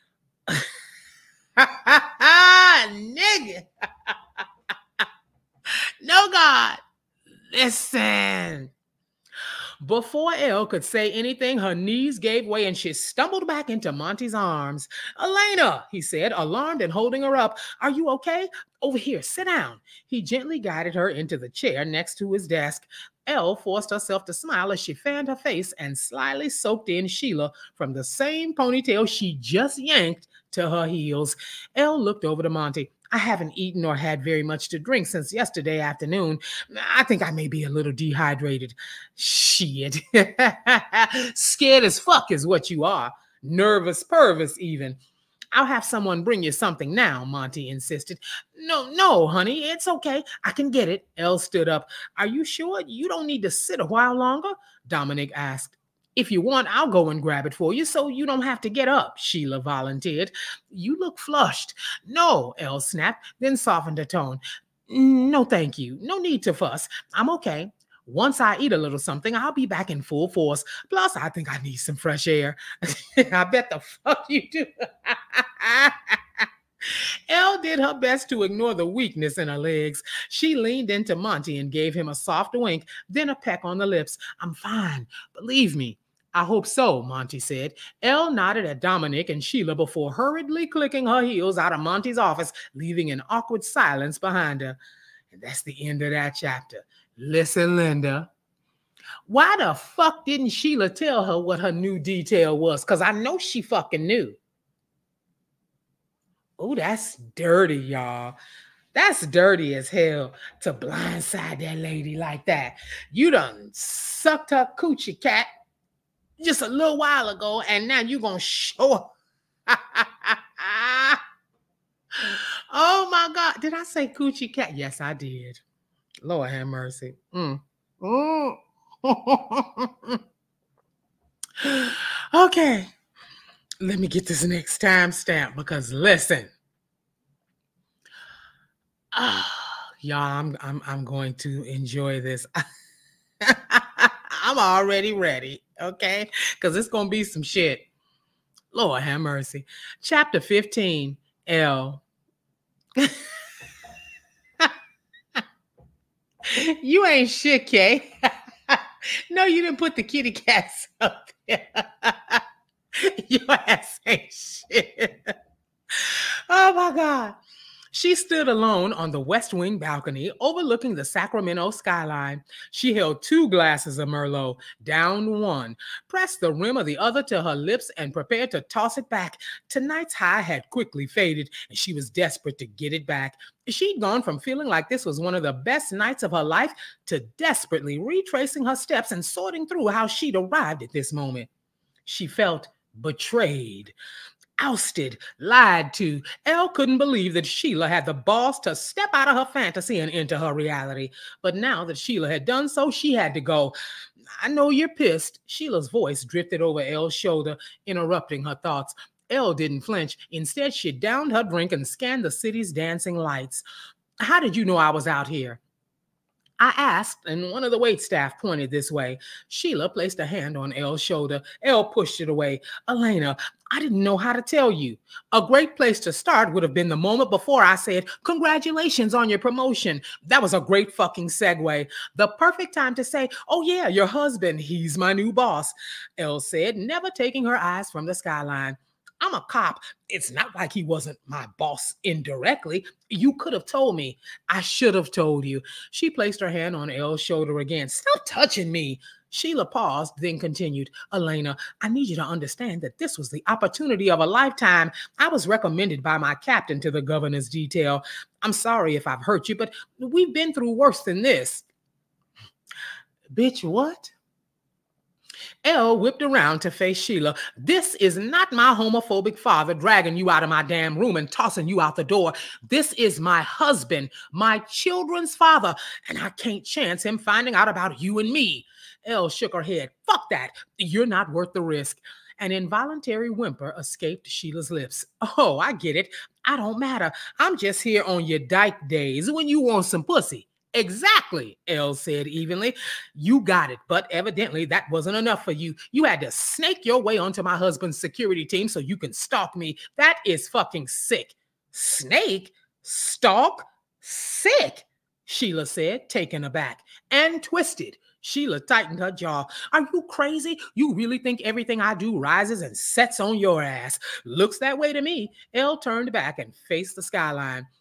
Nigga. No, God. Listen. Before Elle could say anything, her knees gave way and she stumbled back into Monty's arms. Ellaina, he said, alarmed and holding her up. Are you okay? Over here, sit down. He gently guided her into the chair next to his desk. Elle forced herself to smile as she fanned her face and slyly soaked in Sheila from the same ponytail she just yanked to her heels. Elle looked over to Monty. I haven't eaten or had very much to drink since yesterday afternoon. I think I may be a little dehydrated. Shit. Scared as fuck is what you are. Nervous pervous even. I'll have someone bring you something now, Monty insisted. No, honey, it's okay. I can get it. Elle stood up. Are you sure you don't need to sit a while longer? Dominic asked. If you want, I'll go and grab it for you so you don't have to get up, Sheila volunteered. You look flushed. No, Elle snapped, then softened her tone. No, thank you. No need to fuss. I'm okay. Once I eat a little something, I'll be back in full force. Plus, I think I need some fresh air. I bet the fuck you do. Elle did her best to ignore the weakness in her legs. She leaned into Monty and gave him a soft wink, then a peck on the lips. I'm fine. Believe me. I hope so, Monty said. Elle nodded at Dominic and Sheila before hurriedly clicking her heels out of Monty's office, leaving an awkward silence behind her. And that's the end of that chapter. Listen, Linda. Why the fuck didn't Sheila tell her what her new detail was? Because I know she fucking knew. Oh, that's dirty, y'all. That's dirty as hell to blindside that lady like that. You done sucked her coochie cat just a little while ago, and now you gonna show her. Oh my God. Did I say coochie cat? Yes, I did. Lord have mercy. Okay. Let me get this next timestamp because listen. Y'all, I'm going to enjoy this. I'm already ready, okay? Because it's going to be some shit. Lord have mercy. Chapter 15, L. You ain't shit, Kay. No, you didn't put the kitty cats up there. Your ass ain't shit. Oh my God. She stood alone on the West Wing balcony overlooking the Sacramento skyline. She held 2 glasses of Merlot, down one, pressed the rim of the other to her lips, and prepared to toss it back. Tonight's high had quickly faded, and she was desperate to get it back. She'd gone from feeling like this was one of the best nights of her life to desperately retracing her steps and sorting through how she'd arrived at this moment. She felt betrayed. Ousted, lied to. Elle couldn't believe that Sheila had the balls to step out of her fantasy and into her reality. But now that Sheila had done so, she had to go. I know you're pissed. Sheila's voice drifted over Elle's shoulder, interrupting her thoughts. Elle didn't flinch. Instead, she downed her drink and scanned the city's dancing lights. How did you know I was out here? I asked, and one of the waitstaff pointed this way. Sheila placed a hand on Elle's shoulder. Elle pushed it away. Ellaina, I didn't know how to tell you. A great place to start would have been the moment before I said, congratulations on your promotion. That was a great fucking segue. The perfect time to say, oh yeah, your husband, he's my new boss, Elle said, never taking her eyes from the skyline. I'm a cop. It's not like he wasn't my boss indirectly. You could have told me. I should have told you. She placed her hand on Elle's shoulder again. Stop touching me. Sheila paused, then continued. Ellaina, I need you to understand that this was the opportunity of a lifetime. I was recommended by my captain to the governor's detail. I'm sorry if I've hurt you, but we've been through worse than this. Bitch, what? Elle whipped around to face Sheila. This is not my homophobic father dragging you out of my damn room and tossing you out the door. This is my husband, my children's father, and I can't chance him finding out about you and me. Elle shook her head. Fuck that. You're not worth the risk. An involuntary whimper escaped Sheila's lips. Oh, I get it. I don't matter. I'm just here on your dyke days when you want some pussy. Exactly, Elle said evenly. You got it, but evidently that wasn't enough for you. You had to snake your way onto my husband's security team so you can stalk me. That is fucking sick. Snake? Stalk? Sick, Sheila said, taken aback, and twisted. Sheila tightened her jaw. Are you crazy? You really think everything I do rises and sets on your ass? Looks that way to me. Elle turned back and faced the skyline.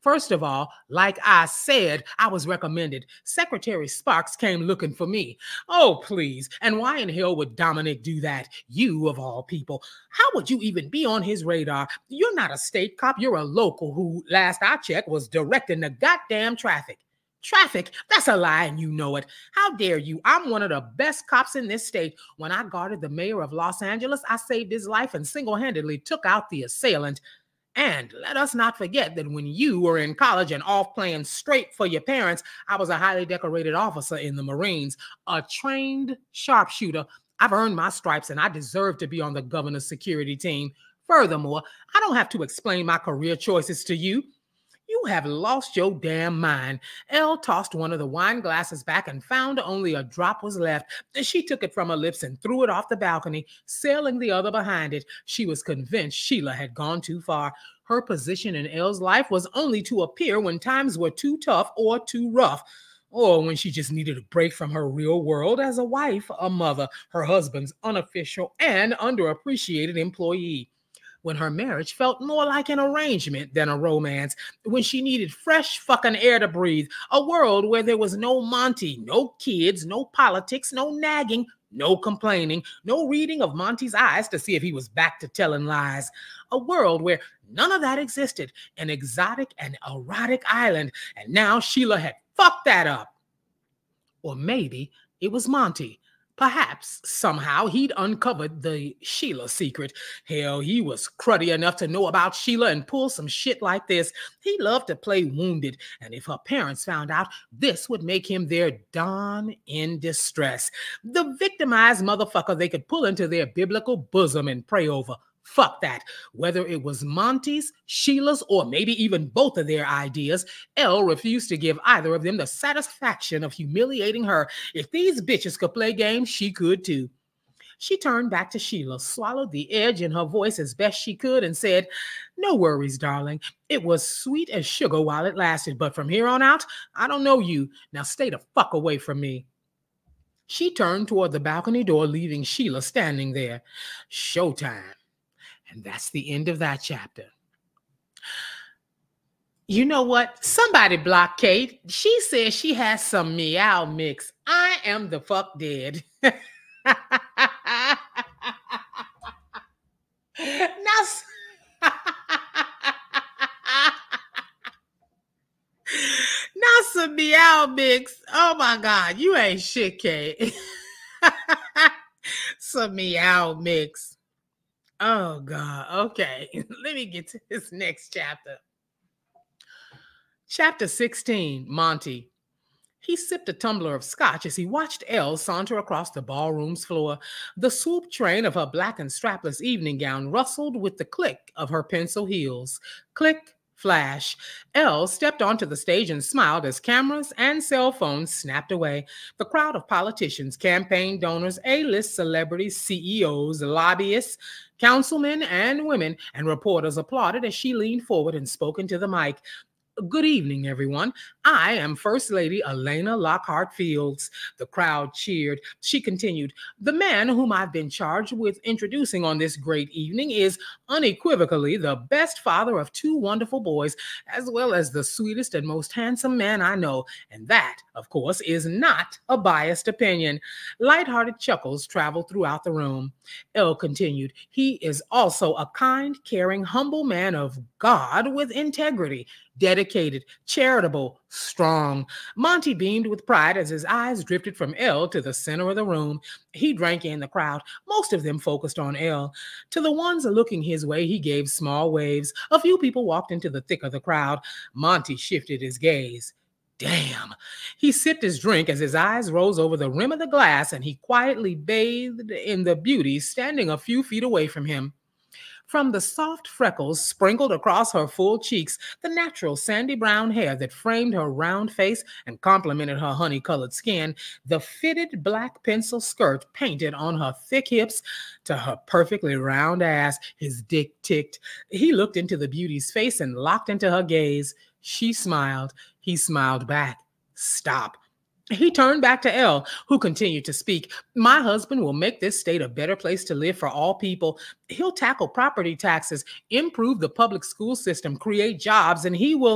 First of all, like I said, I was recommended. Secretary Sparks came looking for me. Oh, please. And why in hell would Dominic do that? You, of all people. How would you even be on his radar? You're not a state cop. You're a local who, last I checked, was directing the goddamn traffic. Traffic? That's a lie, and you know it. How dare you? I'm one of the best cops in this state. When I guarded the mayor of Los Angeles, I saved his life and single-handedly took out the assailant. And let us not forget that when you were in college and off playing straight for your parents, I was a highly decorated officer in the Marines, a trained sharpshooter. I've earned my stripes, and I deserve to be on the governor's security team. Furthermore, I don't have to explain my career choices to you. You have lost your damn mind. Elle tossed one of the wine glasses back and found only a drop was left. She took it from her lips and threw it off the balcony, sailing the other behind it. She was convinced Sheila had gone too far. Her position in Elle's life was only to appear when times were too tough or too rough, or when she just needed a break from her real world as a wife, a mother, her husband's unofficial and underappreciated employee. When her marriage felt more like an arrangement than a romance, when she needed fresh fucking air to breathe, a world where there was no Monty, no kids, no politics, no nagging, no complaining, no reading of Monty's eyes to see if he was back to telling lies. A world where none of that existed, an exotic and erotic island, and now Sheila had fucked that up. Or maybe it was Monty. Perhaps, somehow, he'd uncovered the Sheila secret. Hell, he was cruddy enough to know about Sheila and pull some shit like this. He loved to play wounded, and if her parents found out, this would make him their Don in distress. The victimized motherfucker they could pull into their biblical bosom and pray over. Fuck that. Whether it was Monty's, Sheila's, or maybe even both of their ideas, Elle refused to give either of them the satisfaction of humiliating her. If these bitches could play games, she could too. She turned back to Sheila, swallowed the edge in her voice as best she could, and said, "No worries, darling. It was sweet as sugar while it lasted, but from here on out, I don't know you. Now stay the fuck away from me." She turned toward the balcony door, leaving Sheila standing there. Showtime. And that's the end of that chapter. You know what? Somebody blocked Kate. She says she has some meow mix. I am the fuck dead. Now, now some meow mix. Oh my God, you ain't shit, Kate. Some meow mix. Oh, God. Okay. Let me get to this next chapter. Chapter 16, Monty. He sipped a tumbler of scotch as he watched Elle saunter across the ballroom's floor. The swoop train of her black and strapless evening gown rustled with the click of her pencil heels. Click, flash. Elle stepped onto the stage and smiled as cameras and cell phones snapped away. The crowd of politicians, campaign donors, A-list celebrities, CEOs, lobbyists, councilmen and women and reporters applauded as she leaned forward and spoke into the mic. Good evening, everyone. I am First Lady Ellaina Lockhart-Fields. The crowd cheered. She continued, the man whom I've been charged with introducing on this great evening is unequivocally the best father of two wonderful boys, as well as the sweetest and most handsome man I know. And that, of course, is not a biased opinion. Lighthearted chuckles traveled throughout the room. Elle continued, he is also a kind, caring, humble man of God with integrity, dedicated, charitable, strong. Monty beamed with pride as his eyes drifted from Elle to the center of the room. He drank in the crowd, most of them focused on Elle. To the ones looking his way, he gave small waves. A few people walked into the thick of the crowd. Monty shifted his gaze. Damn. He sipped his drink as his eyes rose over the rim of the glass, and he quietly bathed in the beauty standing a few feet away from him. From the soft freckles sprinkled across her full cheeks, the natural sandy brown hair that framed her round face and complemented her honey-colored skin, the fitted black pencil skirt painted on her thick hips, to her perfectly round ass, his dick ticked. He looked into the beauty's face and locked into her gaze. She smiled. He smiled back. Stop. He turned back to Elle, who continued to speak. My husband will make this state a better place to live for all people. He'll tackle property taxes, improve the public school system, create jobs, and he will...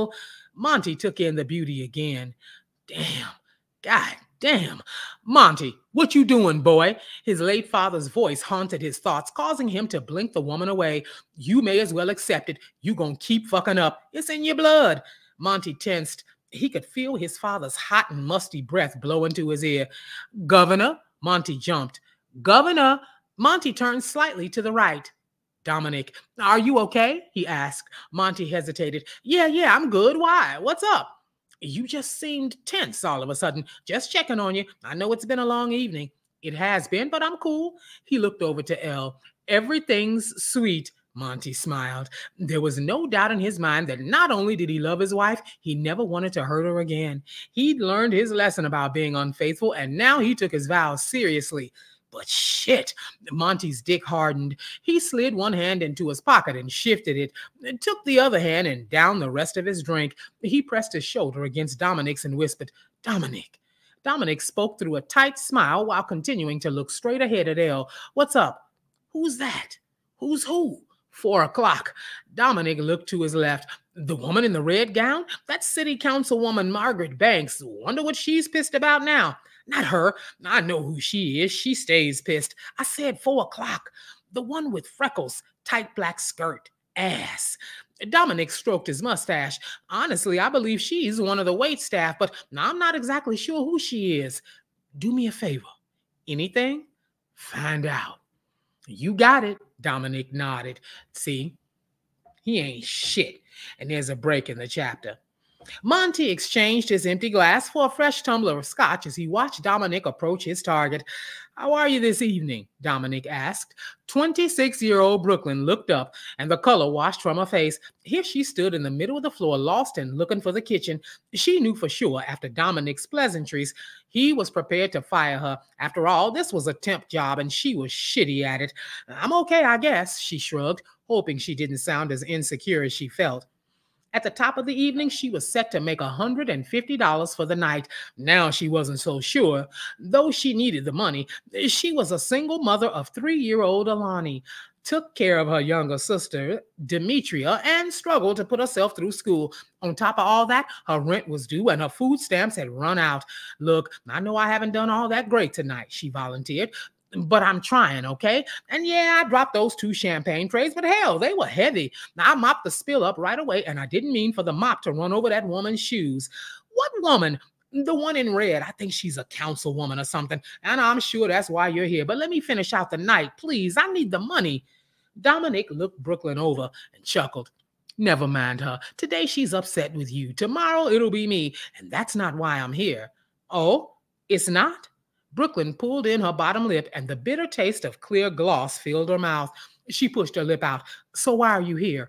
Monty took in the beauty again. Damn. God damn. Monty, what you doing, boy? His late father's voice haunted his thoughts, causing him to blink the woman away. You may as well accept it. You gonna keep fucking up. It's in your blood. Monty tensed. He could feel his father's hot and musty breath blow into his ear. Governor? Monty jumped. Governor? Monty turned slightly to the right. Dominic, are you okay? He asked. Monty hesitated. Yeah, I'm good. Why? What's up? You just seemed tense all of a sudden. Just checking on you. I know it's been a long evening. It has been, but I'm cool. He looked over to Elle. Everything's sweet. Monty smiled. There was no doubt in his mind that not only did he love his wife, he never wanted to hurt her again. He'd learned his lesson about being unfaithful, and now he took his vows seriously. But shit, Monty's dick hardened. He slid one hand into his pocket and shifted it, and took the other hand and downed the rest of his drink. He pressed his shoulder against Dominic's and whispered, Dominic. Dominic spoke through a tight smile while continuing to look straight ahead at Elle. What's up? Who's that? Who's who? 4 o'clock. Dominic looked to his left. The woman in the red gown? That's City Councilwoman Margaret Banks. Wonder what she's pissed about now. Not her. I know who she is. She stays pissed. I said 4 o'clock. The one with freckles, tight black skirt, ass. Dominic stroked his mustache. Honestly, I believe she's one of the wait staff, but I'm not exactly sure who she is. Do me a favor. Anything? Find out. You got it. Dominic nodded. See, he ain't shit. And there's a break in the chapter. Monty exchanged his empty glass for a fresh tumbler of scotch as he watched Dominic approach his target. How are you this evening? Dominic asked. 26-year-old Brooklyn looked up, and the color washed from her face. Here she stood in the middle of the floor, lost and looking for the kitchen. She knew for sure, after Dominic's pleasantries, he was prepared to fire her. After all, this was a temp job, and she was shitty at it. I'm okay, I guess, she shrugged, hoping she didn't sound as insecure as she felt. At the top of the evening, she was set to make $150 for the night. Now she wasn't so sure. Though she needed the money, she was a single mother of 3-year-old Alani, took care of her younger sister, Demetria, and struggled to put herself through school. On top of all that, her rent was due and her food stamps had run out. Look, I know I haven't done all that great tonight, she volunteered. But I'm trying, okay? And yeah, I dropped those 2 champagne trays, but hell, they were heavy. Now I mopped the spill up right away, and I didn't mean for the mop to run over that woman's shoes. What woman? The one in red. I think she's a councilwoman or something, and I'm sure that's why you're here. But let me finish out the night, please. I need the money. Dominic looked Brooklyn over and chuckled. Never mind her. Today she's upset with you. Tomorrow it'll be me, and that's not why I'm here. Oh, it's not? Brooklyn pulled in her bottom lip, and the bitter taste of clear gloss filled her mouth. She pushed her lip out. So why are you here?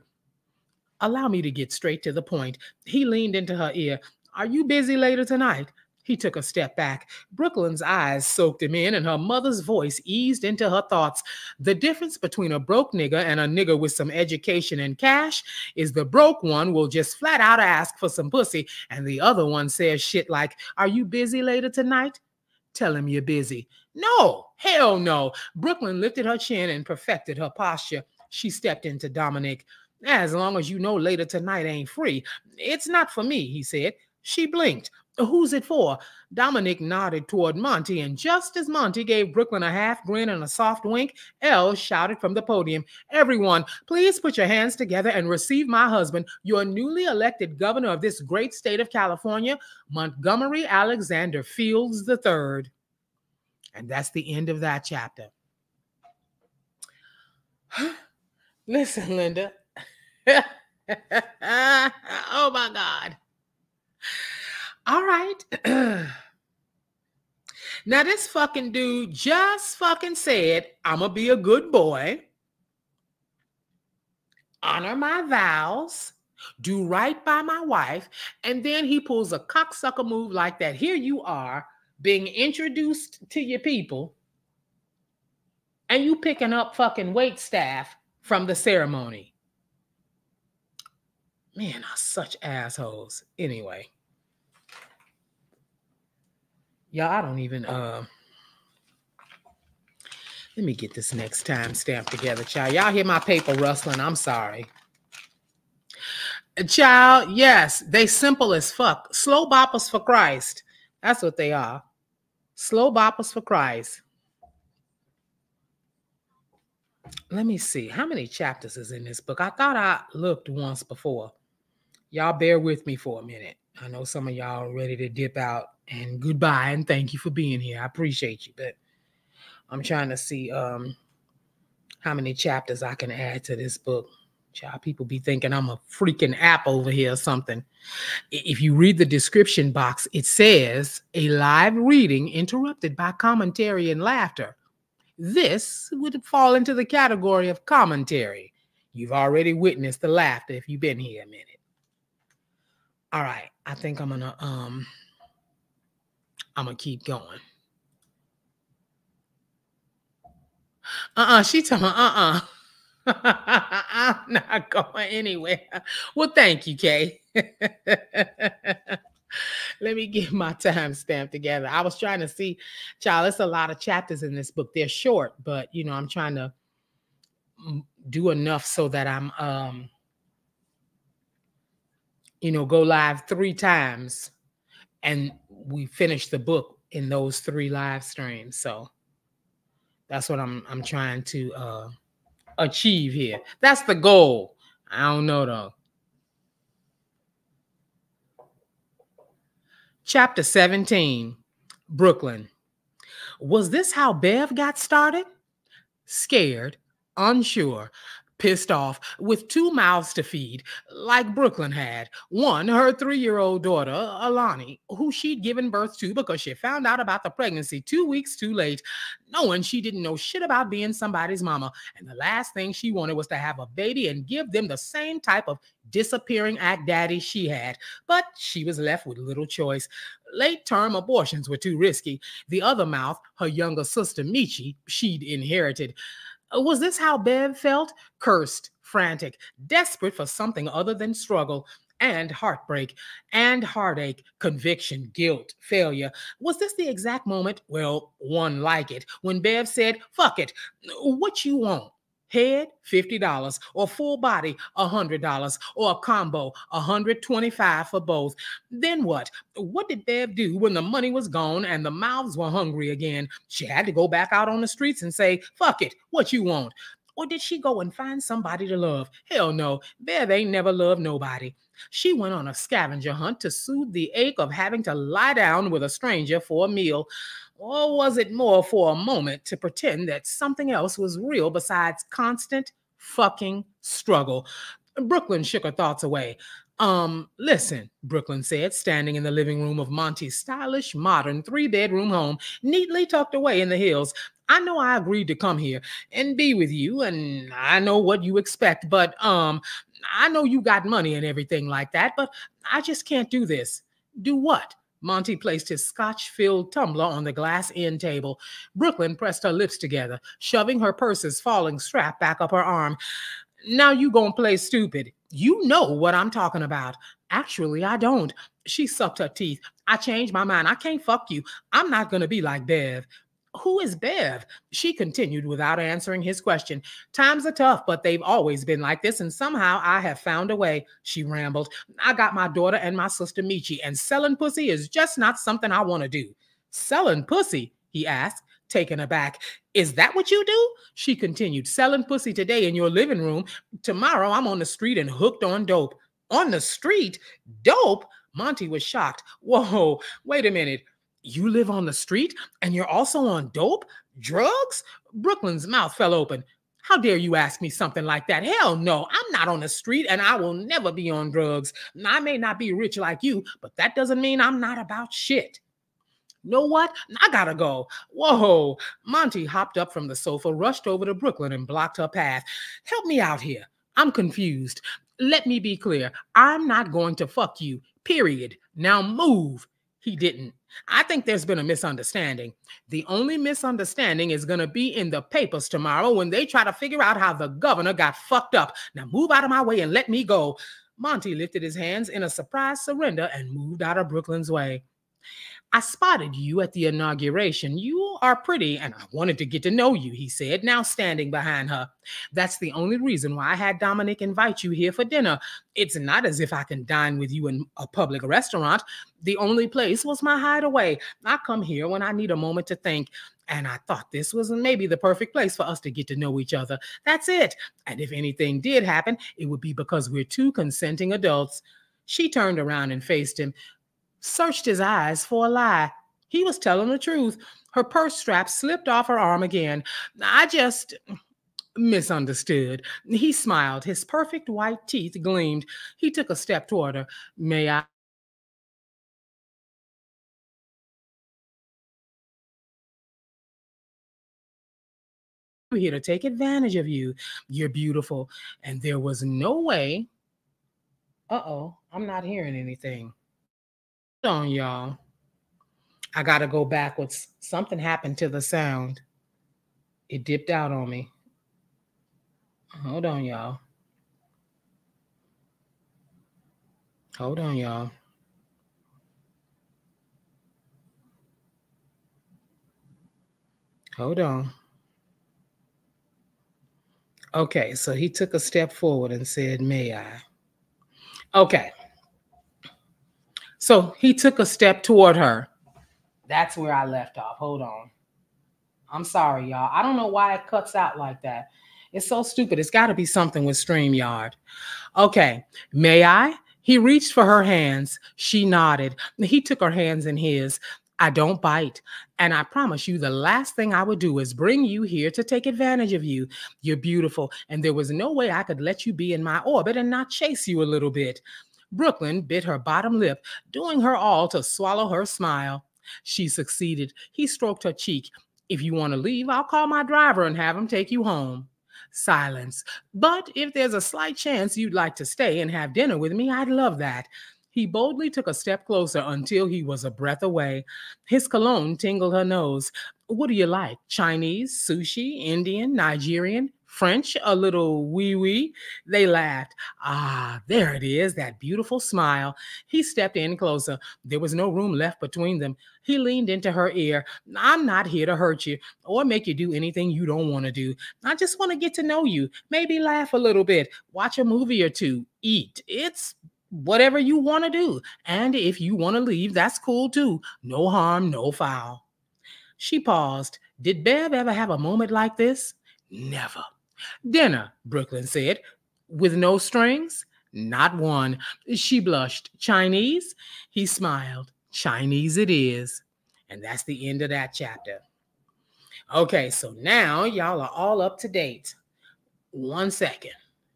Allow me to get straight to the point. He leaned into her ear. Are you busy later tonight? He took a step back. Brooklyn's eyes soaked him in, and her mother's voice eased into her thoughts. The difference between a broke nigger and a nigger with some education and cash is the broke one will just flat out ask for some pussy, and the other one says shit like, are you busy later tonight? Tell him you're busy. No, hell no. Brooklyn lifted her chin and perfected her posture. She stepped into Dominic. As long as you know later tonight ain't free. It's not for me, he said. She blinked. Who's it for? Dominic nodded toward Monty, and just as Monty gave Brooklyn a half grin and a soft wink, Elle shouted from the podium, everyone, please put your hands together and receive my husband, your newly elected governor of this great state of California, Montgomery Alexander Fields III. And that's the end of that chapter. Listen, Linda. Oh, my God. All right. Now, this fucking dude just fucking said, I'm going to be a good boy, honor my vows, do right by my wife, and then he pulls a cocksucker move like that. Here you are being introduced to your people, and you picking up fucking wait staff from the ceremony. Man, are such assholes. Anyway. Y'all, I don't even, let me get this next time stamp together, child. Y'all hear my paper rustling? I'm sorry. Child, yes, they simple as fuck. Slow boppers for Christ. That's what they are. Slow boppers for Christ. Let me see. How many chapters is in this book? I thought I looked once before. Y'all bear with me for a minute. I know some of y'all are ready to dip out, and goodbye and thank you for being here. I appreciate you, but I'm trying to see how many chapters I can add to this book. Child, people be thinking I'm a freaking app over here or something. If you read the description box, it says a live reading interrupted by commentary and laughter. This would fall into the category of commentary. You've already witnessed the laughter if you've been here a minute. All right, I think I'm gonna keep going. She told me, I'm not going anywhere. Well, thank you, Kay. Let me get my timestamp together. I was trying to see, child, it's a lot of chapters in this book. They're short, but you know, I'm trying to do enough so that I'm you know, go live 3 times and we finish the book in those 3 live streams. So that's what I'm trying to achieve here. That's the goal. I don't know though. Chapter 17, Brooklyn. Was this how Bev got started? Scared, unsure, pissed off, with 2 mouths to feed, like Brooklyn had. One, her 3-year-old daughter, Alani, who she'd given birth to because she found out about the pregnancy 2 weeks too late, knowing she didn't know shit about being somebody's mama. And the last thing she wanted was to have a baby and give them the same type of disappearing act daddy she had. But she was left with little choice. Late-term abortions were too risky. The other mouth, her younger sister, Michi, she'd inherited. Was this how Bev felt? Cursed, frantic, desperate for something other than struggle and heartbreak and heartache, conviction, guilt, failure. Was this the exact moment? Well, one like it, when Bev said, fuck it, what you want? Head, $50, or full body, $100, or a combo, $125 for both. Then what? What did Bev do when the money was gone and the mouths were hungry again? She had to go back out on the streets and say, fuck it, what you want? Or did she go and find somebody to love? Hell no, Bev ain't never loved nobody. She went on a scavenger hunt to soothe the ache of having to lie down with a stranger for a meal. Or was it more for a moment to pretend that something else was real besides constant fucking struggle? Brooklyn shook her thoughts away. Listen, Brooklyn said, standing in the living room of Monty's stylish, modern 3-bedroom home, neatly tucked away in the hills. I know I agreed to come here and be with you, and I know what you expect, but I know you got money and everything like that, but I just can't do this. Do what? Monty placed his scotch-filled tumbler on the glass end table. Brooklyn pressed her lips together, shoving her purse's falling strap back up her arm. Now you gonna play stupid. You know what I'm talking about. Actually, I don't. She sucked her teeth. I changed my mind. I can't fuck you. I'm not gonna be like Bev. Who is Bev? She continued without answering his question. Times are tough, but they've always been like this, and somehow I have found a way, she rambled. I got my daughter and my sister Michi, and selling pussy is just not something I want to do. Selling pussy? He asked, taken aback. Is that what you do? She continued. Selling pussy today in your living room. Tomorrow I'm on the street and hooked on dope. On the street? Dope? Monty was shocked. Whoa, wait a minute. You live on the street and you're also on dope? Drugs? Brooklyn's mouth fell open. How dare you ask me something like that? Hell no, I'm not on the street and I will never be on drugs. I may not be rich like you, but that doesn't mean I'm not about shit. Know what? I gotta go. Whoa. Monty hopped up from the sofa, rushed over to Brooklyn and blocked her path. Help me out here. I'm confused. Let me be clear. I'm not going to fuck you, period. Now move. He didn't. I think there's been a misunderstanding. The only misunderstanding is going to be in the papers tomorrow when they try to figure out how the governor got fucked up. Now move out of my way and let me go. Monty lifted his hands in a surprised surrender and moved out of Brooklyn's way. I spotted you at the inauguration. You are pretty, and I wanted to get to know you, he said, now standing behind her. That's the only reason why I had Dominic invite you here for dinner. It's not as if I can dine with you in a public restaurant. The only place was my hideaway. I come here when I need a moment to think. And I thought this was maybe the perfect place for us to get to know each other. That's it. And if anything did happen, it would be because we're two consenting adults. She turned around and faced him, searched his eyes for a lie. He was telling the truth. Her purse strap slipped off her arm again. I just misunderstood. He smiled. His perfect white teeth gleamed. He took a step toward her. May I? I'm here to take advantage of you. You're beautiful. And there was no way. Uh-oh, I'm not hearing anything. Hold on, y'all. I got to go backwards. Something happened to the sound. It dipped out on me. Hold on, y'all. Hold on, y'all. Hold on. Okay, so he took a step forward and said, may I? Okay. So he took a step toward her. That's where I left off. Hold on. I'm sorry, y'all. I don't know why it cuts out like that. It's so stupid. It's got to be something with StreamYard. Okay. May I? He reached for her hands. She nodded. He took her hands in his. I don't bite. And I promise you the last thing I would do is bring you here to take advantage of you. You're beautiful. And there was no way I could let you be in my orbit and not chase you a little bit. Brooklyn bit her bottom lip, doing her all to swallow her smile. She succeeded. He stroked her cheek. If you want to leave, I'll call my driver and have him take you home. Silence. But if there's a slight chance you'd like to stay and have dinner with me, I'd love that. He boldly took a step closer until he was a breath away. His cologne tingled her nose. What do you like? Chinese, sushi, Indian, Nigerian, French, a little wee-wee? They laughed. Ah, there it is, that beautiful smile. He stepped in closer. There was no room left between them. He leaned into her ear. I'm not here to hurt you or make you do anything you don't want to do. I just want to get to know you, maybe laugh a little bit, watch a movie or two, eat. It's whatever you want to do. And if you want to leave, that's cool too. No harm, no foul. She paused. Did Bev ever have a moment like this? Never. Dinner, Brooklyn said. With no strings? Not one. She blushed. Chinese? He smiled. Chinese it is. And that's the end of that chapter. Okay, so now y'all are all up to date. 1 second.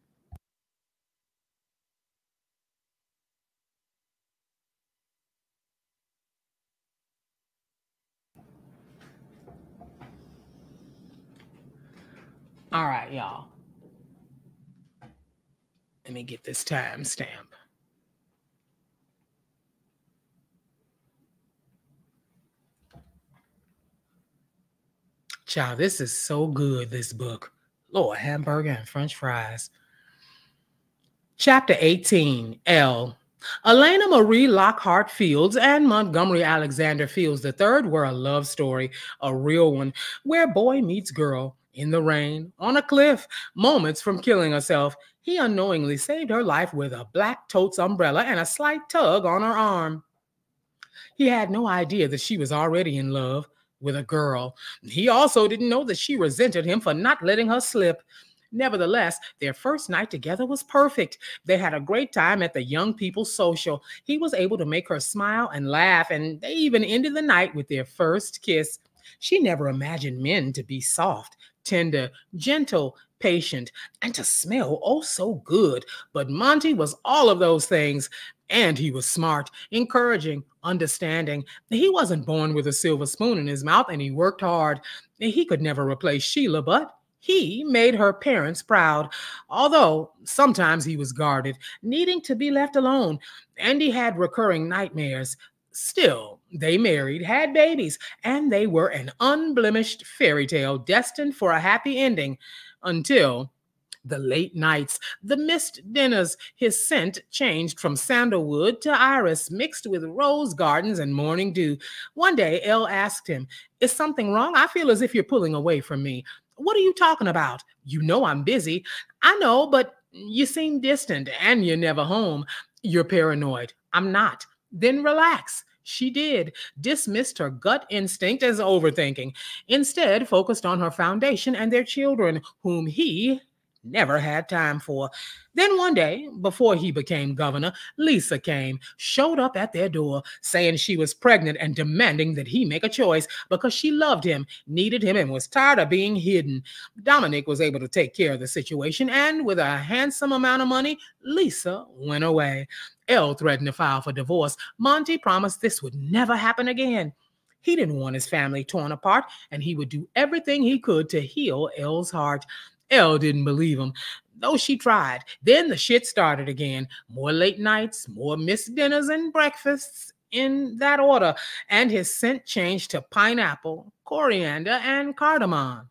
All right, y'all. Let me get this timestamp. Child, this is so good, this book. Lord, hamburger and french fries. Chapter 18, L. Ellaina Marie Lockhart-Fields and Montgomery Alexander Fields III were a love story, a real one, where boy meets girl, in the rain, on a cliff, moments from killing herself. He unknowingly saved her life with a black totes umbrella and a slight tug on her arm. He had no idea that she was already in love with a girl. He also didn't know that she resented him for not letting her slip. Nevertheless, their first night together was perfect. They had a great time at the young people's social. He was able to make her smile and laugh, and they even ended the night with their first kiss. She never imagined men to be soft, tender, gentle, patient, and to smell oh so good. But Monty was all of those things. And he was smart, encouraging, understanding. He wasn't born with a silver spoon in his mouth, and he worked hard. He could never replace Sheila, but he made her parents proud, although sometimes he was guarded, needing to be left alone, and he had recurring nightmares. Still, they married, had babies, and they were an unblemished fairy tale destined for a happy ending until The late nights, the missed dinners, his scent changed from sandalwood to iris, mixed with rose gardens and morning dew. One day, Elle asked him, "Is something wrong? I feel as if you're pulling away from me." "What are you talking about? You know I'm busy." "I know, but you seem distant and you're never home." "You're paranoid." "I'm not." "Then relax." She did, dismissed her gut instinct as overthinking, instead focused on her foundation and their children, whom he never had time for. Then one day, before he became governor, Lisa came, showed up at their door, saying she was pregnant and demanding that he make a choice because she loved him, needed him, and was tired of being hidden. Dominic was able to take care of the situation, and with a handsome amount of money, Lisa went away. Elle threatened to file for divorce. Monty promised this would never happen again. He didn't want his family torn apart, and he would do everything he could to heal Elle's heart. Elle didn't believe him, though she tried. Then the shit started again. More late nights, more missed dinners and breakfasts in that order, and his scent changed to pineapple, coriander, and cardamom.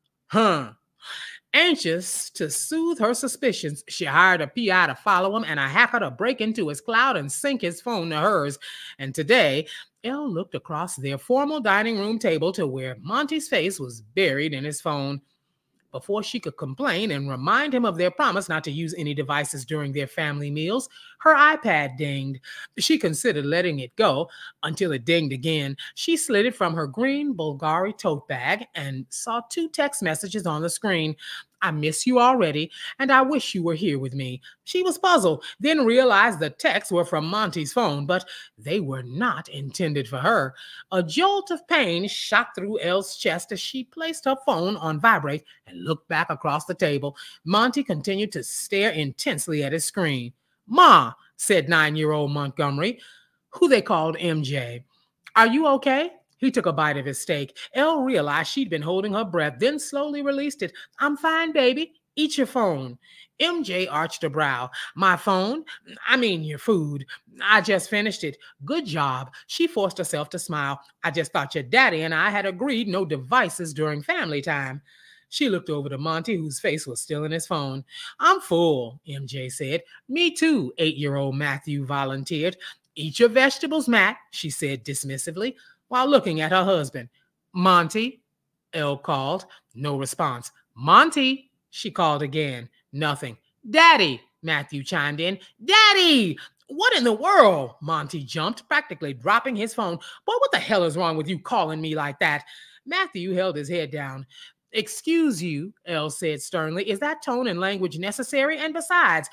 Anxious to soothe her suspicions, she hired a PI to follow him and a hacker to break into his cloud and sync his phone to hers. And today, Elle looked across their formal dining room table to where Monty's face was buried in his phone. Before she could complain and remind him of their promise not to use any devices during their family meals, her iPad dinged. She considered letting it go until it dinged again. She slid it from her green Bulgari tote bag and saw 2 text messages on the screen. "I miss you already, and I wish you were here with me." She was puzzled, then realized the texts were from Monty's phone, but they were not intended for her. A jolt of pain shot through Elle's chest as she placed her phone on vibrate and looked back across the table. Monty continued to stare intensely at his screen. "Ma," said 9-year-old Montgomery, who they called MJ, "are you okay?" He took a bite of his steak. Elle realized she'd been holding her breath, then slowly released it. "I'm fine, baby. Eat your phone." MJ arched a brow. "My phone? I mean your food. I just finished it." "Good job." She forced herself to smile. "I just thought your daddy and I had agreed no devices during family time." She looked over to Monty, whose face was still in his phone. "I'm full," MJ said. "Me too," 8-year-old Matthew volunteered. "Eat your vegetables, Matt," she said dismissively, while looking at her husband. "Monty," Elle called. No response. "Monty," she called again. Nothing. "Daddy," Matthew chimed in. "Daddy!" "What in the world?" Monty jumped, practically dropping his phone. "Boy, what the hell is wrong with you calling me like that?" Matthew held his head down. "Excuse you," Elle said sternly. "Is that tone and language necessary? And besides,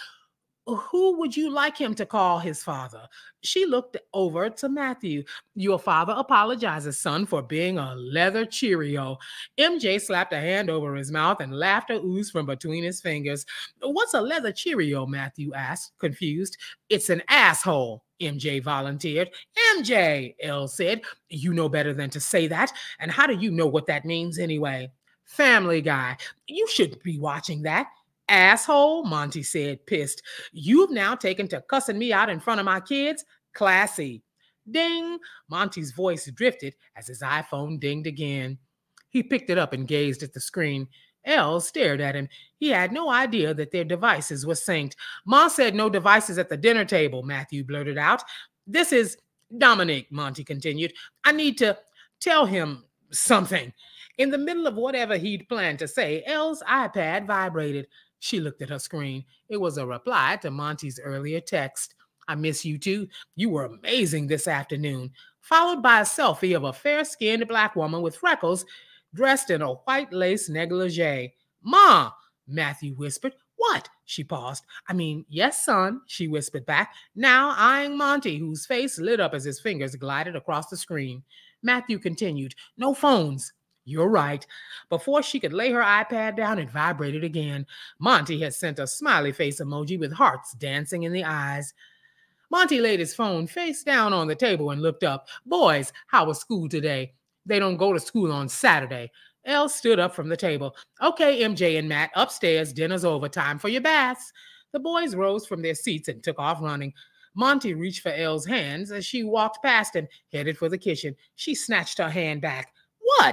who would you like him to call his father?" She looked over to Matthew. "Your father apologizes, son, for being a leather Cheerio." MJ slapped a hand over his mouth and laughter oozed from between his fingers. "What's a leather Cheerio?" Matthew asked, confused. "It's an asshole," MJ volunteered. "MJ," Elle said, "you know better than to say that. And how do you know what that means anyway?" "Family Guy. You shouldn't be watching that." "Asshole," Monty said, pissed. "You've now taken to cussing me out in front of my kids? Classy." Ding! Monty's voice drifted as his iPhone dinged again. He picked it up and gazed at the screen. Elle stared at him. He had no idea that their devices were synced. "Ma said no devices at the dinner table," Matthew blurted out. "This is Dominic," Monty continued. "I need to tell him something." In the middle of whatever he'd planned to say, Elle's iPad vibrated. She looked at her screen. It was a reply to Monty's earlier text. "I miss you too. You were amazing this afternoon," followed by a selfie of a fair-skinned black woman with freckles dressed in a white lace negligee. "Ma," Matthew whispered. "What?" She paused. "I mean, yes, son," she whispered back, now eyeing Monty, whose face lit up as his fingers glided across the screen. Matthew continued, "No phones." "You're right." Before she could lay her iPad down, it vibrated again. Monty had sent a smiley face emoji with hearts dancing in the eyes. Monty laid his phone face down on the table and looked up. "Boys, how was school today?" "They don't go to school on Saturday." Elle stood up from the table. "Okay, MJ and Matt, upstairs. Dinner's over. Time for your baths." The boys rose from their seats and took off running. Monty reached for Elle's hands as she walked past him, headed for the kitchen. She snatched her hand back. "What?"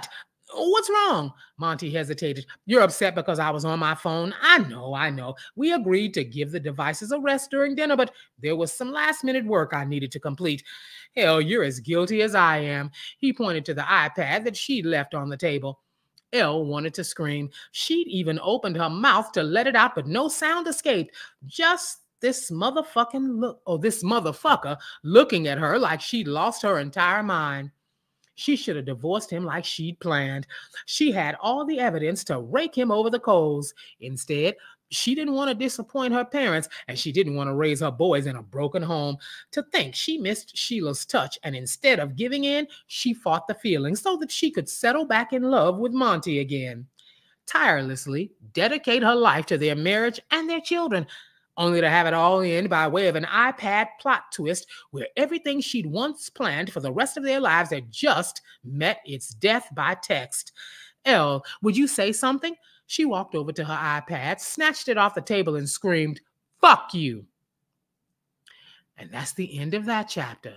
What's wrong? Monty hesitated. You're upset because I was on my phone. I know. We agreed to give the devices a rest during dinner, but there was some last minute work I needed to complete. Hell, you're as guilty as I am. He pointed to the iPad that she'd left on the table. Elle wanted to scream. She'd even opened her mouth to let it out, but no sound escaped. Just this this motherfucker looking at her like she'd lost her entire mind. She should have divorced him like she'd planned. She had all the evidence to rake him over the coals. Instead, she didn't want to disappoint her parents, and she didn't want to raise her boys in a broken home. To think she missed Sheila's touch, and instead of giving in, she fought the feeling so that she could settle back in love with Monty again. Tirelessly dedicate her life to their marriage and their children, only to have it all end by way of an iPad plot twist where everything she'd once planned for the rest of their lives had just met its death by text. Elle, would you say something? She walked over to her iPad, snatched it off the table, and screamed, "Fuck you!" And that's the end of that chapter.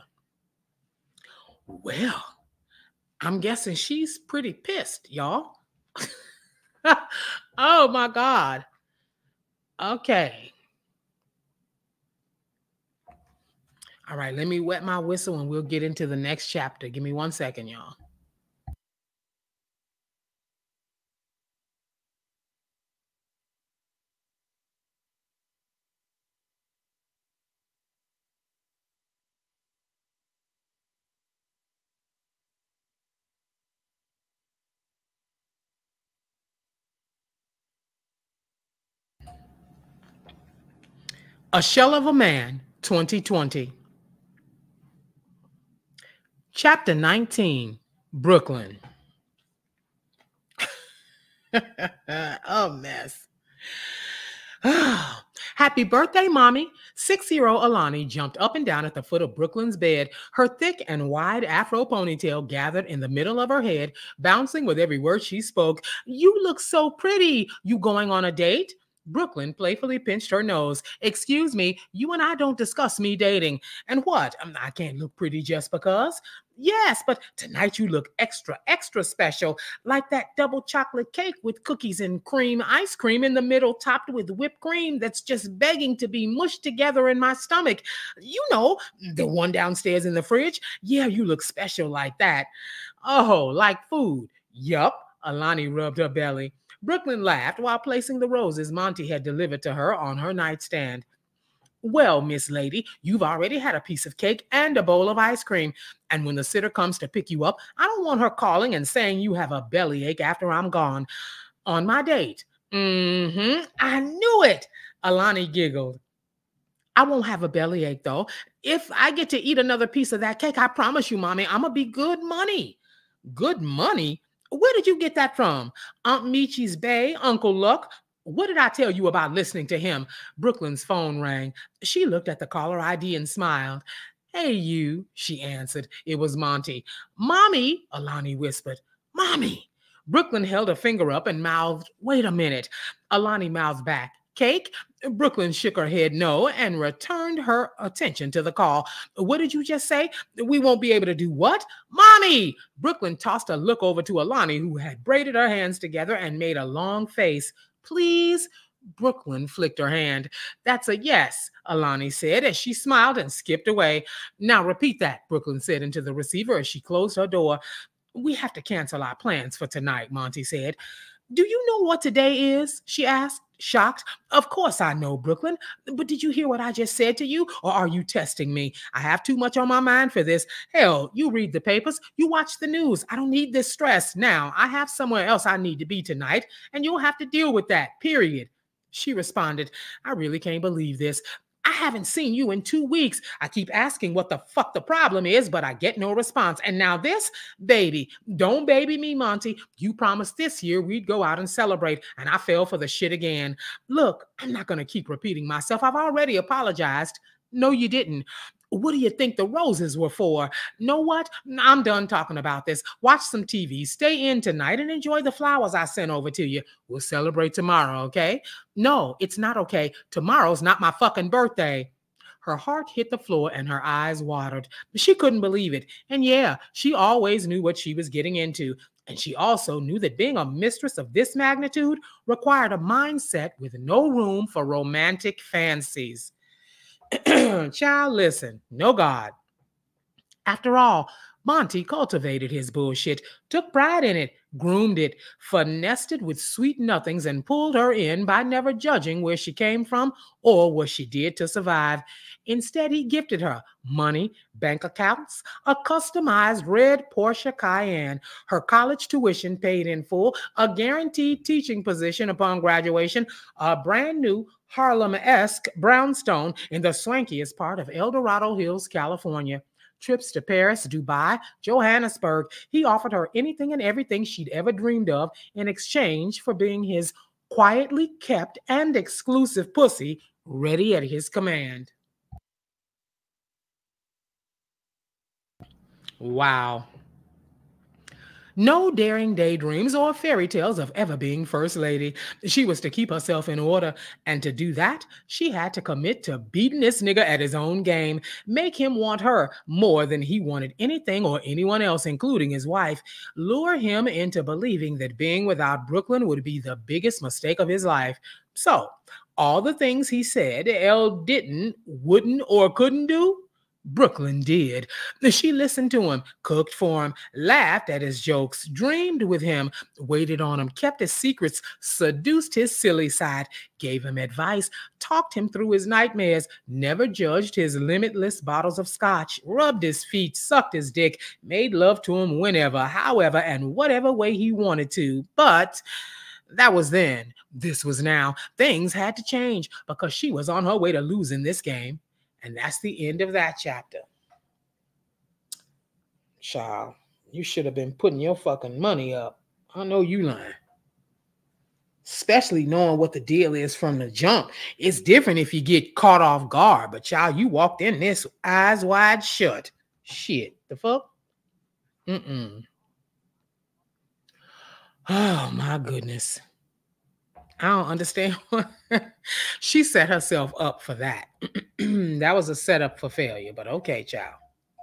Well, I'm guessing she's pretty pissed, y'all. Oh my God. Okay. All right, let me wet my whistle and we'll get into the next chapter. Give me 1 second, y'all. A Shell of a Man, 2020. Chapter 19, Brooklyn. Oh, mess. Happy birthday, Mommy. 6-year-old Alani jumped up and down at the foot of Brooklyn's bed, her thick and wide afro ponytail gathered in the middle of her head, bouncing with every word she spoke. You look so pretty. You going on a date? Brooklyn playfully pinched her nose. Excuse me, you and I don't discuss me dating. And what? I can't look pretty just because. Yes, but tonight you look extra, extra special, like that double chocolate cake with cookies and cream ice cream in the middle, topped with whipped cream that's just begging to be mushed together in my stomach. You know, the one downstairs in the fridge. Yeah, you look special like that. Oh, like food. Yup. Alani rubbed her belly. Brooklyn laughed while placing the roses Monty had delivered to her on her nightstand. Well, Miss Lady, you've already had a piece of cake and a bowl of ice cream. And when the sitter comes to pick you up, I don't want her calling and saying you have a bellyache after I'm gone. On my date. I knew it. Alani giggled. I won't have a bellyache, though. If I get to eat another piece of that cake, I promise you, Mommy, I'm going to be good money. Good money? Where did you get that from? Aunt Michi's Bay, Uncle Luck? What did I tell you about listening to him? Brooklyn's phone rang. She looked at the caller ID and smiled. Hey, you, she answered. It was Monty. Mommy, Alani whispered. Mommy. Brooklyn held a finger up and mouthed, wait a minute. Alani mouthed back. Cake? Brooklyn shook her head no and returned her attention to the call. What did you just say? We won't be able to do what? Mommy! Brooklyn tossed a look over to Alani, who had braided her hands together and made a long face. Please? Brooklyn flicked her hand. That's a yes, Alani said as she smiled and skipped away. Now repeat that, Brooklyn said into the receiver as she closed her door. We have to cancel our plans for tonight, Monty said. Do you know what today is? She asked, shocked. Of course I know, Brooklyn. But did you hear what I just said to you? Or are you testing me? I have too much on my mind for this. Hell, you read the papers. You watch the news. I don't need this stress. Now, I have somewhere else I need to be tonight, and you'll have to deal with that, period. She responded, I really can't believe this. I haven't seen you in 2 weeks. I keep asking what the fuck the problem is, but I get no response. And now this, baby, don't baby me, Monty. You promised this year we'd go out and celebrate, and I fell for the shit again. Look, I'm not going to keep repeating myself. I've already apologized. No, you didn't. What do you think the roses were for? Know what? I'm done talking about this. Watch some TV, stay in tonight, and enjoy the flowers I sent over to you. We'll celebrate tomorrow, okay? No, it's not okay. Tomorrow's not my fucking birthday. Her heart hit the floor and her eyes watered. She couldn't believe it. And yeah, she always knew what she was getting into. And she also knew that being a mistress of this magnitude required a mindset with no room for romantic fancies. Child, listen, no God. After all, Monty cultivated his bullshit, took pride in it, groomed it, finessed it with sweet nothings, and pulled her in by never judging where she came from or what she did to survive. Instead, he gifted her money, bank accounts, a customized red Porsche Cayenne, her college tuition paid in full, a guaranteed teaching position upon graduation, a brand new Harlem-esque brownstone in the swankiest part of El Dorado Hills, California. Trips to Paris, Dubai, Johannesburg. He offered her anything and everything she'd ever dreamed of in exchange for being his quietly kept and exclusive pussy ready at his command. Wow. No daring daydreams or fairy tales of ever being First Lady. She was to keep herself in order, and to do that, she had to commit to beating this nigga at his own game, make him want her more than he wanted anything or anyone else, including his wife, lure him into believing that being without Brooklyn would be the biggest mistake of his life. So, all the things he said Elle didn't, wouldn't, or couldn't do, Brooklyn did. She listened to him, cooked for him, laughed at his jokes, dreamed with him, waited on him, kept his secrets, seduced his silly side, gave him advice, talked him through his nightmares, never judged his limitless bottles of scotch, rubbed his feet, sucked his dick, made love to him whenever, however, and whatever way he wanted to. But that was then. This was now. Things had to change because she was on her way to losing this game. And that's the end of that chapter. Child, you should have been putting your fucking money up. I know you lying. Especially knowing what the deal is from the jump. It's different if you get caught off guard. But child, you walked in this eyes wide shut. Shit, the fuck? Oh, my goodness. I don't understand. She set herself up for that. That was a setup for failure, but okay, child.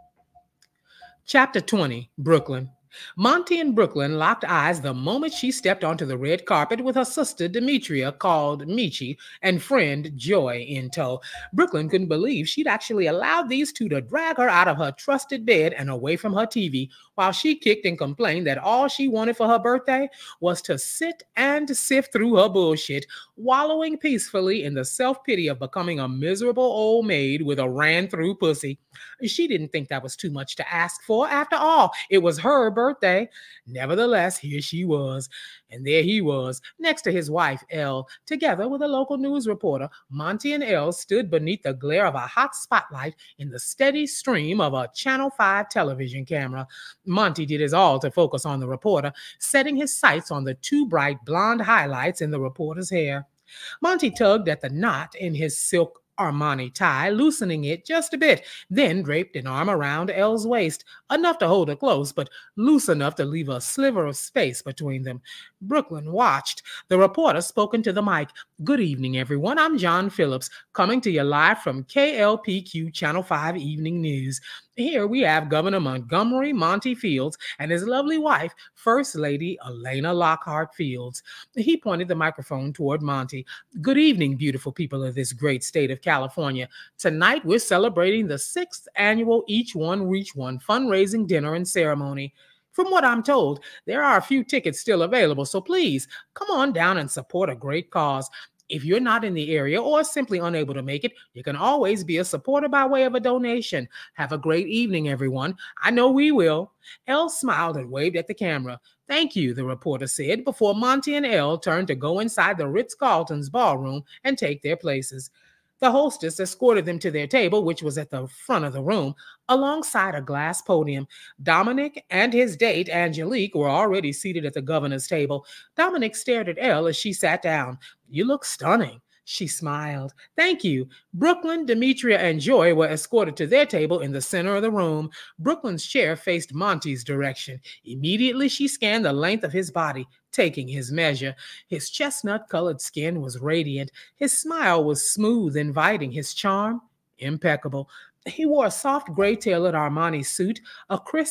Chapter 20, Brooklyn. Monty and Brooklyn locked eyes the moment she stepped onto the red carpet with her sister Demetria, called Michi, and friend Joy in tow. Brooklyn couldn't believe she'd actually allowed these two to drag her out of her trusted bed and away from her TV, while she kicked and complained that all she wanted for her birthday was to sit and sift through her bullshit, wallowing peacefully in the self-pity of becoming a miserable old maid with a ran-through pussy. She didn't think that was too much to ask for. After all, it was her birthday. Nevertheless, here she was. And there he was, next to his wife, Elle. Together with a local news reporter, Monty and Elle stood beneath the glare of a hot spotlight in the steady stream of a Channel 5 television camera. Monty did his all to focus on the reporter, setting his sights on the two bright blonde highlights in the reporter's hair. Monty tugged at the knot in his silk Armani tie, loosening it just a bit, then draped an arm around Elle's waist, enough to hold her close, but loose enough to leave a sliver of space between them. Brooklyn watched. The reporter spoke into the mic. "Good evening, everyone. I'm John Phillips, coming to you live from KLPQ Channel 5 Evening News. Here we have Governor Montgomery Monty Fields and his lovely wife, First Lady Ellaina Lockhart-Fields." He pointed the microphone toward Monty. "Good evening, beautiful people of this great state of California. Tonight we're celebrating the 6th annual Each One Reach One fundraising dinner and ceremony. From what I'm told, there are a few tickets still available, so please come on down and support a great cause. If you're not in the area or simply unable to make it, you can always be a supporter by way of a donation. Have a great evening, everyone. I know we will." Elle smiled and waved at the camera. "Thank you," the reporter said, before Monty and Elle turned to go inside the Ritz-Carlton's ballroom and take their places. The hostess escorted them to their table, which was at the front of the room, alongside a glass podium. Dominic and his date, Angelique, were already seated at the governor's table. Dominic stared at Elle as she sat down. "You look stunning." She smiled. "Thank you." Brooklyn, Demetria, and Joy were escorted to their table in the center of the room. Brooklyn's chair faced Monty's direction. Immediately, she scanned the length of his body, taking his measure. His chestnut-colored skin was radiant. His smile was smooth, inviting. His charm, impeccable. He wore a soft gray-tailored Armani suit, a crisp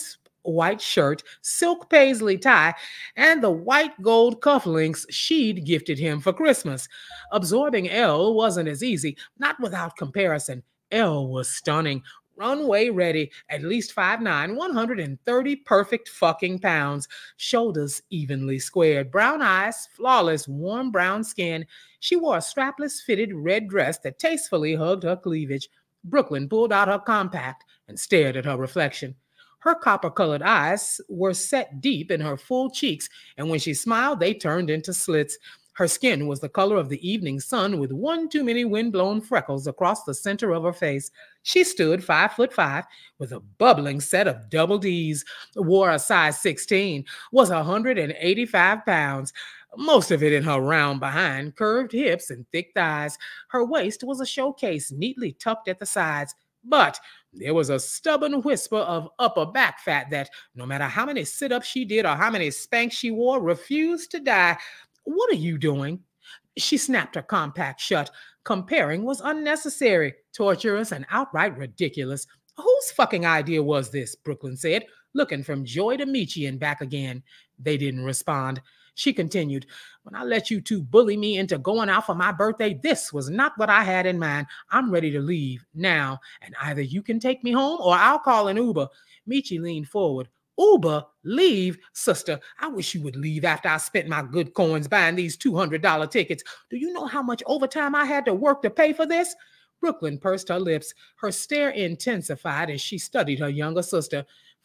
white shirt, silk paisley tie, and the white gold cufflinks she'd gifted him for Christmas. Absorbing Elle wasn't as easy, not without comparison. Elle was stunning. Runway ready, at least 5'9", 130 perfect fucking pounds. Shoulders evenly squared, brown eyes, flawless warm brown skin. She wore a strapless fitted red dress that tastefully hugged her cleavage. Brooklyn pulled out her compact and stared at her reflection. Her copper-colored eyes were set deep in her full cheeks, and when she smiled, they turned into slits. Her skin was the color of the evening sun with one too many wind-blown freckles across the center of her face. She stood 5'5" with a bubbling set of double Ds, wore a size 16, was 185 pounds, most of it in her round behind, curved hips, and thick thighs. Her waist was a showcase neatly tucked at the sides, but there was a stubborn whisper of upper back fat that, no matter how many sit-ups she did or how many Spanx she wore, refused to die. "What are you doing?" She snapped her compact shut. Comparing was unnecessary, torturous, and outright ridiculous. "Whose fucking idea was this?" Brooklyn said, looking from Joy to Michi and back again. They didn't respond. She continued, "When I let you two bully me into going out for my birthday, this was not what I had in mind. I'm ready to leave now, and either you can take me home or I'll call an Uber." Michi leaned forward. "Uber? Leave? Sister, I wish you would leave after I spent my good coins buying these $200 tickets. Do you know how much overtime I had to work to pay for this?" Brooklyn pursed her lips. Her stare intensified as she studied her younger sister.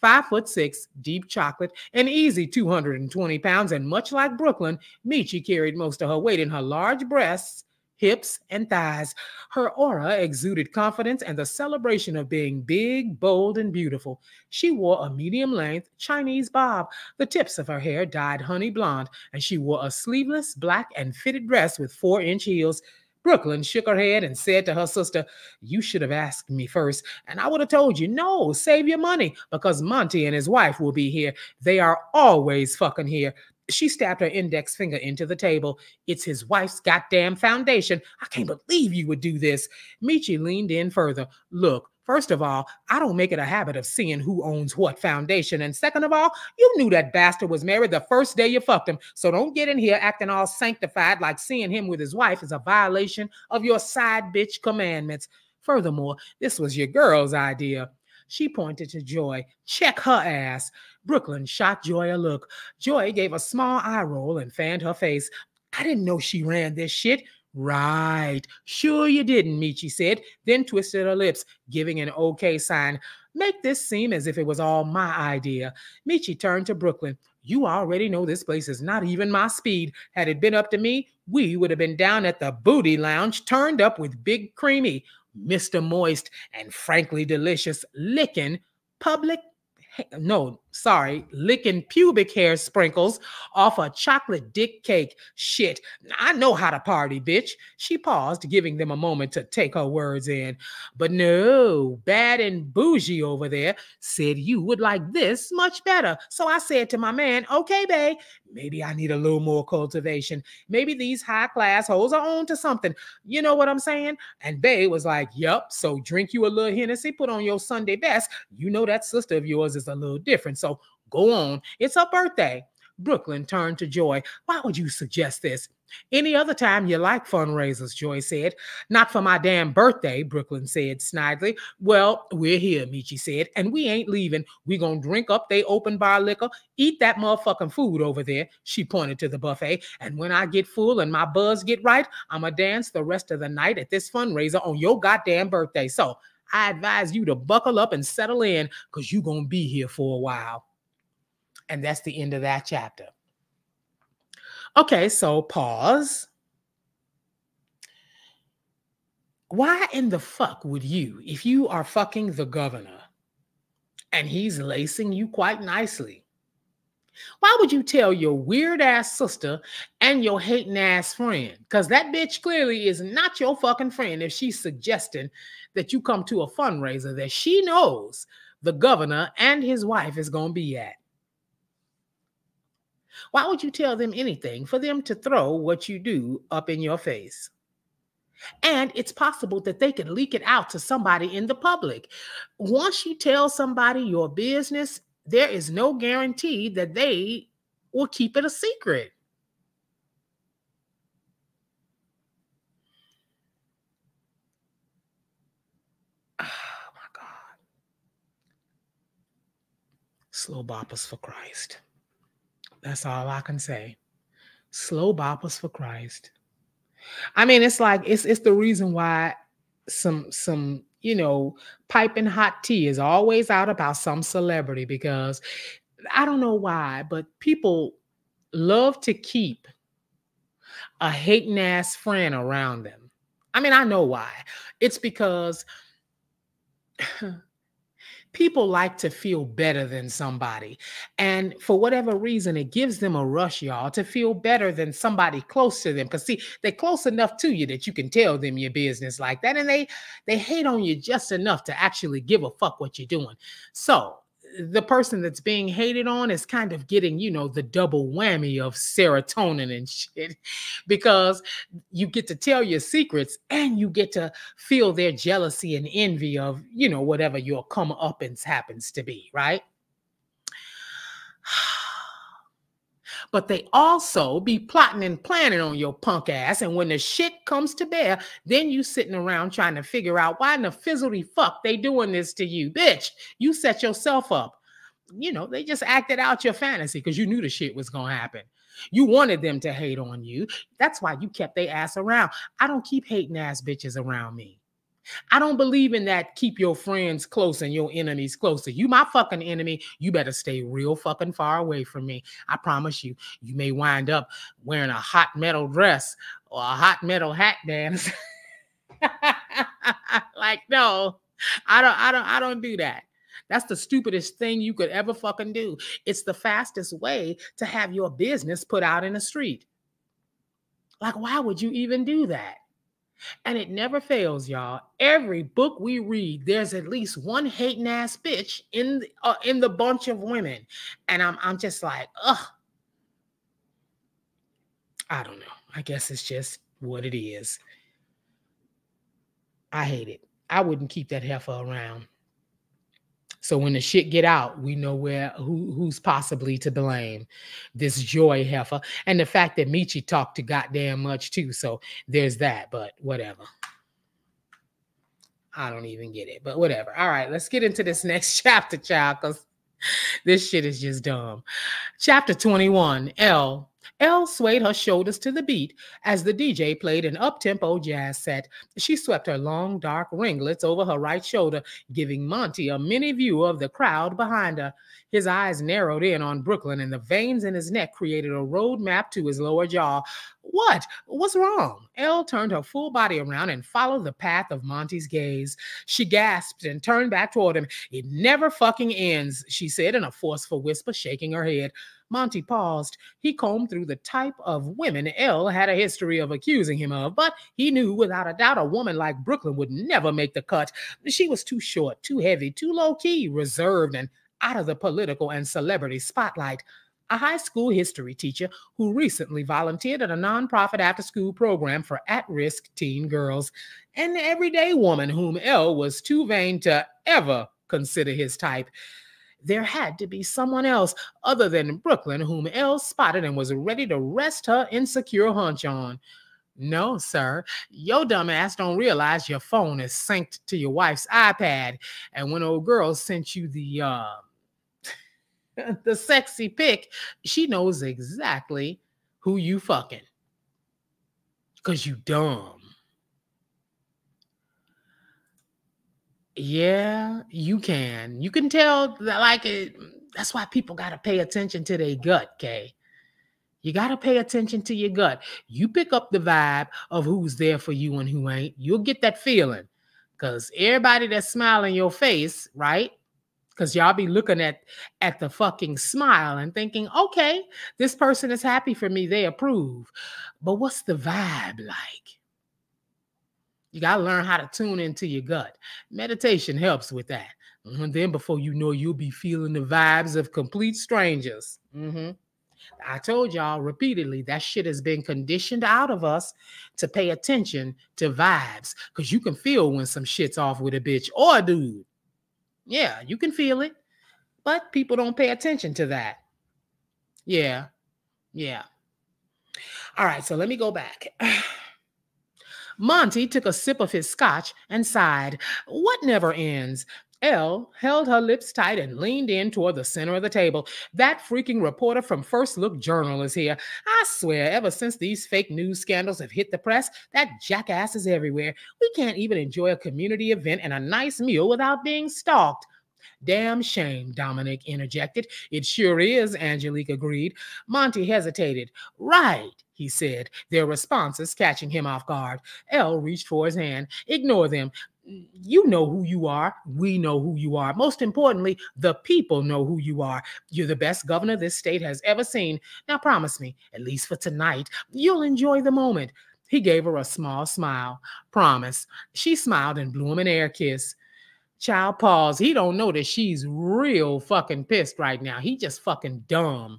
5'6", deep chocolate, an easy 220 pounds, and much like Brooklyn, Michi carried most of her weight in her large breasts, hips, and thighs. Her aura exuded confidence and the celebration of being big, bold, and beautiful. She wore a medium-length Chinese bob, the tips of her hair dyed honey blonde, and she wore a sleeveless, black, and fitted dress with 4-inch heels. Brooklyn shook her head and said to her sister, "You should have asked me first, and I would have told you, no, save your money, because Monty and his wife will be here. They are always fucking here." She stabbed her index finger into the table. "It's his wife's goddamn foundation. I can't believe you would do this." Michi leaned in further. "Look, first of all, I don't make it a habit of seeing who owns what foundation. And second of all, you knew that bastard was married the first day you fucked him. So don't get in here acting all sanctified like seeing him with his wife is a violation of your side bitch commandments. Furthermore, this was your girl's idea." She pointed to Joy. "Check her ass." Brooklyn shot Joy a look. Joy gave a small eye roll and fanned her face. "I didn't know she ran this shit." "Right. Sure you didn't," Michi said, then twisted her lips, giving an okay sign. "Make this seem as if it was all my idea." Michi turned to Brooklyn. "You already know this place is not even my speed. Had it been up to me, we would have been down at the Booty Lounge, turned up with Big Creamy, Mr. Moist, and frankly delicious, licking pubic hair sprinkles off a chocolate dick cake. Shit, I know how to party, bitch." She paused, giving them a moment to take her words in. "But no, Bad and Bougie over there said you would like this much better. So I said to my man, okay, babe, maybe I need a little more cultivation. Maybe these high-class hoes are on to something. You know what I'm saying?" And babe was like, "Yup, so drink you a little Hennessy, put on your Sunday best. You know that sister of yours is a little different, so go on. It's her birthday." Brooklyn turned to Joy. "Why would you suggest this?" "Any other time you like fundraisers," Joy said. "Not for my damn birthday," Brooklyn said snidely. "Well, we're here," Michi said, "and we ain't leaving. We gonna drink up they open bar liquor, eat that motherfucking food over there." She pointed to the buffet. "And when I get full and my buzz get right, I'ma dance the rest of the night at this fundraiser on your goddamn birthday. So I advise you to buckle up and settle in, because you gonna be here for a while." And that's the end of that chapter. Okay, so pause. Why in the fuck would you, if you are fucking the governor and he's lacing you quite nicely, why would you tell your weird ass sister and your hating ass friend? Because that bitch clearly is not your fucking friend if she's suggesting that you come to a fundraiser that she knows the governor and his wife is going to be at. Why would you tell them anything for them to throw what you do up in your face? And it's possible that they could leak it out to somebody in the public. Once you tell somebody your business, there is no guarantee that they will keep it a secret. Oh my God. Slow boppers for Christ. That's all I can say. Slow boppers for Christ. I mean, it's like it's the reason why some piping hot tea is always out about some celebrity, because I don't know why, but people love to keep a hating ass friend around them. I mean, I know why. It's because people like to feel better than somebody. And for whatever reason, it gives them a rush, y'all, to feel better than somebody close to them. Because see, they're close enough to you that you can tell them your business like that. And they hate on you just enough to actually give a fuck what you're doing. So the person that's being hated on is kind of getting, the double whammy of serotonin and shit, because you get to tell your secrets and you get to feel their jealousy and envy of, whatever your comeuppance happens to be, right? But they also be plotting and planning on your punk ass. And when the shit comes to bear, then you sitting around trying to figure out why in the fizzledy fuck they doing this to you. Bitch, you set yourself up. They just acted out your fantasy because you knew the shit was going to happen. You wanted them to hate on you. That's why you kept their ass around. I don't keep hating ass bitches around me. I don't believe in that keep your friends close and your enemies closer. You my fucking enemy, you better stay real fucking far away from me. I promise you, you may wind up wearing a hot metal dress or a hot metal hat dance. Like, no, I don't do that. That's the stupidest thing you could ever fucking do. It's the fastest way to have your business put out in the street. Like, why would you even do that? And it never fails, y'all. Every book we read, there's at least one hating ass bitch in the bunch of women, and I'm just like, ugh. I don't know. I guess it's just what it is. I hate it. I wouldn't keep that heifer around. So when the shit get out, we know who's possibly to blame. This Joy heifer, and the fact that Michi talked to goddamn much too. So there's that. But whatever. I don't even get it. But whatever. All right, let's get into this next chapter, child, because this shit is just dumb. Chapter 21. Elle swayed her shoulders to the beat as the DJ played an up-tempo jazz set. She swept her long, dark ringlets over her right shoulder, giving Monty a mini view of the crowd behind her. His eyes narrowed in on Brooklyn, and the veins in his neck created a road map to his lower jaw. What's wrong? Elle turned her full body around and followed the path of Monty's gaze. She gasped and turned back toward him. It never fucking ends, she said in a forceful whisper, shaking her head. Monty paused. He combed through the type of women Elle had a history of accusing him of, but he knew without a doubt a woman like Brooklyn would never make the cut. She was too short, too heavy, too low-key, reserved, and out of the political and celebrity spotlight. A high school history teacher who recently volunteered at a nonprofit after-school program for at-risk teen girls. An everyday woman whom Elle was too vain to ever consider his type. There had to be someone else other than Brooklyn whom Elle spotted and was ready to rest her insecure hunch on. No, sir. Your dumb ass don't realize your phone is synced to your wife's iPad. And when old girl sent you the sexy pic, she knows exactly who you fucking. Because you dumb. Yeah, you can. You can tell that, like, that's why people got to pay attention to their gut, Kay. You got to pay attention to your gut. You pick up the vibe of who's there for you and who ain't. You'll get that feeling. Because everybody that's smiling your face, right? Because y'all be looking at the fucking smile and thinking, okay, this person is happy for me. They approve. But what's the vibe like? You got to learn how to tune into your gut. Meditation helps with that. And then before you know, you'll be feeling the vibes of complete strangers. I told y'all repeatedly, that shit has been conditioned out of us to pay attention to vibes. Because you can feel when some shit's off with a bitch or a dude. Yeah, you can feel it. But people don't pay attention to that. Yeah. All right, so let me go back. Monty took a sip of his scotch and sighed. What never ends? Elle held her lips tight and leaned in toward the center of the table. That freaking reporter from First Look Journal is here. I swear, ever since these fake news scandals have hit the press, that jackass is everywhere. We can't even enjoy a community event and a nice meal without being stalked. Damn shame, Dominic interjected. It sure is, Angelique agreed. Monty hesitated. Right, he said, their responses catching him off guard. Elle reached for his hand. Ignore them. You know who you are. We know who you are. Most importantly, the people know who you are. You're the best governor this state has ever seen. Now promise me, at least for tonight, you'll enjoy the moment. He gave her a small smile. Promise. She smiled and blew him an air kiss. Child pause. He don't know that she's real fucking pissed right now. He just fucking dumb.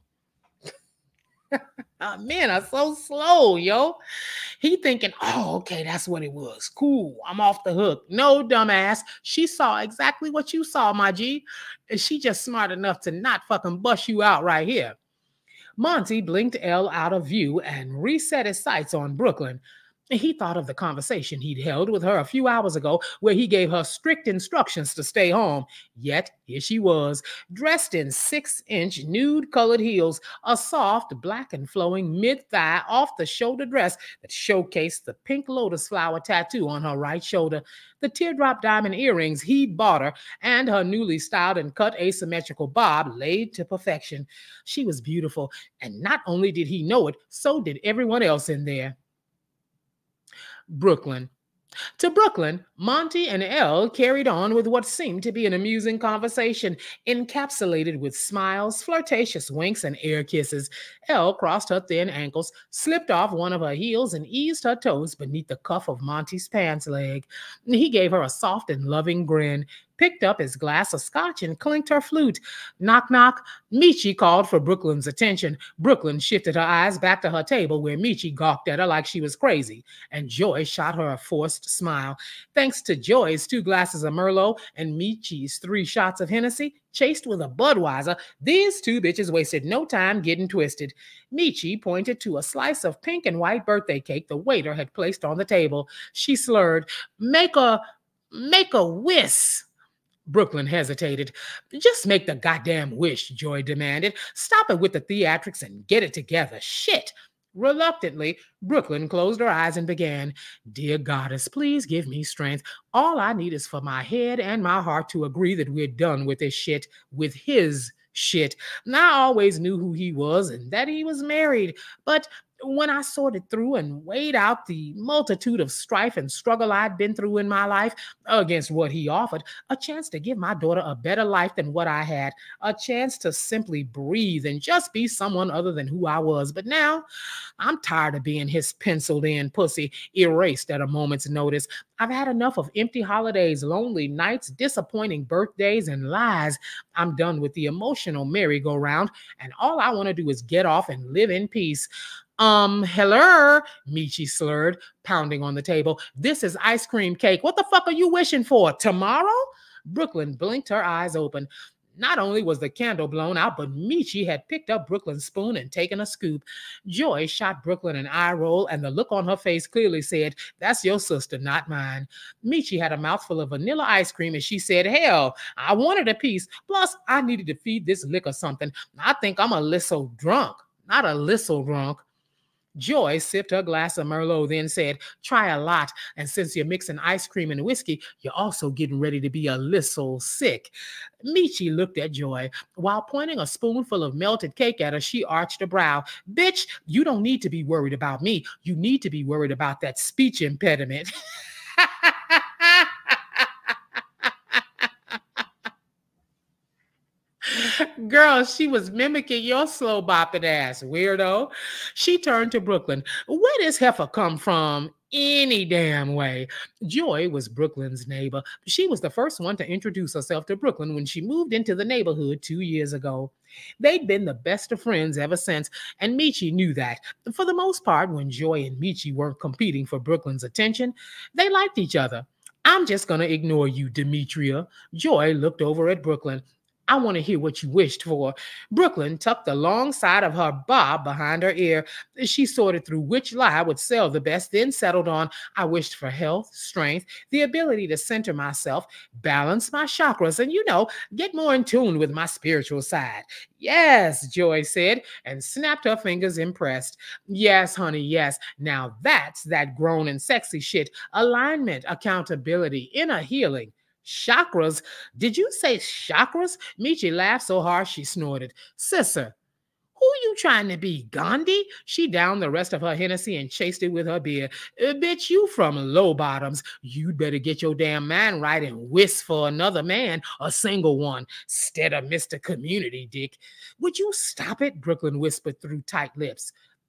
Men are so slow, yo. He thinking, oh, okay, that's what it was. Cool, I'm off the hook. No, dumbass. She saw exactly what you saw, my G. And she just smart enough to not fucking bust you out right here. Monty blinked Elle out of view and reset his sights on Brooklyn. He thought of the conversation he'd held with her a few hours ago where he gave her strict instructions to stay home. Yet, here she was, dressed in 6-inch nude-colored heels, a soft, black and flowing mid-thigh off-the-shoulder dress that showcased the pink lotus flower tattoo on her right shoulder, the teardrop diamond earrings he'd bought her, and her newly styled and cut asymmetrical bob laid to perfection. She was beautiful, and not only did he know it, so did everyone else in there. Brooklyn. To Brooklyn, Monty and Elle carried on with what seemed to be an amusing conversation, encapsulated with smiles, flirtatious winks, and air kisses. Elle crossed her thin ankles, slipped off one of her heels, and eased her toes beneath the cuff of Monty's pants leg. He gave her a soft and loving grin, picked up his glass of scotch, and clinked her flute. Knock, knock. Michi called for Brooklyn's attention. Brooklyn shifted her eyes back to her table where Michi gawked at her like she was crazy, and Joy shot her a forced smile. Thanks to Joy's 2 glasses of Merlot and Michi's 3 shots of Hennessy, chased with a Budweiser, these 2 bitches wasted no time getting twisted. Michi pointed to a slice of pink and white birthday cake the waiter had placed on the table. She slurred, Make a wish. Brooklyn hesitated. Just make the goddamn wish, Joy demanded. Stop it with the theatrics and get it together. Shit. Reluctantly, Brooklyn closed her eyes and began, Dear Goddess, please give me strength. All I need is for my head and my heart to agree that we're done with this shit, with his shit. I always knew who he was and that he was married, but when I sorted through and weighed out the multitude of strife and struggle I'd been through in my life against what he offered, a chance to give my daughter a better life than what I had, a chance to simply breathe and just be someone other than who I was. But now, I'm tired of being his penciled-in pussy, erased at a moment's notice. I've had enough of empty holidays, lonely nights, disappointing birthdays, and lies. I'm done with the emotional merry-go-round, and all I want to do is get off and live in peace. Hello, Michi slurred, pounding on the table. This is ice cream cake. What the fuck are you wishing for? Tomorrow? Brooklyn blinked her eyes open. Not only was the candle blown out, but Michi had picked up Brooklyn's spoon and taken a scoop. Joy shot Brooklyn an eye roll, and the look on her face clearly said, That's your sister, not mine. Michi had a mouthful of vanilla ice cream, and she said, Hell, I wanted a piece. Plus, I needed to feed this lick or something. I think I'm a little drunk. Not a little drunk. Joy sipped her glass of Merlot, then said, Try a lot, and since you're mixing ice cream and whiskey, you're also getting ready to be a little sick. Michi looked at Joy. While pointing a spoonful of melted cake at her, she arched a brow. Bitch, you don't need to be worried about me. You need to be worried about that speech impediment. Girl, she was mimicking your slow bopping ass, weirdo. She turned to Brooklyn. Where does heifer come from? Any damn way. Joy was Brooklyn's neighbor. She was the first one to introduce herself to Brooklyn when she moved into the neighborhood 2 years ago. They'd been the best of friends ever since, and Michi knew that. For the most part, when Joy and Michi weren't competing for Brooklyn's attention, they liked each other. I'm just going to ignore you, Demetria. Joy looked over at Brooklyn. I want to hear what you wished for. Brooklyn tucked the long side of her bob behind her ear. She sorted through which lie would sell the best, then settled on, I wished for health, strength, the ability to center myself, balance my chakras, and, get more in tune with my spiritual side. Yes, Joy said, and snapped her fingers impressed. Yes, honey, yes. Now that's that grown and sexy shit. Alignment, accountability, inner healing. Chakras? Did you say chakras? Michi laughed so hard she snorted. Sister, who you trying to be, Gandhi? She downed the rest of her Hennessy and chased it with her beer. Bitch, you from low bottoms. You'd better get your damn mind right and whisk for another man, a single one, instead of Mr. Community Dick. Would you stop it? Brooklyn whispered through tight lips.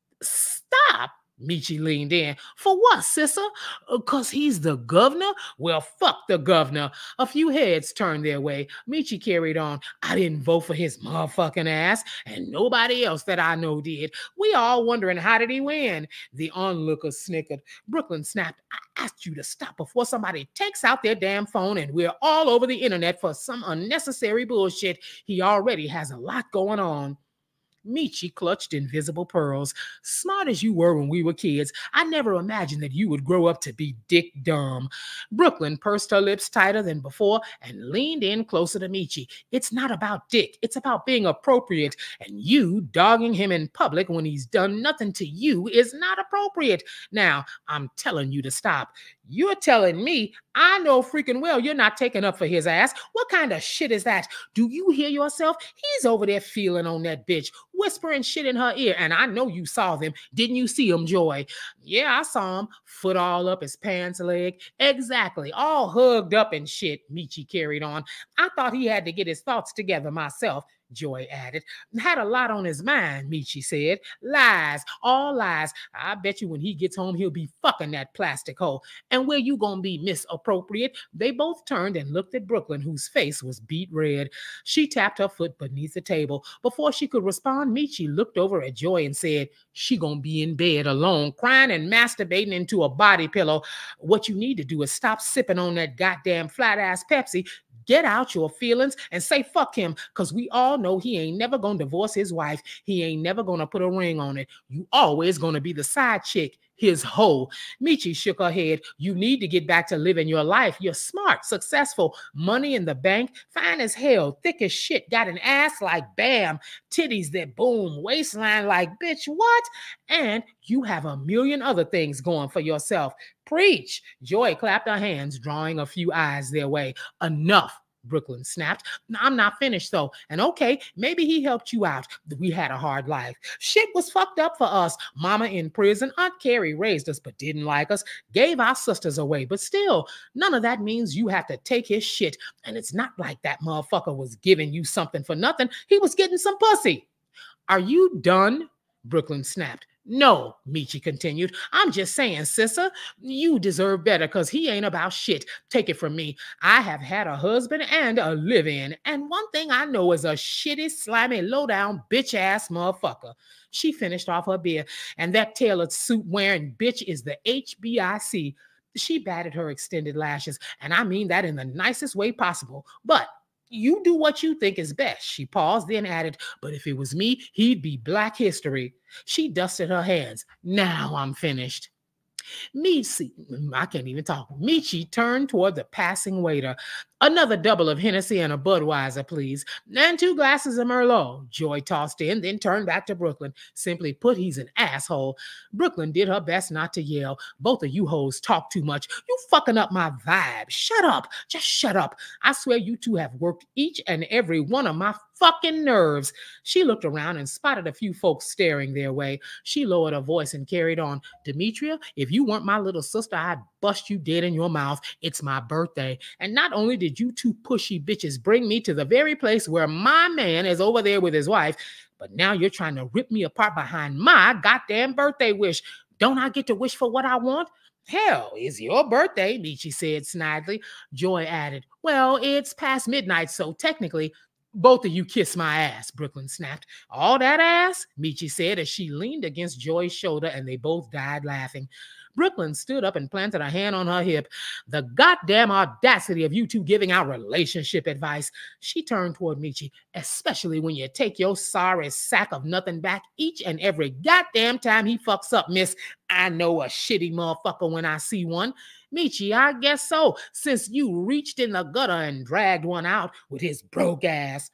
Stop? Michi leaned in. For what, sister? 'Cause he's the governor? Well, fuck the governor. A few heads turned their way. Michi carried on. I didn't vote for his motherfucking ass, and nobody else that I know did. We all wondering, how did he win? The onlookers snickered. Brooklyn snapped. I asked you to stop before somebody takes out their damn phone and we're all over the internet for some unnecessary bullshit. He already has a lot going on. Michi clutched invisible pearls. Smart as you were when we were kids, I never imagined that you would grow up to be dick dumb. Brooklyn pursed her lips tighter than before and leaned in closer to Michi. It's not about dick. It's about being appropriate. And you dogging him in public when he's done nothing to you is not appropriate. Now, I'm telling you to stop. You're telling me I know freaking well you're not taking up for his ass. What kind of shit is that? Do you hear yourself? He's over there feeling on that bitch, whispering shit in her ear, and I know you saw them. Didn't you see him, Joy? Yeah, I saw him. Foot all up his pants leg. Exactly. All hugged up and shit, Michi carried on. I thought he had to get his thoughts together myself. Joy added. Had a lot on his mind, Michi said. Lies, all lies. I bet you when he gets home, he'll be fucking that plastic hole. And where you gonna be, Miss Appropriate? They both turned and looked at Brooklyn, whose face was beet red. She tapped her foot beneath the table. Before she could respond, Michi looked over at Joy and said, she gonna be in bed alone, crying and masturbating into a body pillow. What you need to do is stop sipping on that goddamn flat-ass Pepsi. Get out your feelings and say fuck him, because we all know he ain't never gonna divorce his wife. He ain't never gonna put a ring on it. You always gonna be the side chick, his hoe. Michi shook her head. You need to get back to living your life. You're smart, successful, money in the bank, fine as hell, thick as shit, got an ass like bam, titties that boom, waistline like bitch, what? And you have a million other things going for yourself. Preach. Joy clapped her hands, drawing a few eyes their way. Enough, Brooklyn snapped. I'm not finished, though. And okay, maybe he helped you out. We had a hard life. Shit was fucked up for us. Mama in prison. Aunt Carrie raised us but didn't like us. Gave our sisters away. But still, none of that means you have to take his shit. And it's not like that motherfucker was giving you something for nothing. He was getting some pussy. Are you done? Brooklyn snapped. No, Michi continued. I'm just saying, sister, you deserve better because he ain't about shit. Take it from me. I have had a husband and a live-in, and one thing I know is a shitty, slimy, low-down, bitch-ass motherfucker. She finished off her beer, and that tailored suit-wearing bitch is the HBIC. She batted her extended lashes, and I mean that in the nicest way possible. But you do what you think is best. She paused, then added, but if it was me, he'd be Black History. She dusted her hands. Now I'm finished. Michi, I can't even talk. Michi turned toward the passing waiter. Another double of Hennessy and a Budweiser, please. And 2 glasses of Merlot. Joy tossed in, then turned back to Brooklyn. Simply put, he's an asshole. Brooklyn did her best not to yell. Both of you hoes talk too much. You fucking up my vibe. Shut up. Just shut up. I swear you two have worked each and every one of my fucking nerves. She looked around and spotted a few folks staring their way. She lowered her voice and carried on. Demetria, if you weren't my little sister, I'd bust you dead in your mouth. It's my birthday. And not only did you two pushy bitches bring me to the very place where my man is over there with his wife, but now you're trying to rip me apart behind my goddamn birthday wish. Don't I get to wish for what I want? Hell, it's your birthday, Michi said snidely. Joy added, well, it's past midnight, so technically, both of you kiss my ass, Brooklyn snapped. All that ass? Michi said as she leaned against Joy's shoulder and they both died laughing. Brooklyn stood up and planted a hand on her hip. The goddamn audacity of you two giving out relationship advice. She turned toward Michi, especially when you take your sorry sack of nothing back each and every goddamn time he fucks up, miss. I know a shitty motherfucker when I see one. Michi, I guess so, since you reached in the gutter and dragged one out with his broke ass.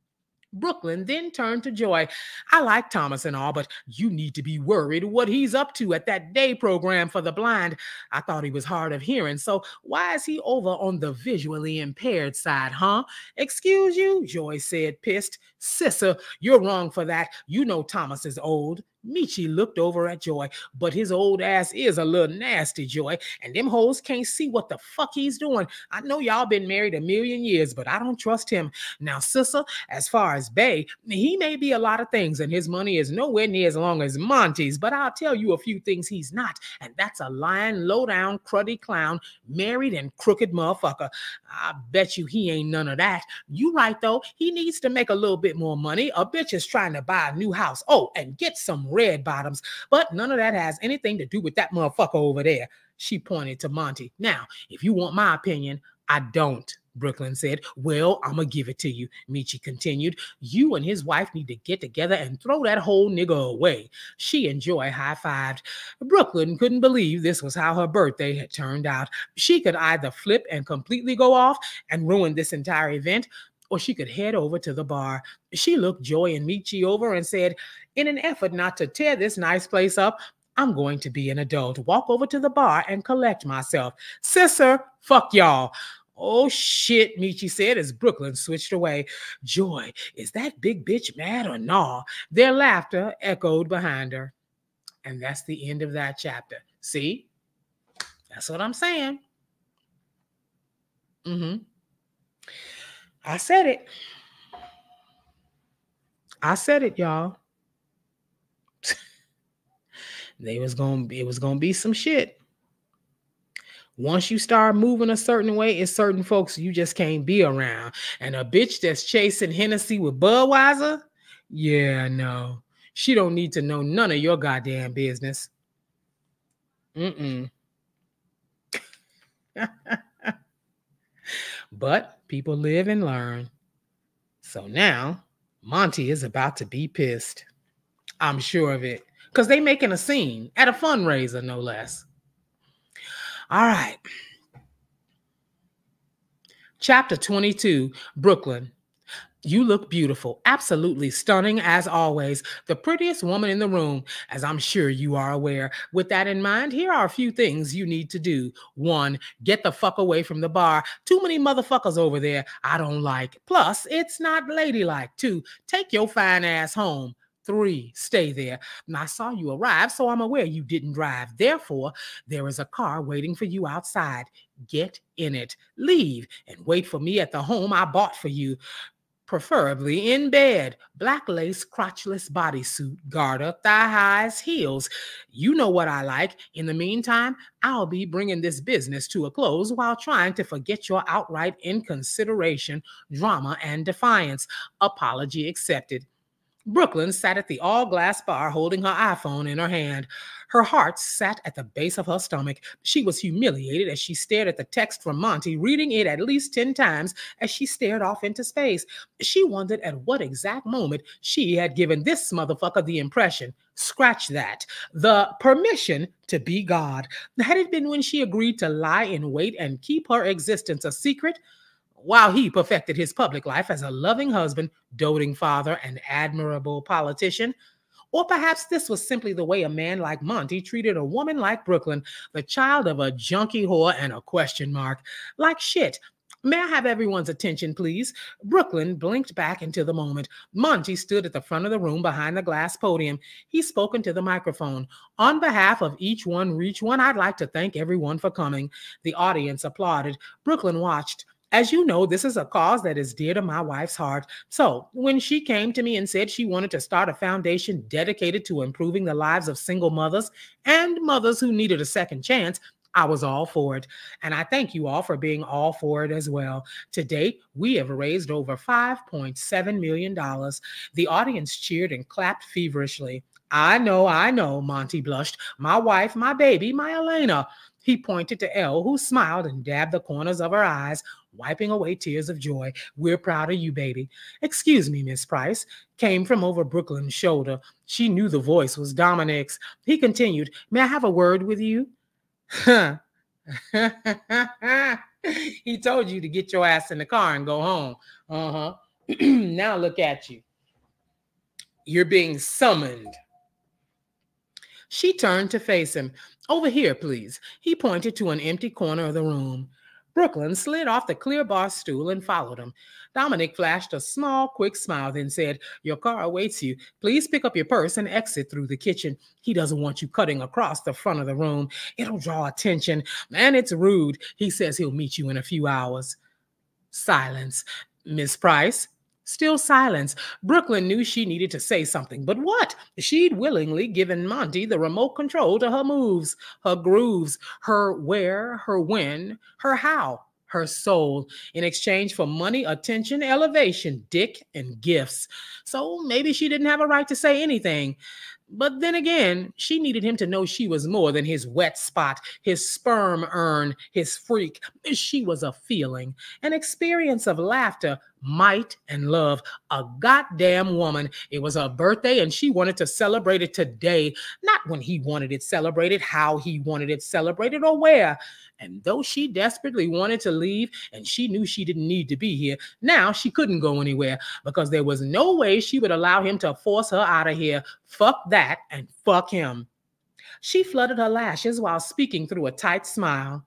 Brooklyn then turned to Joy. I like Thomas and all, but you need to be worried what he's up to at that day program for the blind. I thought he was hard of hearing, so why is he over on the visually impaired side, huh? Excuse you, Joy said, pissed. Sissa, you're wrong for that. You know Thomas is old. Michi looked over at Joy, but his old ass is a little nasty, Joy, and them hoes can't see what the fuck he's doing. I know y'all been married a million years, but I don't trust him. Now, Sissa, as far as Bay, he may be a lot of things, and his money is nowhere near as long as Monty's, but I'll tell you a few things he's not, and that's a lying, low-down, cruddy clown, married and crooked motherfucker. I bet you he ain't none of that. You right, though. He needs to make a little bit more money. A bitch is trying to buy a new house. Oh, and get some red bottoms, but none of that has anything to do with that motherfucker over there. She pointed to Monty. Now, if you want my opinion, I don't, Brooklyn said. Well, I'm gonna give it to you, Michi continued. You and his wife need to get together and throw that whole nigga away. She and Joy high-fived. Brooklyn couldn't believe this was how her birthday had turned out. She could either flip and completely go off and ruin this entire event, or she could head over to the bar. She looked Joy and Michi over and said, in an effort not to tear this nice place up, I'm going to be an adult, walk over to the bar and collect myself. Sister, fuck y'all. Oh, shit, Michi said as Brooklyn switched away. Joy, is that big bitch mad or nah? Their laughter echoed behind her. And that's the end of that chapter. See? That's what I'm saying. I said it. I said it, y'all. It was gonna be some shit. Once you start moving a certain way, it's certain folks you just can't be around. And a bitch that's chasing Hennessy with Budweiser, yeah, no. She don't need to know none of your goddamn business. But people live and learn. So now, Monty is about to be pissed. I'm sure of it. Because they making a scene at a fundraiser, no less. All right. Chapter 22, Brooklyn. You look beautiful, absolutely stunning as always, the prettiest woman in the room, as I'm sure you are aware. With that in mind, here are a few things you need to do. 1, get the fuck away from the bar. Too many motherfuckers over there I don't like. Plus, it's not ladylike. 2, take your fine ass home. 3, stay there. And I saw you arrive, so I'm aware you didn't drive. Therefore, there is a car waiting for you outside. Get in it. Leave and wait for me at the home I bought for you. Preferably in bed. Black lace, crotchless bodysuit, garter, thigh highs, heels. You know what I like. In the meantime, I'll be bringing this business to a close while trying to forget your outright inconsideration, drama, and defiance. Apology accepted. Brooklyn sat at the all-glass bar holding her iPhone in her hand. Her heart sat at the base of her stomach. She was humiliated as she stared at the text from Monty, reading it at least 10 times as she stared off into space. She wondered at what exact moment she had given this motherfucker the impression, scratch that, the permission to be God. Had it been when she agreed to lie in wait and keep her existence a secret? While he perfected his public life as a loving husband, doting father, and admirable politician? Or perhaps this was simply the way a man like Monty treated a woman like Brooklyn, the child of a junkie whore and a question mark. Like shit. May I have everyone's attention, please? Brooklyn blinked back into the moment. Monty stood at the front of the room behind the glass podium. He spoke into the microphone. On behalf of each one, reach one, I'd like to thank everyone for coming. The audience applauded. Brooklyn watched. As you know, this is a cause that is dear to my wife's heart. So when she came to me and said she wanted to start a foundation dedicated to improving the lives of single mothers and mothers who needed a second chance, I was all for it. And I thank you all for being all for it as well. To date, we have raised over $5.7 million. The audience cheered and clapped feverishly. I know, Monty blushed. My wife, my baby, my Ellaina. He pointed to Elle, who smiled and dabbed the corners of her eyes, wiping away tears of joy. We're proud of you, baby. Excuse me, Miss Price, came from over Brooklyn's shoulder. She knew the voice was Dominic's. He continued, may I have a word with you? Huh. He told you to get your ass in the car and go home. Uh-huh. Now look at you. You're being summoned. She turned to face him. Over here, please. He pointed to an empty corner of the room. Brooklyn slid off the clear bar stool and followed him. Dominic flashed a small, quick smile, then said, your car awaits you. Please pick up your purse and exit through the kitchen. He doesn't want you cutting across the front of the room. It'll draw attention, and it's rude. He says he'll meet you in a few hours. Silence. Miss Price? Still silence. Brooklyn knew she needed to say something, but what? She'd willingly given Monty the remote control to her moves, her grooves, her where, her when, her how, her soul, in exchange for money, attention, elevation, dick, and gifts. So maybe she didn't have a right to say anything. But then again, she needed him to know she was more than his wet spot, his sperm urn, his freak. She was a feeling, an experience of laughter, might, and love. A goddamn woman. It was her birthday, and she wanted to celebrate it today, not when he wanted it celebrated, how he wanted it celebrated, or where. And though she desperately wanted to leave, and she knew she didn't need to be here, now she couldn't go anywhere because there was no way she would allow him to force her out of here. Fuck that and fuck him. She fluttered her lashes while speaking through a tight smile.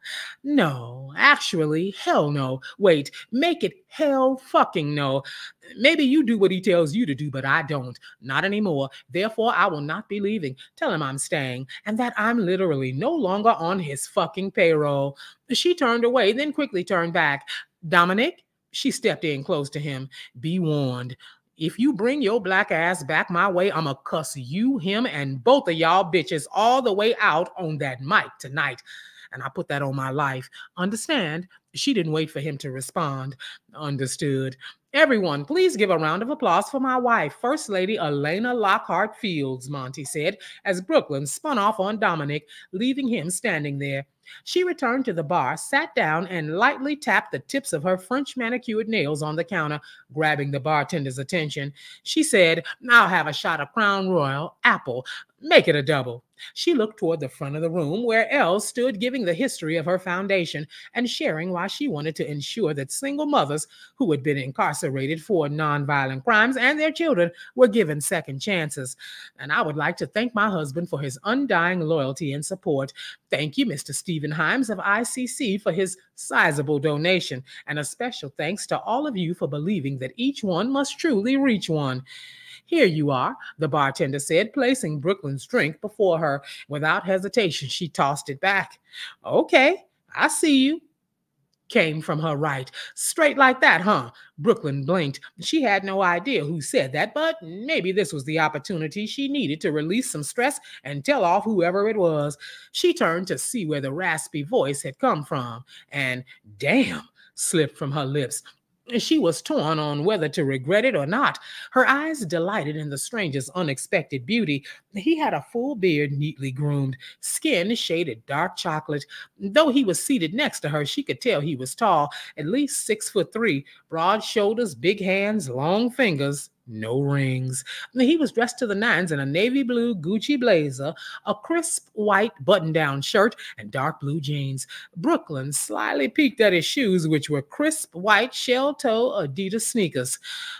No, actually, hell no. Wait, make it hell fucking no. Maybe you do what he tells you to do, but I don't. Not anymore. Therefore, I will not be leaving. Tell him I'm staying and that I'm literally no longer on his fucking payroll. She turned away, then quickly turned back. Dominic? She stepped in close to him. Be warned. If you bring your black ass back my way, I'ma cuss you, him, and both of y'all bitches all the way out on that mic tonight. And I put that on my life. Understand? She didn't wait for him to respond. Understood. Everyone, please give a round of applause for my wife, First Lady Ellaina Lockhart-Fields, Monty said, as Brooklyn spun off on Dominic, leaving him standing there. She returned to the bar, sat down, and lightly tapped the tips of her French manicured nails on the counter, grabbing the bartender's attention. She said, I'll have a shot of Crown Royal, apple. Make it a double. She looked toward the front of the room where Elle stood giving the history of her foundation and sharing why she wanted to ensure that single mothers who had been incarcerated for nonviolent crimes and their children were given second chances. And I would like to thank my husband for his undying loyalty and support. Thank you, Mr. Stephen Himes of ICC, for his sizable donation. And a special thanks to all of you for believing that each one must truly reach one. Here you are, the bartender said, placing Brooklyn's drink before her. Without hesitation, she tossed it back. Okay, I see you. Came from her right. Straight like that, huh? Brooklyn blinked. She had no idea who said that, but maybe this was the opportunity she needed to release some stress and tell off whoever it was. She turned to see where the raspy voice had come from, and damn slipped from her lips. She was torn on whether to regret it or not. Her eyes delighted in the stranger's unexpected beauty. He had a full beard, neatly groomed, skin shaded dark chocolate. Though he was seated next to her, she could tell he was tall, at least 6'3", broad shoulders, big hands, long fingers. No rings. He was dressed to the nines in a navy blue Gucci blazer, a crisp white button-down shirt, and dark blue jeans. Brooklyn slyly peeked at his shoes, which were crisp white shell-toe Adidas sneakers.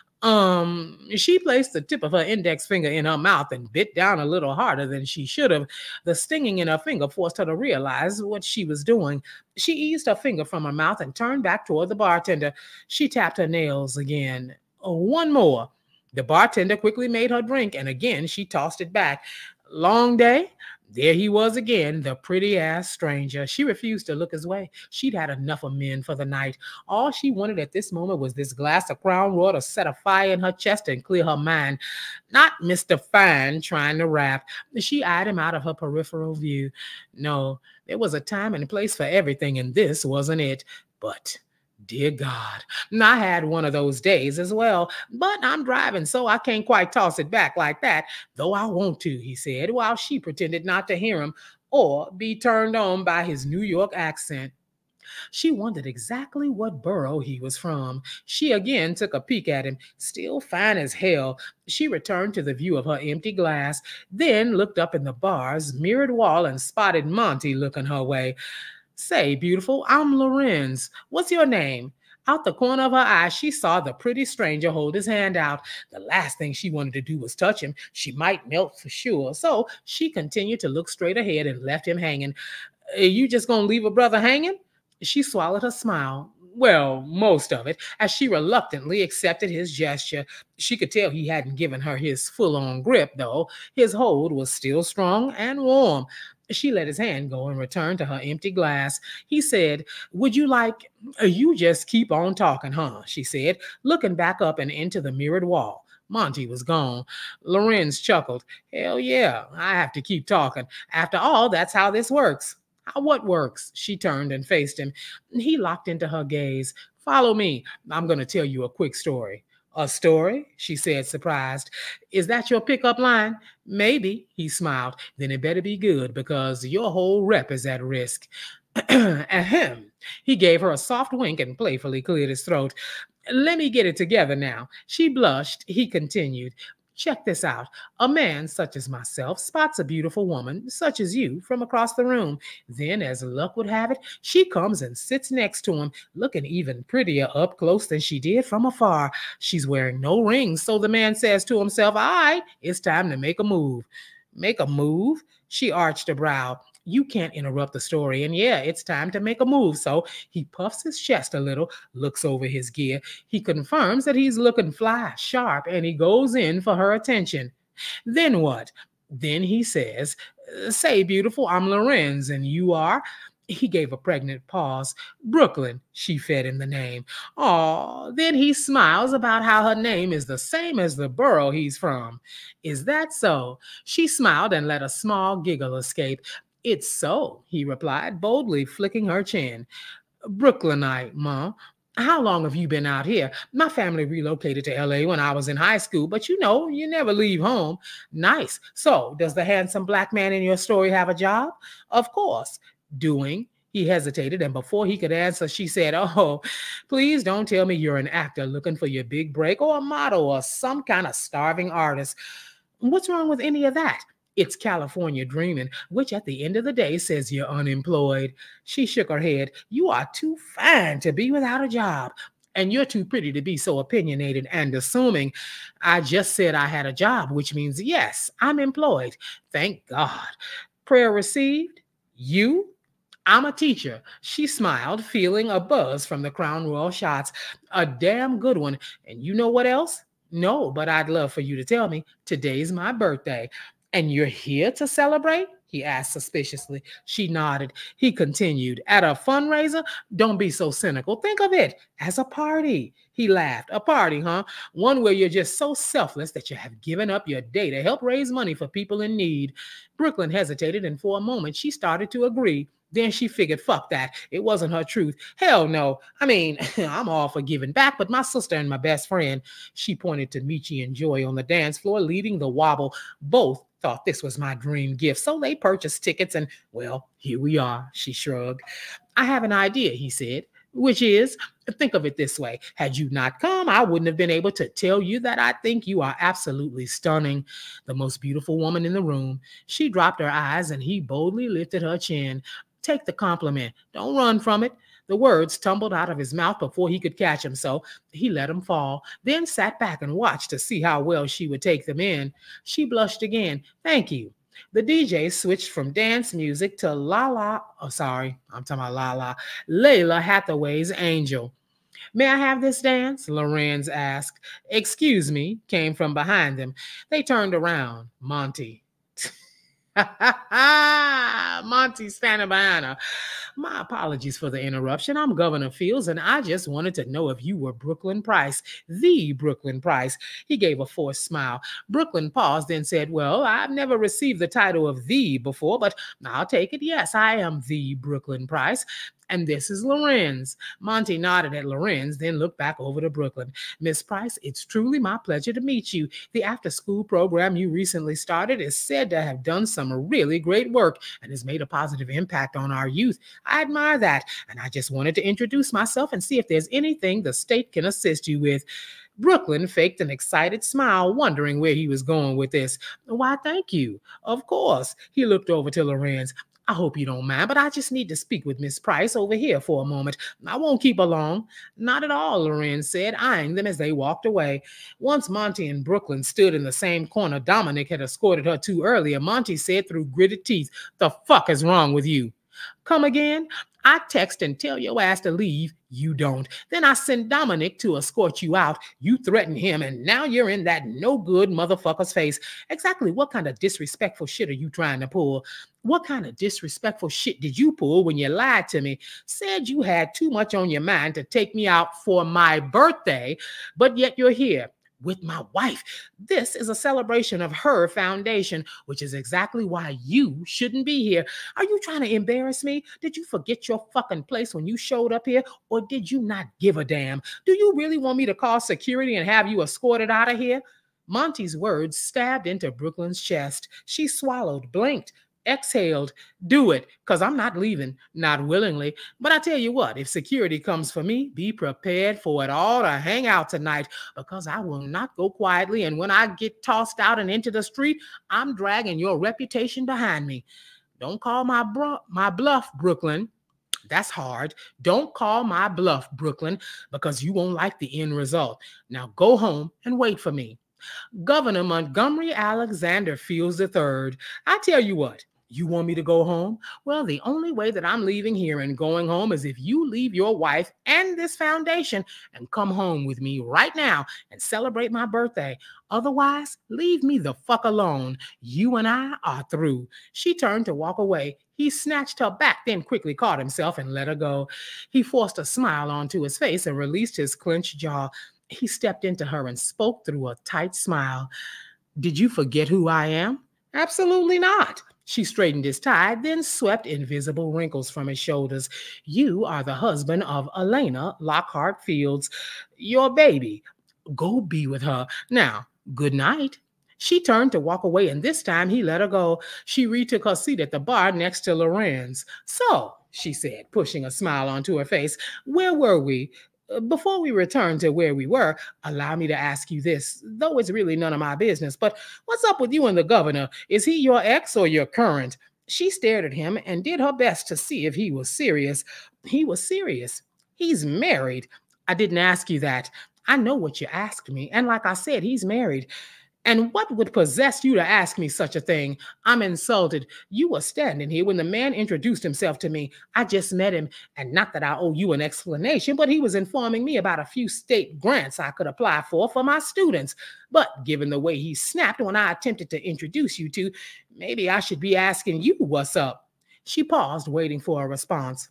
She placed the tip of her index finger in her mouth and bit down a little harder than she should have. The stinging in her finger forced her to realize what she was doing. She eased her finger from her mouth and turned back toward the bartender. She tapped her nails again. One more. The bartender quickly made her drink, and again she tossed it back. Long day? There he was again, the pretty-ass stranger. She refused to look his way. She'd had enough of men for the night. All she wanted at this moment was this glass of Crown Royal to set a fire in her chest and clear her mind. Not Mr. Fine trying to rap. She eyed him out of her peripheral view. No, there was a time and place for everything, and this wasn't it. But Dear God, I had one of those days as well, but I'm driving, so I can't quite toss it back like that, though I want to, he said, while she pretended not to hear him or be turned on by his New York accent. She wondered exactly what borough he was from. She again took a peek at him, still fine as hell. She returned to the view of her empty glass, then looked up in the bar's mirrored wall and spotted Monty looking her way. Say, beautiful, I'm Lorenz. What's your name? Out the corner of her eye, she saw the pretty stranger hold his hand out. The last thing she wanted to do was touch him. She might melt for sure. So she continued to look straight ahead and left him hanging. You just gonna leave a brother hanging? She swallowed her smile. Well, most of it, as she reluctantly accepted his gesture. She could tell he hadn't given her his full-on grip, though. His hold was still strong and warm. She let his hand go and returned to her empty glass. He said, would you like, you just keep on talking, huh? She said, looking back up and into the mirrored wall. Monty was gone. Lorenz chuckled. Hell yeah, I have to keep talking. After all, that's how this works. How what works? She turned and faced him. He locked into her gaze. Follow me. I'm going to tell you a quick story. A story? She said, surprised. Is that your pickup line? Maybe, he smiled. Then it better be good because your whole rep is at risk. Ahem. He gave her a soft wink and playfully cleared his throat. Let me get it together now. She blushed. He continued. Check this out. A man such as myself spots a beautiful woman, such as you, from across the room. Then, as luck would have it, she comes and sits next to him, looking even prettier up close than she did from afar. She's wearing no rings, so the man says to himself, all right, it's time to make a move. Make a move? She arched a brow. You can't interrupt the story, and yeah, it's time to make a move. So he puffs his chest a little, looks over his gear. He confirms that he's looking fly sharp, and he goes in for her attention. Then what? Then he says, say, beautiful, I'm Lorenz, and you are? He gave a pregnant pause. Brooklyn, she fed him the name. Aw, then he smiles about how her name is the same as the borough he's from. Is that so? She smiled and let a small giggle escape. It's so, he replied, boldly flicking her chin. Brooklynite, Ma. How long have you been out here? My family relocated to LA when I was in high school, but you know, you never leave home. Nice. So, does the handsome black man in your story have a job? Of course. Doing? He hesitated, and before he could answer, she said, oh, please don't tell me you're an actor looking for your big break or a model or some kind of starving artist. What's wrong with any of that? It's California dreaming, which at the end of the day says you're unemployed. She shook her head. You are too fine to be without a job. And you're too pretty to be so opinionated and assuming. I just said I had a job, which means yes, I'm employed. Thank God. Prayer received? You? I'm a teacher. She smiled, feeling a buzz from the Crown Royal shots. A damn good one. And you know what else? No, but I'd love for you to tell me. Today's my birthday. And you're here to celebrate? He asked suspiciously. She nodded. He continued, at a fundraiser? Don't be so cynical. Think of it as a party. He laughed. A party, huh? One where you're just so selfless that you have given up your day to help raise money for people in need. Brooklyn hesitated, and for a moment she started to agree. Then she figured, fuck that. It wasn't her truth. Hell no. I mean, I'm all for giving back, but my sister and my best friend, she pointed to Michi and Joy on the dance floor leading the wobble. Both thought this was my dream gift, so they purchased tickets and, well, here we are, she shrugged. I have an idea, he said, which is, think of it this way. Had you not come, I wouldn't have been able to tell you that I think you are absolutely stunning, the most beautiful woman in the room. She dropped her eyes and he boldly lifted her chin. Take the compliment. Don't run from it. The words tumbled out of his mouth before he could catch them, so he let them fall, then sat back and watched to see how well she would take them in. She blushed again. Thank you. The DJ switched from dance music to Layla Hathaway's Angel. May I have this dance? Lorenz asked. Excuse me, came from behind them. They turned around. Monty. Monty standing behind her. My apologies for the interruption. I'm Governor Fields, and I just wanted to know if you were Brooklyn Price, the Brooklyn Price. He gave a forced smile. Brooklyn paused, then said, well, I've never received the title of the before, but I'll take it. Yes, I am the Brooklyn Price. And this is Lorenz. Monty nodded at Lorenz, then looked back over to Brooklyn. Miss Price, it's truly my pleasure to meet you. The after-school program you recently started is said to have done some really great work and has made a positive impact on our youth. I admire that, and I just wanted to introduce myself and see if there's anything the state can assist you with. Brooklyn faked an excited smile, wondering where he was going with this. Why, thank you. Of course. He looked over to Lorenz. I hope you don't mind, but I just need to speak with Miss Price over here for a moment. I won't keep her long. Not at all, Lorenz said, eyeing them as they walked away. Once Monty and Brooklyn stood in the same corner Dominic had escorted her to earlier, Monty said through gritted teeth, "The fuck is wrong with you?" Come again? I text and tell your ass to leave. You don't. Then I send Dominic to escort you out. You threaten him, and now you're in that no-good motherfucker's face. Exactly what kind of disrespectful shit are you trying to pull? What kind of disrespectful shit did you pull when you lied to me? Said you had too much on your mind to take me out for my birthday, but yet you're here with my wife. This is a celebration of her foundation, which is exactly why you shouldn't be here. Are you trying to embarrass me? Did you forget your fucking place when you showed up here, or did you not give a damn? Do you really want me to call security and have you escorted out of here? Monty's words stabbed into Brooklyn's chest. She swallowed, blinked, exhaled. Do it, because I'm not leaving, not willingly. But I tell you what, if security comes for me, be prepared for it all to hang out tonight, because I will not go quietly, and when I get tossed out and into the street, I'm dragging your reputation behind me. Don't call my bluff, Brooklyn. That's hard. Don't call my bluff, Brooklyn, because you won't like the end result. Now go home and wait for me. Governor Montgomery Alexander Fields III. I tell you what, you want me to go home? Well, the only way that I'm leaving here and going home is if you leave your wife and this foundation and come home with me right now and celebrate my birthday. Otherwise, leave me the fuck alone. You and I are through. She turned to walk away. He snatched her back, then quickly caught himself and let her go. He forced a smile onto his face and released his clenched jaw. He stepped into her and spoke through a tight smile. Did you forget who I am? Absolutely not. She straightened his tie, then swept invisible wrinkles from his shoulders. You are the husband of Ellaina Lockhart-Fields, your baby. Go be with her. Now, good night. She turned to walk away, and this time he let her go. She retook her seat at the bar next to Lorenz. So, she said, pushing a smile onto her face, where were we? Before we return to where we were, allow me to ask you this, though it's really none of my business, but what's up with you and the governor? Is he your ex or your current? She stared at him and did her best to see if he was serious. He was serious. He's married. I didn't ask you that. I know what you asked me, and like I said, he's married. And what would possess you to ask me such a thing? I'm insulted. You were standing here when the man introduced himself to me. I just met him, and not that I owe you an explanation, but he was informing me about a few state grants I could apply for my students. But given the way he snapped when I attempted to introduce you to, maybe I should be asking you what's up. She paused, waiting for a response.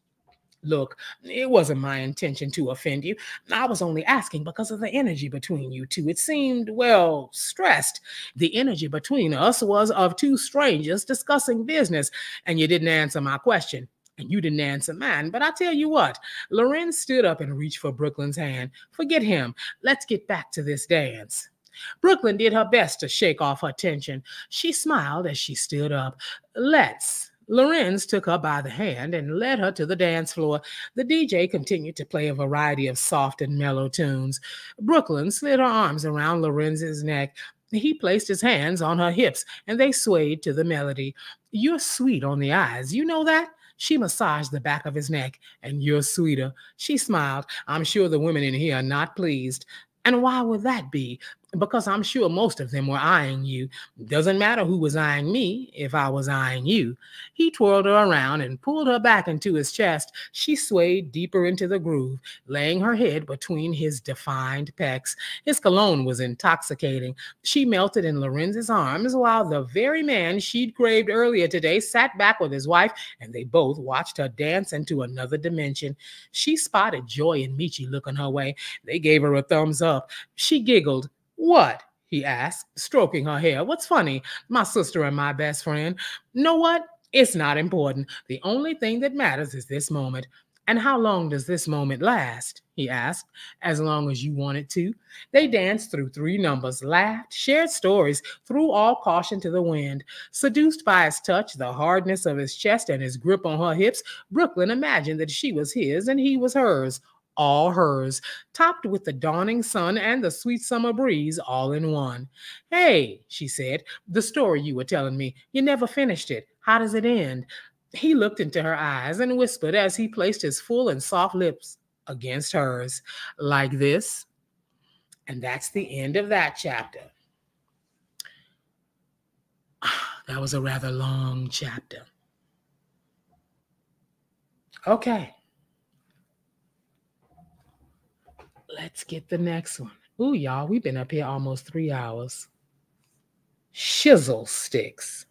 Look, it wasn't my intention to offend you. I was only asking because of the energy between you two. It seemed, well, stressed. The energy between us was of two strangers discussing business, and you didn't answer my question, and you didn't answer mine. But I tell you what, Lorenz stood up and reached for Brooklyn's hand. Forget him. Let's get back to this dance. Brooklyn did her best to shake off her tension. She smiled as she stood up. Let's. Lorenz took her by the hand and led her to the dance floor. The DJ continued to play a variety of soft and mellow tunes. Brooklyn slid her arms around Lorenz's neck. He placed his hands on her hips, and they swayed to the melody. You're sweet on the eyes, you know that? She massaged the back of his neck. And you're sweeter. She smiled. I'm sure the women in here are not pleased. And why would that be? Because I'm sure most of them were eyeing you. Doesn't matter who was eyeing me if I was eyeing you. He twirled her around and pulled her back into his chest. She swayed deeper into the groove, laying her head between his defined pecs. His cologne was intoxicating. She melted in Lorenz's arms while the very man she'd craved earlier today sat back with his wife, and they both watched her dance into another dimension. She spotted Joy and Michi looking her way. They gave her a thumbs up. She giggled. What? He asked, stroking her hair. What's funny? My sister and my best friend. Know what? It's not important. The only thing that matters is this moment. And how long does this moment last? He asked. As long as you want it to. They danced through 3 numbers, laughed, shared stories, threw all caution to the wind. Seduced by his touch, the hardness of his chest, and his grip on her hips, Brooklyn imagined that she was his and he was hers. All hers, topped with the dawning sun and the sweet summer breeze all in one. Hey, she said, the story you were telling me, you never finished it. How does it end? He looked into her eyes and whispered as he placed his full and soft lips against hers, like this. And that's the end of that chapter. That was a rather long chapter. Okay. Let's get the next one. Ooh, y'all, we've been up here almost 3 hours. Shizzle sticks.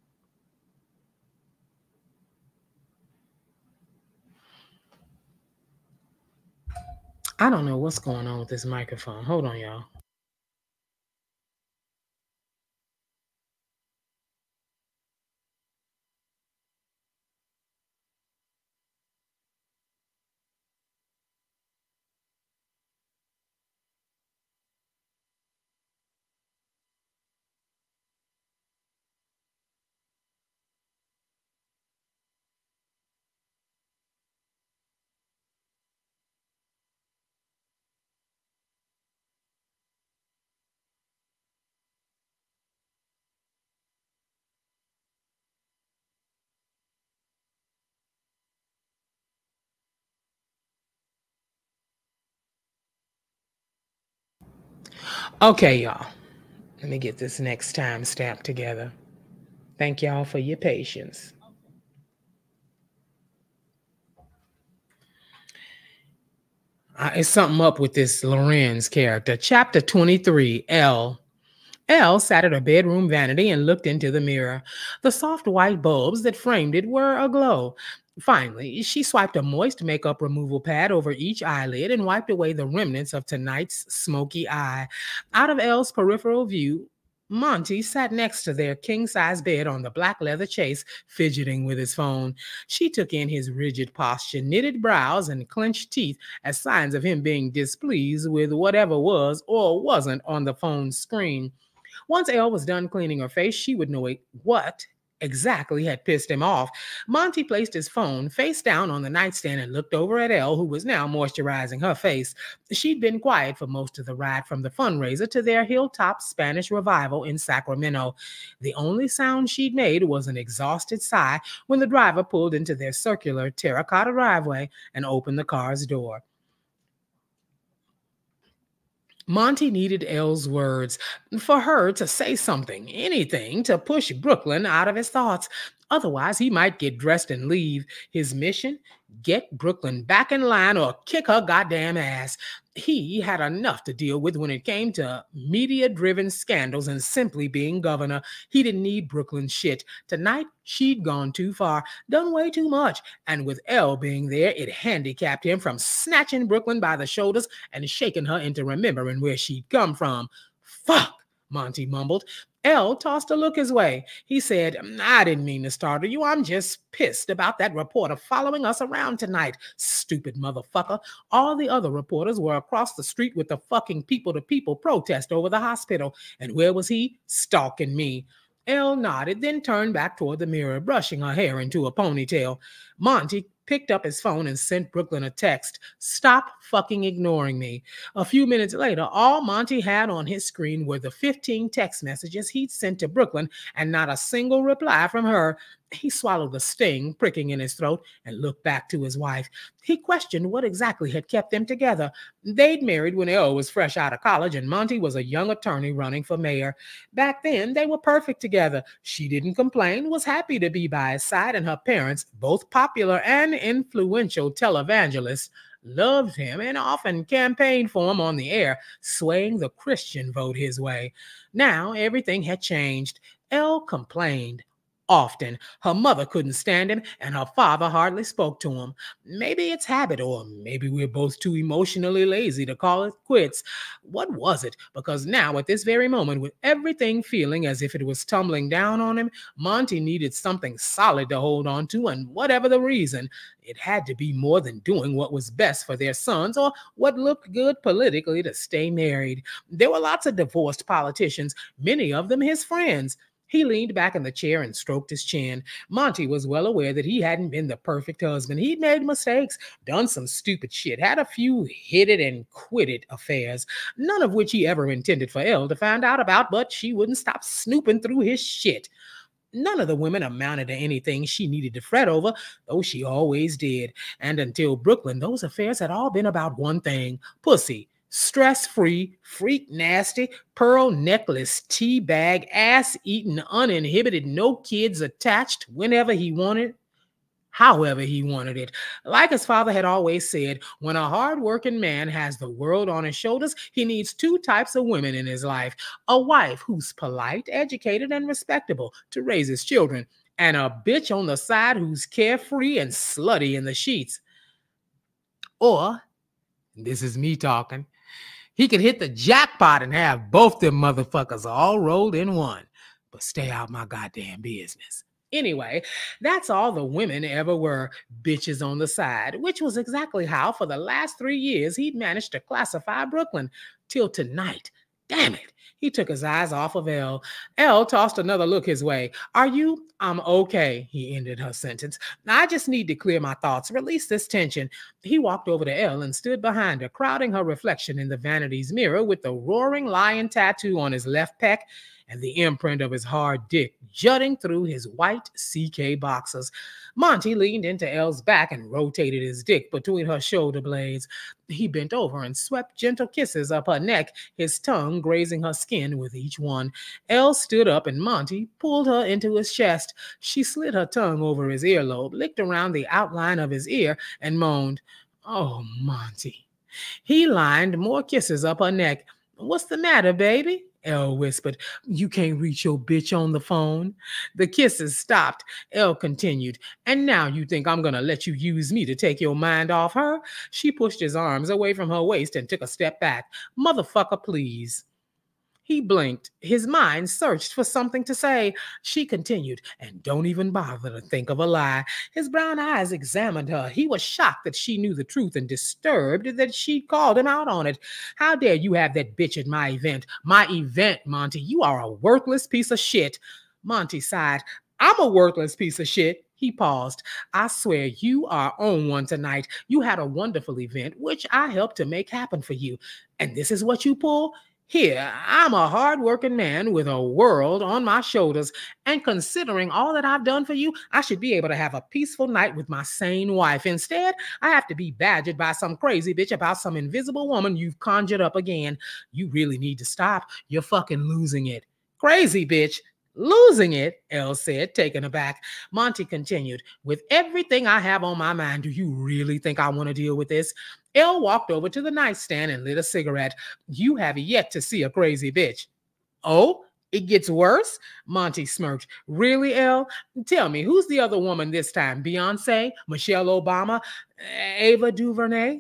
I don't know what's going on with this microphone. Hold on, y'all. Okay, y'all. Let me get this next timestamp together. Thank y'all for your patience. It's something up with this Lorenz character. Chapter 23, L. Elle sat at her bedroom vanity and looked into the mirror. The soft white bulbs that framed it were aglow. Finally, she swiped a moist makeup removal pad over each eyelid and wiped away the remnants of tonight's smoky eye. Out of Elle's peripheral view, Monty sat next to their king-size bed on the black leather chase, fidgeting with his phone. She took in his rigid posture, knitted brows, and clenched teeth as signs of him being displeased with whatever was or wasn't on the phone's screen. Once Elle was done cleaning her face, she would know what exactly had pissed him off. Monty placed his phone face down on the nightstand and looked over at Elle, who was now moisturizing her face. She'd been quiet for most of the ride from the fundraiser to their hilltop Spanish revival in Sacramento. The only sound she'd made was an exhausted sigh when the driver pulled into their circular terracotta driveway and opened the car's door. Monty needed Elle's words for her to say something, anything, to push Brooklyn out of his thoughts. Otherwise, he might get dressed and leave. His mission? Get Brooklyn back in line or kick her goddamn ass. He had enough to deal with when it came to media-driven scandals and simply being governor. He didn't need Brooklyn's shit. Tonight, she'd gone too far, done way too much, and with Elle being there, it handicapped him from snatching Brooklyn by the shoulders and shaking her into remembering where she'd come from. Fuck, Monty mumbled. Elle tossed a look his way. He said, I didn't mean to startle you. I'm just pissed about that reporter following us around tonight. Stupid motherfucker. All the other reporters were across the street with the fucking people-to-people protest over the hospital. And where was he? Stalking me. Elle nodded, then turned back toward the mirror, brushing her hair into a ponytail. Monty picked up his phone and sent Brooklyn a text. Stop fucking ignoring me. A few minutes later, all Monty had on his screen were the 15 text messages he'd sent to Brooklyn and not a single reply from her. He swallowed the sting pricking in his throat and looked back to his wife. He questioned what exactly had kept them together. They'd married when Elle was fresh out of college and Monty was a young attorney running for mayor. Back then, they were perfect together. She didn't complain, was happy to be by his side, and her parents, both popular and influential televangelists, loved him and often campaigned for him on the air, swaying the Christian vote his way. Now, everything had changed. Elle complained Often, her mother couldn't stand him, and her father hardly spoke to him. Maybe it's habit, or maybe we're both too emotionally lazy to call it quits. What was it? Because now, at this very moment, with everything feeling as if it was tumbling down on him, Monty needed something solid to hold on to, and whatever the reason, it had to be more than doing what was best for their sons or what looked good politically to stay married. There were lots of divorced politicians, many of them his friends. He leaned back in the chair and stroked his chin. Monty was well aware that he hadn't been the perfect husband. He'd made mistakes, done some stupid shit, had a few hit it and quit it affairs, none of which he ever intended for Elle to find out about, but she wouldn't stop snooping through his shit. None of the women amounted to anything she needed to fret over, though she always did. And until Brooklyn, those affairs had all been about one thing: pussy. Stress-free, freak nasty, pearl necklace, tea bag, ass-eating, uninhibited, no kids attached, whenever he wanted, however he wanted it. Like his father had always said, when a hard-working man has the world on his shoulders, he needs two types of women in his life: a wife who's polite, educated, and respectable to raise his children, and a bitch on the side who's carefree and slutty in the sheets. Or, this is me talking, he could hit the jackpot and have both them motherfuckers all rolled in one. But stay out my goddamn business. Anyway, that's all the women ever were, bitches on the side, which was exactly how, for the last 3 years, he'd managed to classify Brooklyn. Till tonight. Damn it. He took his eyes off of Elle. Elle tossed another look his way. I'm okay, he ended her sentence. I just need to clear my thoughts, release this tension. He walked over to Elle and stood behind her, crowding her reflection in the vanity's mirror with the roaring lion tattoo on his left pec and the imprint of his hard dick jutting through his white CK boxers. Monty leaned into Elle's back and rotated his dick between her shoulder blades. He bent over and swept gentle kisses up her neck, his tongue grazing her skin with each one. Elle stood up and Monty pulled her into his chest. She slid her tongue over his earlobe, licked around the outline of his ear, and moaned, "Oh, Monty." He lined more kisses up her neck. "What's the matter, baby?" Elle whispered. "You can't reach your bitch on the phone." The kisses stopped. Elle continued. "And now you think I'm going to let you use me to take your mind off her?" She pushed his arms away from her waist and took a step back. "Motherfucker, please." He blinked. His mind searched for something to say. She continued, "And don't even bother to think of a lie." His brown eyes examined her. He was shocked that she knew the truth and disturbed that she called him out on it. "How dare you have that bitch at my event?" "My event, Monty. You are a worthless piece of shit." Monty sighed. "I'm a worthless piece of shit." He paused. "I swear you are on one tonight. You had a wonderful event, which I helped to make happen for you. And this is what you pull? Here, I'm a hard-working man with a world on my shoulders, and considering all that I've done for you, I should be able to have a peaceful night with my sane wife. Instead, I have to be badgered by some crazy bitch about some invisible woman you've conjured up again. You really need to stop. You're fucking losing it." "Crazy bitch? Losing it?" Elle said, taken aback. Monty continued, "With everything I have on my mind, do you really think I want to deal with this?" Elle walked over to the nightstand and lit a cigarette. "You have yet to see a crazy bitch." "Oh, it gets worse?" Monty smirked. "Really, Elle? Tell me, who's the other woman this time? Beyonce? Michelle Obama? Ava DuVernay?"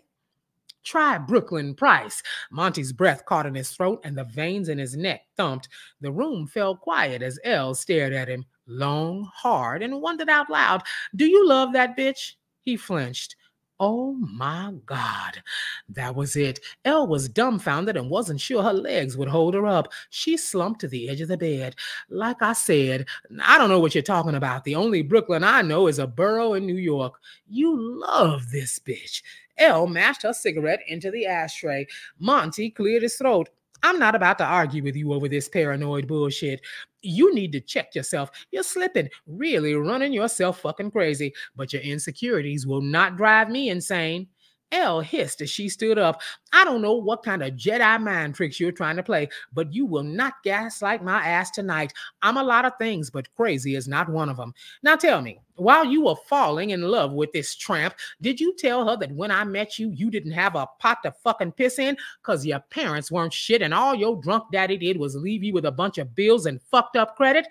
"Try Brooklyn Price." Monty's breath caught in his throat and the veins in his neck thumped. The room fell quiet as Elle stared at him, long, hard, and wondered out loud, "Do you love that bitch?" He flinched. Oh my God. That was it. Elle was dumbfounded and wasn't sure her legs would hold her up. She slumped to the edge of the bed. "Like I said, I don't know what you're talking about. The only Brooklyn I know is a borough in New York." "You love this bitch." Elle mashed her cigarette into the ashtray. Monty cleared his throat. "I'm not about to argue with you over this paranoid bullshit. You need to check yourself. You're slipping, really running yourself fucking crazy. But your insecurities will not drive me insane." Elle hissed as she stood up. "I don't know what kind of Jedi mind tricks you're trying to play, but you will not gaslight my ass tonight. I'm a lot of things, but crazy is not one of them. Now tell me, while you were falling in love with this tramp, did you tell her that when I met you, you didn't have a pot to fucking piss in because your parents weren't shit and all your drunk daddy did was leave you with a bunch of bills and fucked up credit?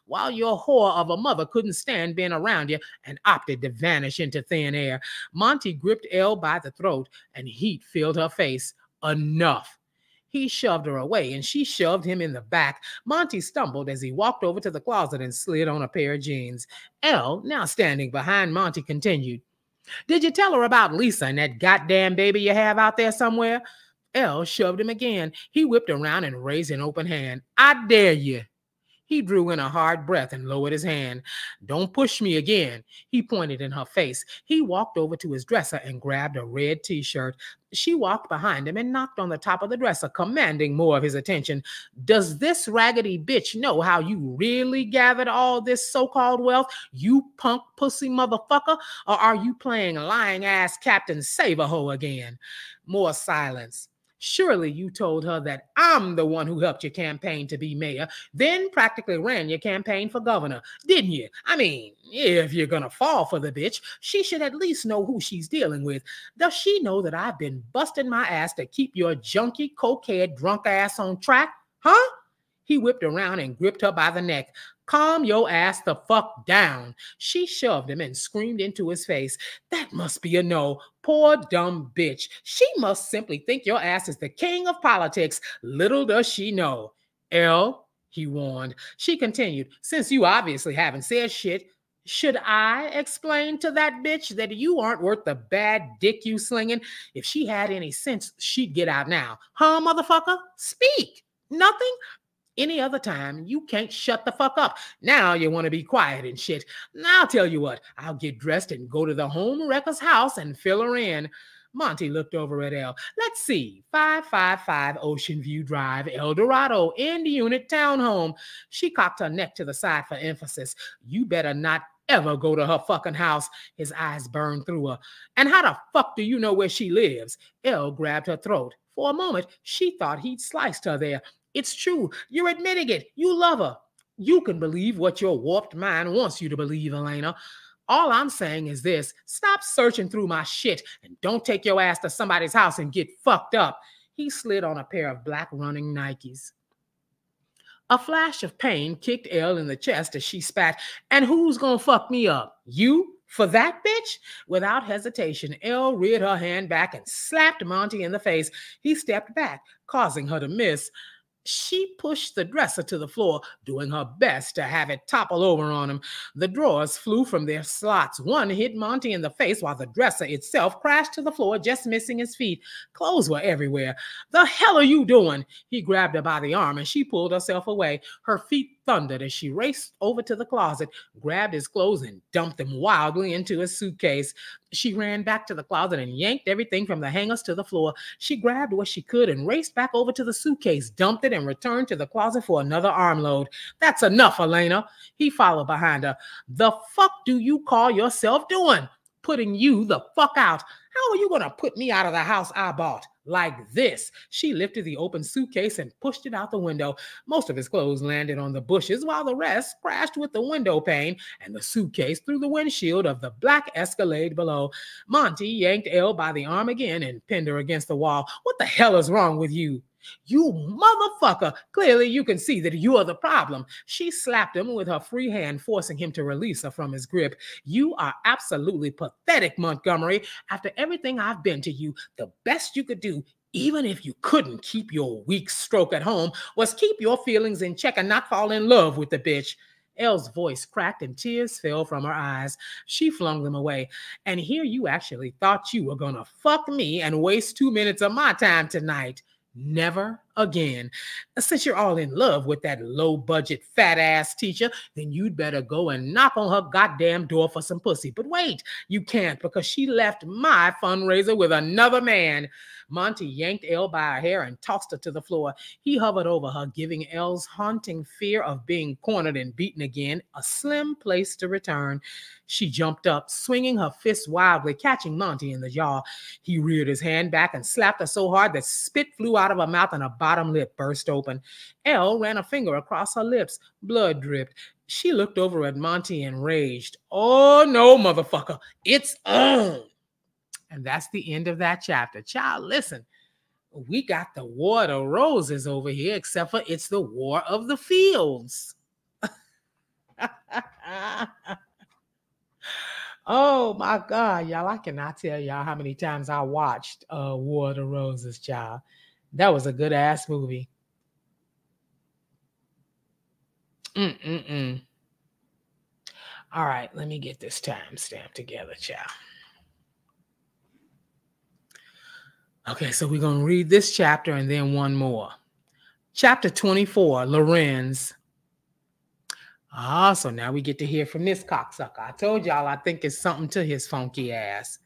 while your whore of a mother couldn't stand being around you and opted to vanish into thin air. Monty gripped Elle by the throat, and heat filled her face. Enough. He shoved her away, and she shoved him in the back. Monty stumbled as he walked over to the closet and slid on a pair of jeans. Elle, now standing behind Monty, continued, "Did you tell her about Lisa and that goddamn baby you have out there somewhere?" Elle shoved him again. He whipped around and raised an open hand. "I dare you." He drew in a hard breath and lowered his hand. "Don't push me again." He pointed in her face. He walked over to his dresser and grabbed a red t-shirt. She walked behind him and knocked on the top of the dresser, commanding more of his attention. "Does this raggedy bitch know how you really gathered all this so-called wealth, you punk pussy motherfucker? Or are you playing lying-ass Captain Save-A-Ho again?" More silence. "Surely you told her that I'm the one who helped your campaign to be mayor, then practically ran your campaign for governor, didn't you? I mean, if you're gonna fall for the bitch, she should at least know who she's dealing with. Does she know that I've been busting my ass to keep your junky, cokehead, drunk ass on track? Huh?" He whipped around and gripped her by the neck. "Calm your ass the fuck down." She shoved him and screamed into his face. "That must be a no. Poor dumb bitch. She must simply think your ass is the king of politics. Little does she know." "Elle," he warned. She continued, "Since you obviously haven't said shit, should I explain to that bitch that you aren't worth the bad dick you slinging? If she had any sense, she'd get out now. Huh, motherfucker? Speak. Nothing? Any other time, you can't shut the fuck up. Now you want to be quiet and shit. I'll tell you what, I'll get dressed and go to the home wrecker's house and fill her in." Monty looked over at Elle. "Let's see, 555 Ocean View Drive, El Dorado, End Unit Townhome." She cocked her neck to the side for emphasis. "You better not ever go to her fucking house." His eyes burned through her. "And how the fuck do you know where she lives?" Elle grabbed her throat. For a moment, she thought he'd sliced her there. "It's true. You're admitting it. You love her. You can believe what your warped mind wants you to believe, Ellaina. All I'm saying is this. Stop searching through my shit and don't take your ass to somebody's house and get fucked up." He slid on a pair of black running Nikes. A flash of pain kicked Elle in the chest as she spat. "And who's gonna fuck me up? You? For that bitch?" Without hesitation, Elle reared her hand back and slapped Monty in the face. He stepped back, causing her to miss. She pushed the dresser to the floor, doing her best to have it topple over on him. The drawers flew from their slots. One hit Monty in the face while the dresser itself crashed to the floor, just missing his feet. Clothes were everywhere. "The hell are you doing?" He grabbed her by the arm and she pulled herself away. Her feet thundered as she raced over to the closet, grabbed his clothes and dumped them wildly into his suitcase. She ran back to the closet and yanked everything from the hangers to the floor. She grabbed what she could and raced back over to the suitcase, dumped it, and returned to the closet for another armload. "That's enough, Ellaina." He followed behind her. "The fuck do you call yourself doing? Putting you the fuck out. How are you going to put me out of the house I bought? Like this." She lifted the open suitcase and pushed it out the window. Most of his clothes landed on the bushes, while the rest crashed with the window pane and the suitcase through the windshield of the black Escalade below. Monty yanked Elle by the arm again and pinned her against the wall. "What the hell is wrong with you?" "You motherfucker! Clearly you can see that you're the problem." She slapped him with her free hand, forcing him to release her from his grip. "You are absolutely pathetic, Montgomery. After everything I've been to you, the best you could do, even if you couldn't keep your weak stroke at home, was keep your feelings in check and not fall in love with the bitch." Elle's voice cracked and tears fell from her eyes. She flung them away. "And here you actually thought you were gonna fuck me and waste 2 minutes of my time tonight. Never again. Since you're all in love with that low-budget, fat-ass teacher, then you'd better go and knock on her goddamn door for some pussy. But wait, you can't because she left my fundraiser with another man." Monty yanked Elle by her hair and tossed her to the floor. He hovered over her, giving Elle's haunting fear of being cornered and beaten again a slim place to return. She jumped up, swinging her fists wildly, catching Monty in the jaw. He reared his hand back and slapped her so hard that spit flew out of her mouth and her bottom lip burst open. Elle ran a finger across her lips. Blood dripped. She looked over at Monty and raged. "Oh, no, motherfucker. It's on." And that's the end of that chapter. Child, listen, we got the War of the Roses over here, except for it's the War of the Fields. Oh my God, y'all. I cannot tell y'all how many times I watched War of the Roses, child. That was a good ass movie. Mm-mm-mm. All right, let me get this timestamp together, child. Okay, so we're going to read this chapter and then one more. Chapter 24, Lorenz. So now we get to hear from this cocksucker. I told y'all I think it's something to his funky ass.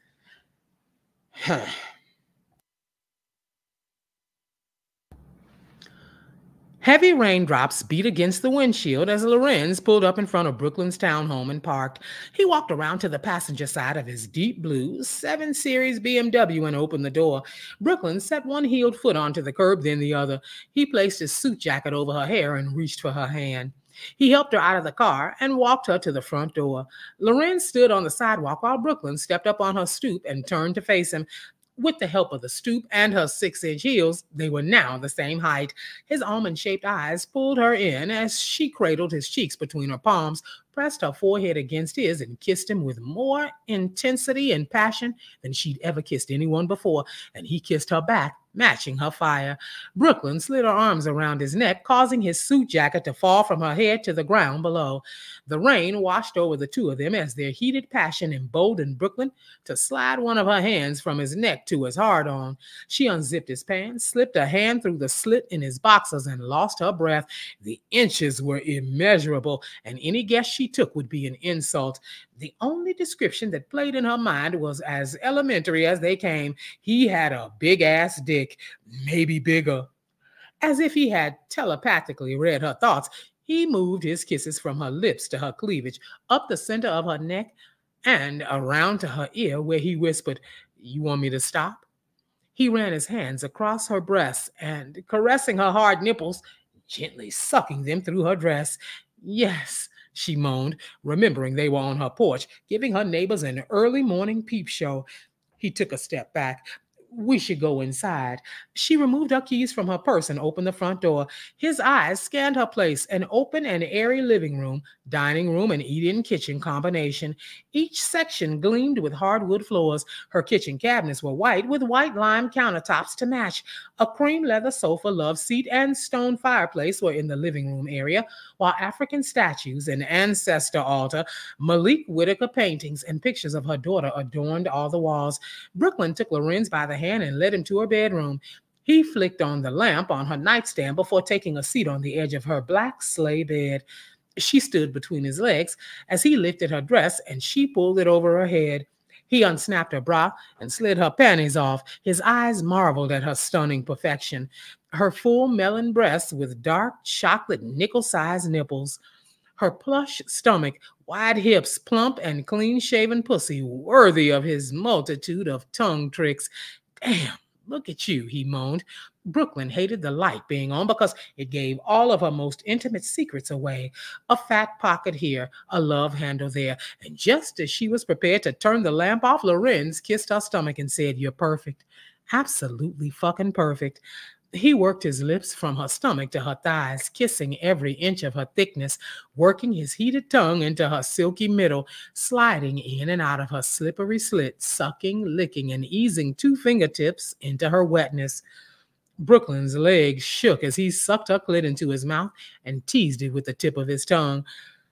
Heavy raindrops beat against the windshield as Lorenz pulled up in front of Brooklyn's townhome and parked. He walked around to the passenger side of his deep blue 7 Series BMW and opened the door. Brooklyn set one heeled foot onto the curb, then the other. He placed his suit jacket over her hair and reached for her hand. He helped her out of the car and walked her to the front door. Lorenz stood on the sidewalk while Brooklyn stepped up on her stoop and turned to face him. With the help of the stoop and her 6-inch heels, they were now the same height. His almond-shaped eyes pulled her in as she cradled his cheeks between her palms, pressed her forehead against his, and kissed him with more intensity and passion than she'd ever kissed anyone before, and he kissed her back, matching her fire. Brooklyn slid her arms around his neck, causing his suit jacket to fall from her head to the ground below. The rain washed over the two of them as their heated passion emboldened Brooklyn to slide one of her hands from his neck to his hard-on. She unzipped his pants, slipped a hand through the slit in his boxers, and lost her breath. The inches were immeasurable, and any guess she took would be an insult. The only description that played in her mind was as elementary as they came. He had a big-ass dick, maybe bigger. As if he had telepathically read her thoughts, he moved his kisses from her lips to her cleavage, up the center of her neck, and around to her ear, where he whispered, "You want me to stop?" He ran his hands across her breasts and, caressing her hard nipples, gently sucking them through her dress. "Yes," she moaned, remembering they were on her porch, giving her neighbors an early morning peep show. He took a step back. "We should go inside." She removed her keys from her purse and opened the front door. His eyes scanned her place, an open and airy living room, dining room, and eat-in kitchen combination. Each section gleamed with hardwood floors. Her kitchen cabinets were white with white lime countertops to match. A cream leather sofa, love seat, and stone fireplace were in the living room area, while African statues, an ancestor altar, Malik Whitaker paintings, and pictures of her daughter adorned all the walls. Brooklyn took Lorenz by the hand and led him to her bedroom. He flicked on the lamp on her nightstand before taking a seat on the edge of her black sleigh bed. She stood between his legs as he lifted her dress and she pulled it over her head. He unsnapped her bra and slid her panties off. His eyes marveled at her stunning perfection. Her full melon breasts with dark chocolate nickel-sized nipples. Her plush stomach, wide hips, plump and clean-shaven pussy, worthy of his multitude of tongue tricks. "Damn, look at you," he moaned. Brooklyn hated the light being on because it gave all of her most intimate secrets away. A fat pocket here, a love handle there, and just as she was prepared to turn the lamp off, Lorenz kissed her stomach and said, "You're perfect. Absolutely fucking perfect." He worked his lips from her stomach to her thighs, kissing every inch of her thickness, working his heated tongue into her silky middle, sliding in and out of her slippery slit, sucking, licking, and easing 2 fingertips into her wetness. Brooklyn's legs shook as he sucked her clit into his mouth and teased it with the tip of his tongue.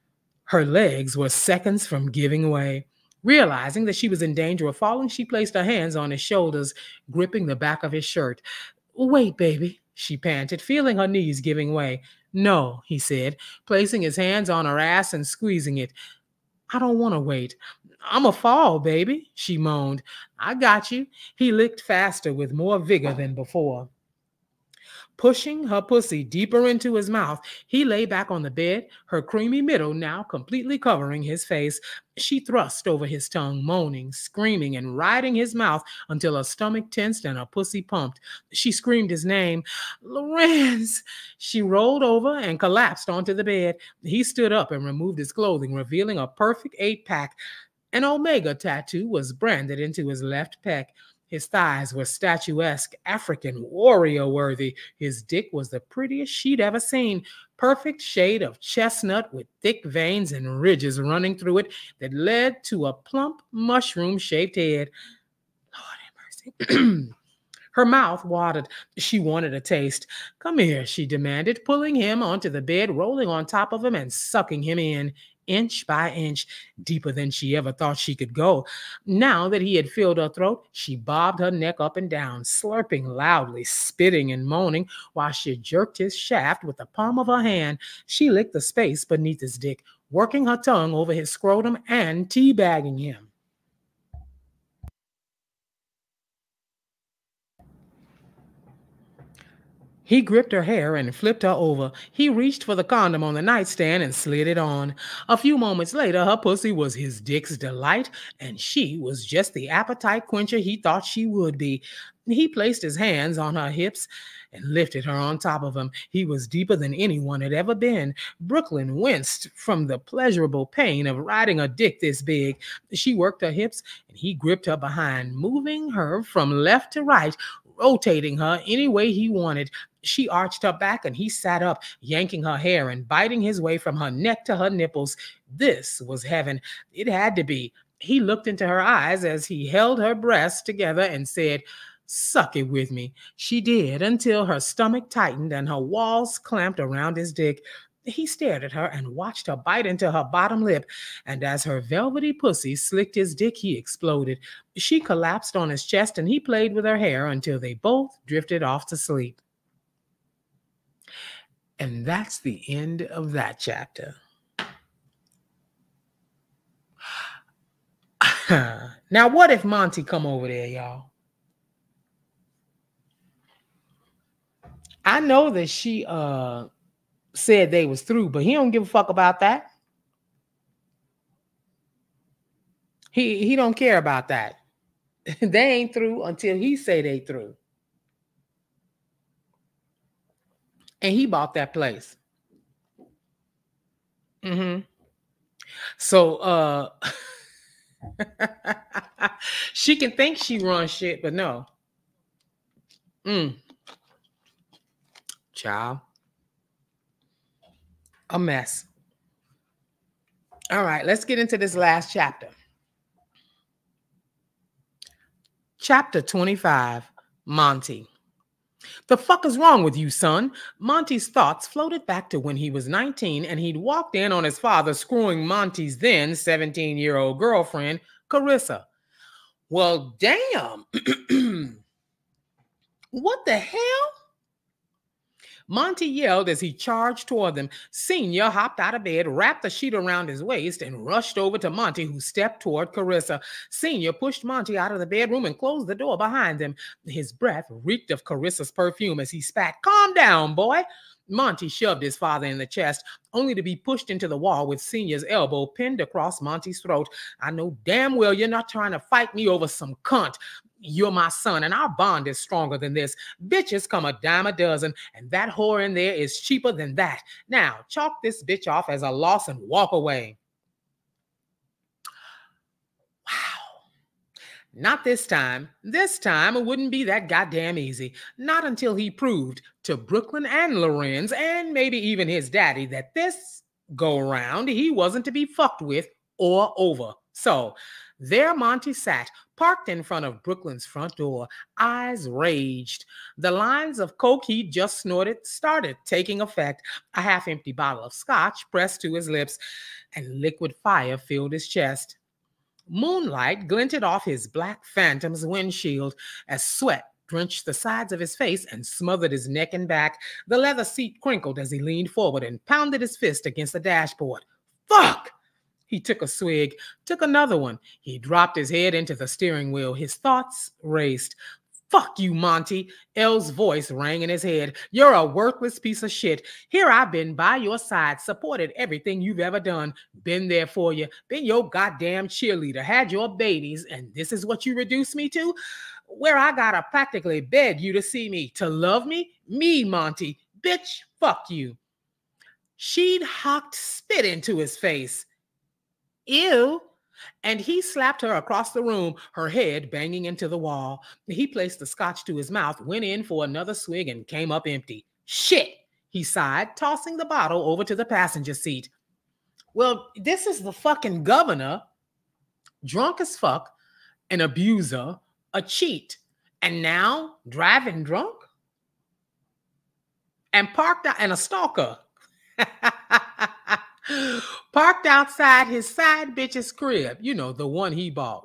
Her legs were seconds from giving way. Realizing that she was in danger of falling, she placed her hands on his shoulders, gripping the back of his shirt. "Wait, baby," she panted, feeling her knees giving way. "No," he said, placing his hands on her ass and squeezing it. "I don't want to wait. I'm a fall, baby," she moaned. "I got you." He licked faster with more vigor than before. Pushing her pussy deeper into his mouth, he lay back on the bed, her creamy middle now completely covering his face. She thrust over his tongue, moaning, screaming, and riding his mouth until her stomach tensed and her pussy pumped. She screamed his name. "Lorenz!" She rolled over and collapsed onto the bed. He stood up and removed his clothing, revealing a perfect 8-pack. An Omega tattoo was branded into his left pec. His thighs were statuesque, African warrior worthy. His dick was the prettiest she'd ever seen, perfect shade of chestnut with thick veins and ridges running through it that led to a plump mushroom-shaped head. Lord have mercy. Her mouth watered. She wanted a taste. Come here, she demanded, pulling him onto the bed, rolling on top of him and sucking him in, inch by inch, deeper than she ever thought she could go. Now that he had filled her throat, she bobbed her neck up and down, slurping loudly, spitting and moaning, while she jerked his shaft with the palm of her hand. She licked the space beneath his dick, working her tongue over his scrotum and teabagging him. He gripped her hair and flipped her over. He reached for the condom on the nightstand and slid it on. A few moments later, her pussy was his dick's delight, and she was just the appetite quencher he thought she would be. He placed his hands on her hips and lifted her on top of him. He was deeper than anyone had ever been. Brooklyn winced from the pleasurable pain of riding a dick this big. She worked her hips, and he gripped her behind, moving her from left to right, rotating her any way he wanted. She arched her back and he sat up, yanking her hair and biting his way from her neck to her nipples. This was heaven. It had to be. He looked into her eyes as he held her breasts together and said, "Suck it with me." She did, until her stomach tightened and her walls clamped around his dick. He stared at her and watched her bite into her bottom lip, and as her velvety pussy slicked his dick, he exploded. She collapsed on his chest and he played with her hair until they both drifted off to sleep. And that's the end of that chapter. Now, what if Monty come over there, y'all? I know that she said they was through, but he don't give a fuck about that. He don't care about that. They ain't through until he say they through. And he bought that place. So she can think she runs shit, but no. Child. A mess. All right, let's get into this last chapter. Chapter 25, Monty. The fuck is wrong with you, son? Monty's thoughts floated back to when he was 19 and he'd walked in on his father screwing Monty's then 17-year-old girlfriend, Carissa. Well, damn. What the hell? Monty yelled as he charged toward them. Senior hopped out of bed, wrapped the sheet around his waist, and rushed over to Monty, who stepped toward Carissa. Senior pushed Monty out of the bedroom and closed the door behind him. His breath reeked of Carissa's perfume as he spat. "Calm down, boy." Monty shoved his father in the chest, only to be pushed into the wall with Senior's elbow pinned across Monty's throat. "I know damn well you're not trying to fight me over some cunt. You're my son, and our bond is stronger than this. Bitches come a dime a dozen, and that whore in there is cheaper than that. Now, chalk this bitch off as a loss and walk away." Wow. Not this time. This time it wouldn't be that goddamn easy. Not until he proved to Brooklyn and Lorenz, and maybe even his daddy, that this go-around he wasn't to be fucked with or over. So there Monty sat, parked in front of Brooklyn's front door, eyes raged. The lines of coke he'd just snorted started taking effect. A half-empty bottle of scotch pressed to his lips, and liquid fire filled his chest. Moonlight glinted off his black Phantom's windshield as sweat drenched the sides of his face and smothered his neck and back. The leather seat crinkled as he leaned forward and pounded his fist against the dashboard. Fuck! He took a swig, took another one. He dropped his head into the steering wheel. His thoughts raced. "Fuck you, Monty." Elle's voice rang in his head. "You're a worthless piece of shit. Here I've been by your side, supported everything you've ever done, been there for you, been your goddamn cheerleader, had your babies, and this is what you reduce me to? Where I gotta practically beg you to see me, to love me? Me, Monty. Bitch, fuck you." She'd hocked spit into his face. "Ew." And he slapped her across the room, her head banging into the wall. He placed the scotch to his mouth, went in for another swig, and came up empty. "Shit." he sighed, tossing the bottle over to the passenger seat. Well, this is the fucking governor, drunk as fuck, an abuser, a cheat, and now driving drunk? And parked out, and a stalker. Parked outside his side bitch's crib, you know, the one he bought.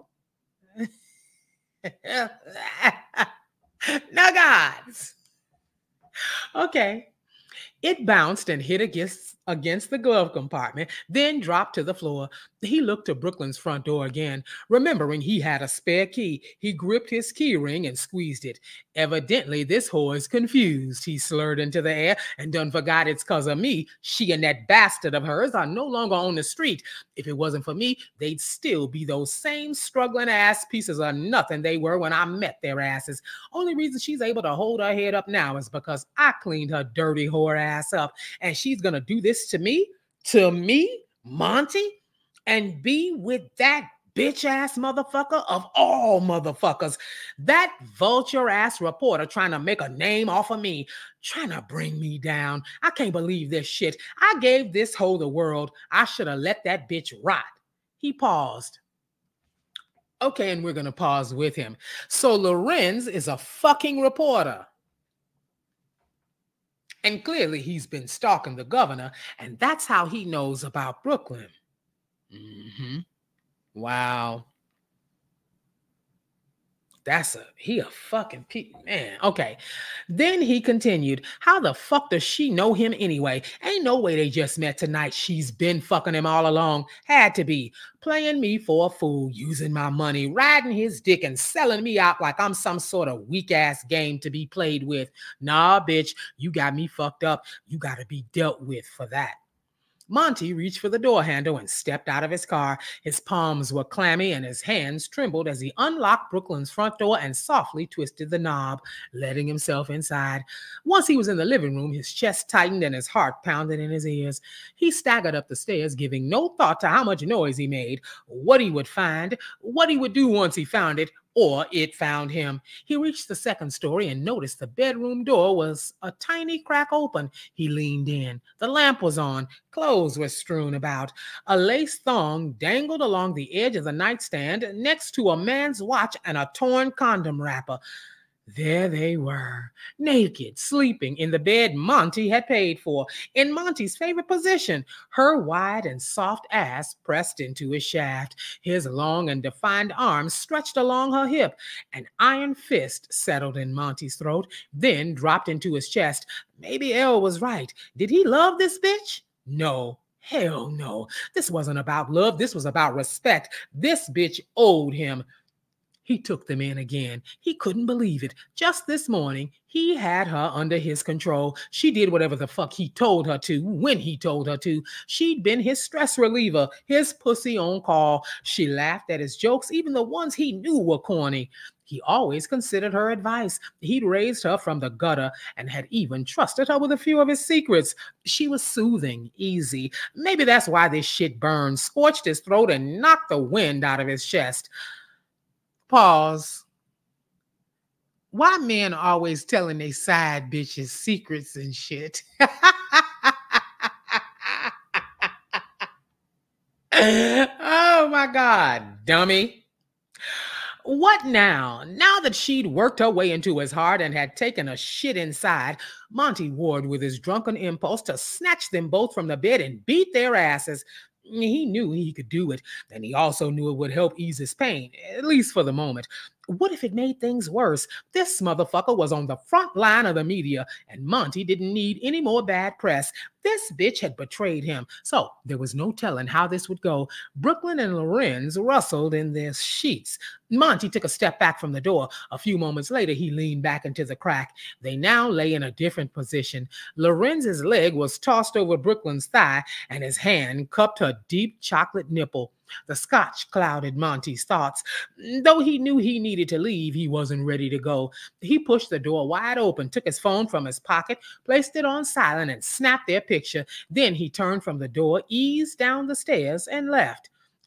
No gods. Okay. It bounced and hit against the glove compartment, then dropped to the floor. He looked to Brooklyn's front door again. Remembering he had a spare key, he gripped his key ring and squeezed it. Evidently, this whore is confused, he slurred into the air, and done forgot it's 'cause of me. She and that bastard of hers are no longer on the street. If it wasn't for me, they'd still be those same struggling ass pieces of nothing they were when I met their asses. Only reason she's able to hold her head up now is because I cleaned her dirty whore ass up, and she's gonna do this to me, Monty, and be with that bitch ass motherfucker of all motherfuckers, that vulture ass reporter trying to make a name off of me, trying to bring me down. I can't believe this shit. I gave this hoe the world. I should have let that bitch rot. He paused. Okay, and we're gonna pause with him. So Lorenz is a fucking reporter. And clearly he's been stalking the governor, and that's how he knows about Brooklyn. Wow. He a fucking man. Okay. Then he continued, how the fuck does she know him anyway? Ain't no way they just met tonight. She's been fucking him all along. Had to be. Playing me for a fool, using my money, riding his dick and selling me out like I'm some sort of weak ass game to be played with. Nah, bitch, you got me fucked up. You got to be dealt with for that. Monty reached for the door handle and stepped out of his car. His palms were clammy and his hands trembled as he unlocked Brooklyn's front door and softly twisted the knob, letting himself inside. Once he was in the living room, his chest tightened and his heart pounded in his ears. He staggered up the stairs, giving no thought to how much noise he made, what he would find, what he would do once he found it, or it found him. He reached the second story and noticed the bedroom door was a tiny crack open. He leaned in. The lamp was on. Clothes were strewn about. A lace thong dangled along the edge of the nightstand next to a man's watch and a torn condom wrapper. There they were, naked, sleeping in the bed Monty had paid for, in Monty's favorite position, her wide and soft ass pressed into his shaft, his long and defined arms stretched along her hip. An iron fist settled in Monty's throat, then dropped into his chest. Maybe Elle was right. Did he love this bitch? No. Hell no. This wasn't about love. This was about respect. This bitch owed him. He took them in again. He couldn't believe it. Just this morning, he had her under his control. She did whatever the fuck he told her to, when he told her to. She'd been his stress reliever, his pussy on call. She laughed at his jokes, even the ones he knew were corny. He always considered her advice. He'd raised her from the gutter and had even trusted her with a few of his secrets. She was soothing, easy. Maybe that's why this shit burned, scorched his throat, and knocked the wind out of his chest. Pause. Why men always telling their side bitches secrets and shit? Oh my God, dummy. What now? Now that she'd worked her way into his heart and had taken a shit inside, Monty warred with his drunken impulse to snatch them both from the bed and beat their asses. He knew he could do it, and he also knew it would help ease his pain, at least for the moment. What if it made things worse? This motherfucker was on the front line of the media, and Monty didn't need any more bad press. This bitch had betrayed him, so there was no telling how this would go. Brooklyn and Lorenz rustled in their sheets. Monty took a step back from the door. A few moments later, he leaned back into the crack. They now lay in a different position. Lorenz's leg was tossed over Brooklyn's thigh, and his hand cupped her deep chocolate nipple. The scotch clouded Monty's thoughts. Though he knew he needed to leave, he wasn't ready to go. He pushed the door wide open, took his phone from his pocket, placed it on silent, and snapped their picture. Then he turned from the door, eased down the stairs, and left.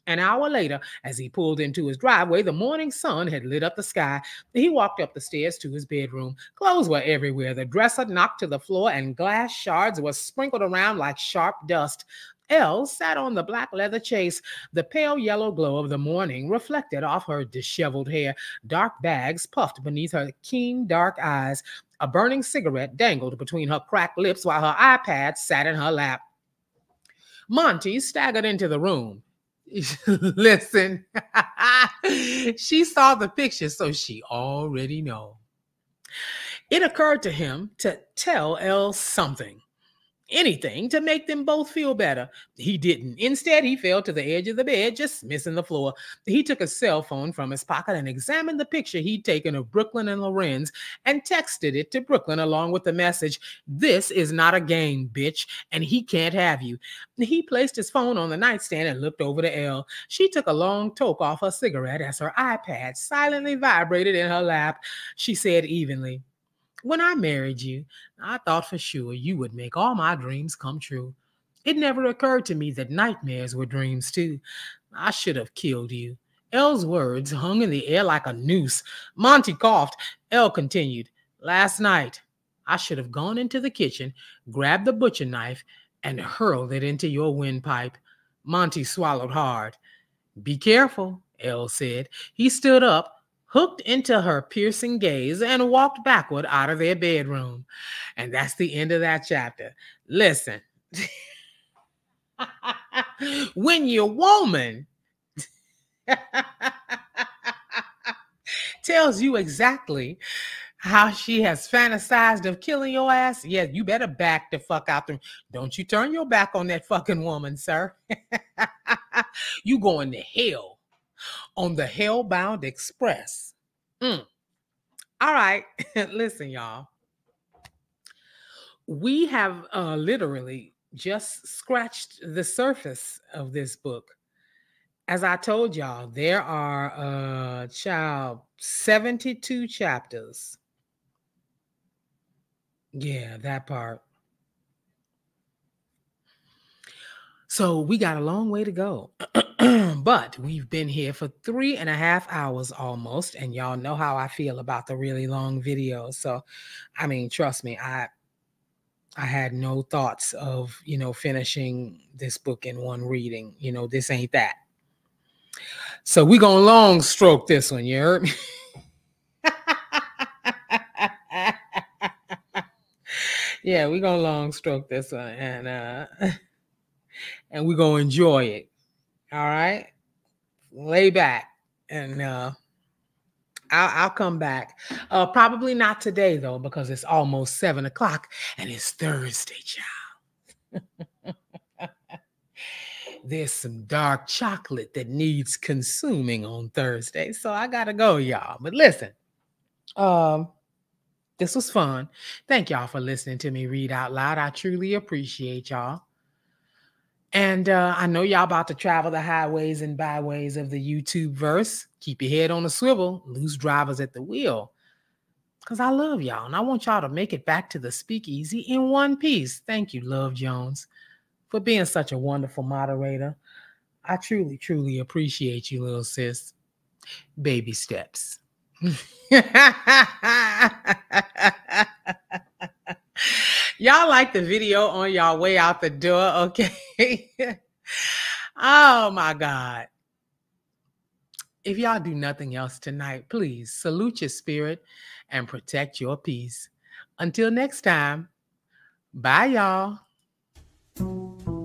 An hour later, as he pulled into his driveway, the morning sun had lit up the sky. He walked up the stairs to his bedroom. Clothes were everywhere. The dresser knocked to the floor, and glass shards were sprinkled around like sharp dust. Elle sat on the black leather chase. The pale yellow glow of the morning reflected off her disheveled hair. Dark bags puffed beneath her keen, dark eyes. A burning cigarette dangled between her cracked lips while her iPad sat in her lap. Monty staggered into the room. Listen, she saw the picture, so she already know. It occurred to him to tell Elle something. Anything to make them both feel better. He didn't. Instead, he fell to the edge of the bed, just missing the floor. He took a cell phone from his pocket and examined the picture he'd taken of Brooklyn and Lorenz and texted it to Brooklyn along with the message, "This is not a game, bitch, and he can't have you." He placed his phone on the nightstand and looked over to Elle. She took a long toke off her cigarette as her iPad silently vibrated in her lap. She said evenly, "When I married you, I thought for sure you would make all my dreams come true. It never occurred to me that nightmares were dreams too. I should have killed you." Elle's words hung in the air like a noose. Monty coughed. Elle continued, "Last night, I should have gone into the kitchen, grabbed the butcher knife, and hurled it into your windpipe." Monty swallowed hard. "Be careful," Elle said. He stood up, hooked into her piercing gaze, and walked backward out of their bedroom. And that's the end of that chapter. Listen, when your woman tells you exactly how she has fantasized of killing your ass, yeah, you better back the fuck out there. Don't you turn your back on that fucking woman, sir. You going to hell on the Hellbound Express. All right. Listen, y'all. We have literally just scratched the surface of this book. As I told y'all, there are 72 chapters. Yeah, that part. So we got a long way to go. But we've been here for 3.5 hours almost, and y'all know how I feel about the really long videos. So, I mean, trust me, I had no thoughts of, finishing this book in one reading. This ain't that. So we're going to long stroke this one, you heard me? Yeah, we're going to long stroke this one, and we're going to enjoy it. All right? Lay back, and I'll come back. Probably not today, though, because it's almost 7 o'clock, and it's Thursday, child. There's some dark chocolate that needs consuming on Thursday, so I gotta go, y'all. But listen, this was fun. Thank y'all for listening to me read out loud. I truly appreciate y'all. And I know y'all about to travel the highways and byways of the YouTube verse. Keep your head on a swivel, loose drivers at the wheel. Because I love y'all, and I want y'all to make it back to the speakeasy in one piece. Thank you, Love Jones, for being such a wonderful moderator. I truly, truly appreciate you, little sis. Baby steps. Y'all like the video on y'all way out the door, okay? Oh, my God. If y'all do nothing else tonight, please salute your spirit and protect your peace. Until next time, bye, y'all.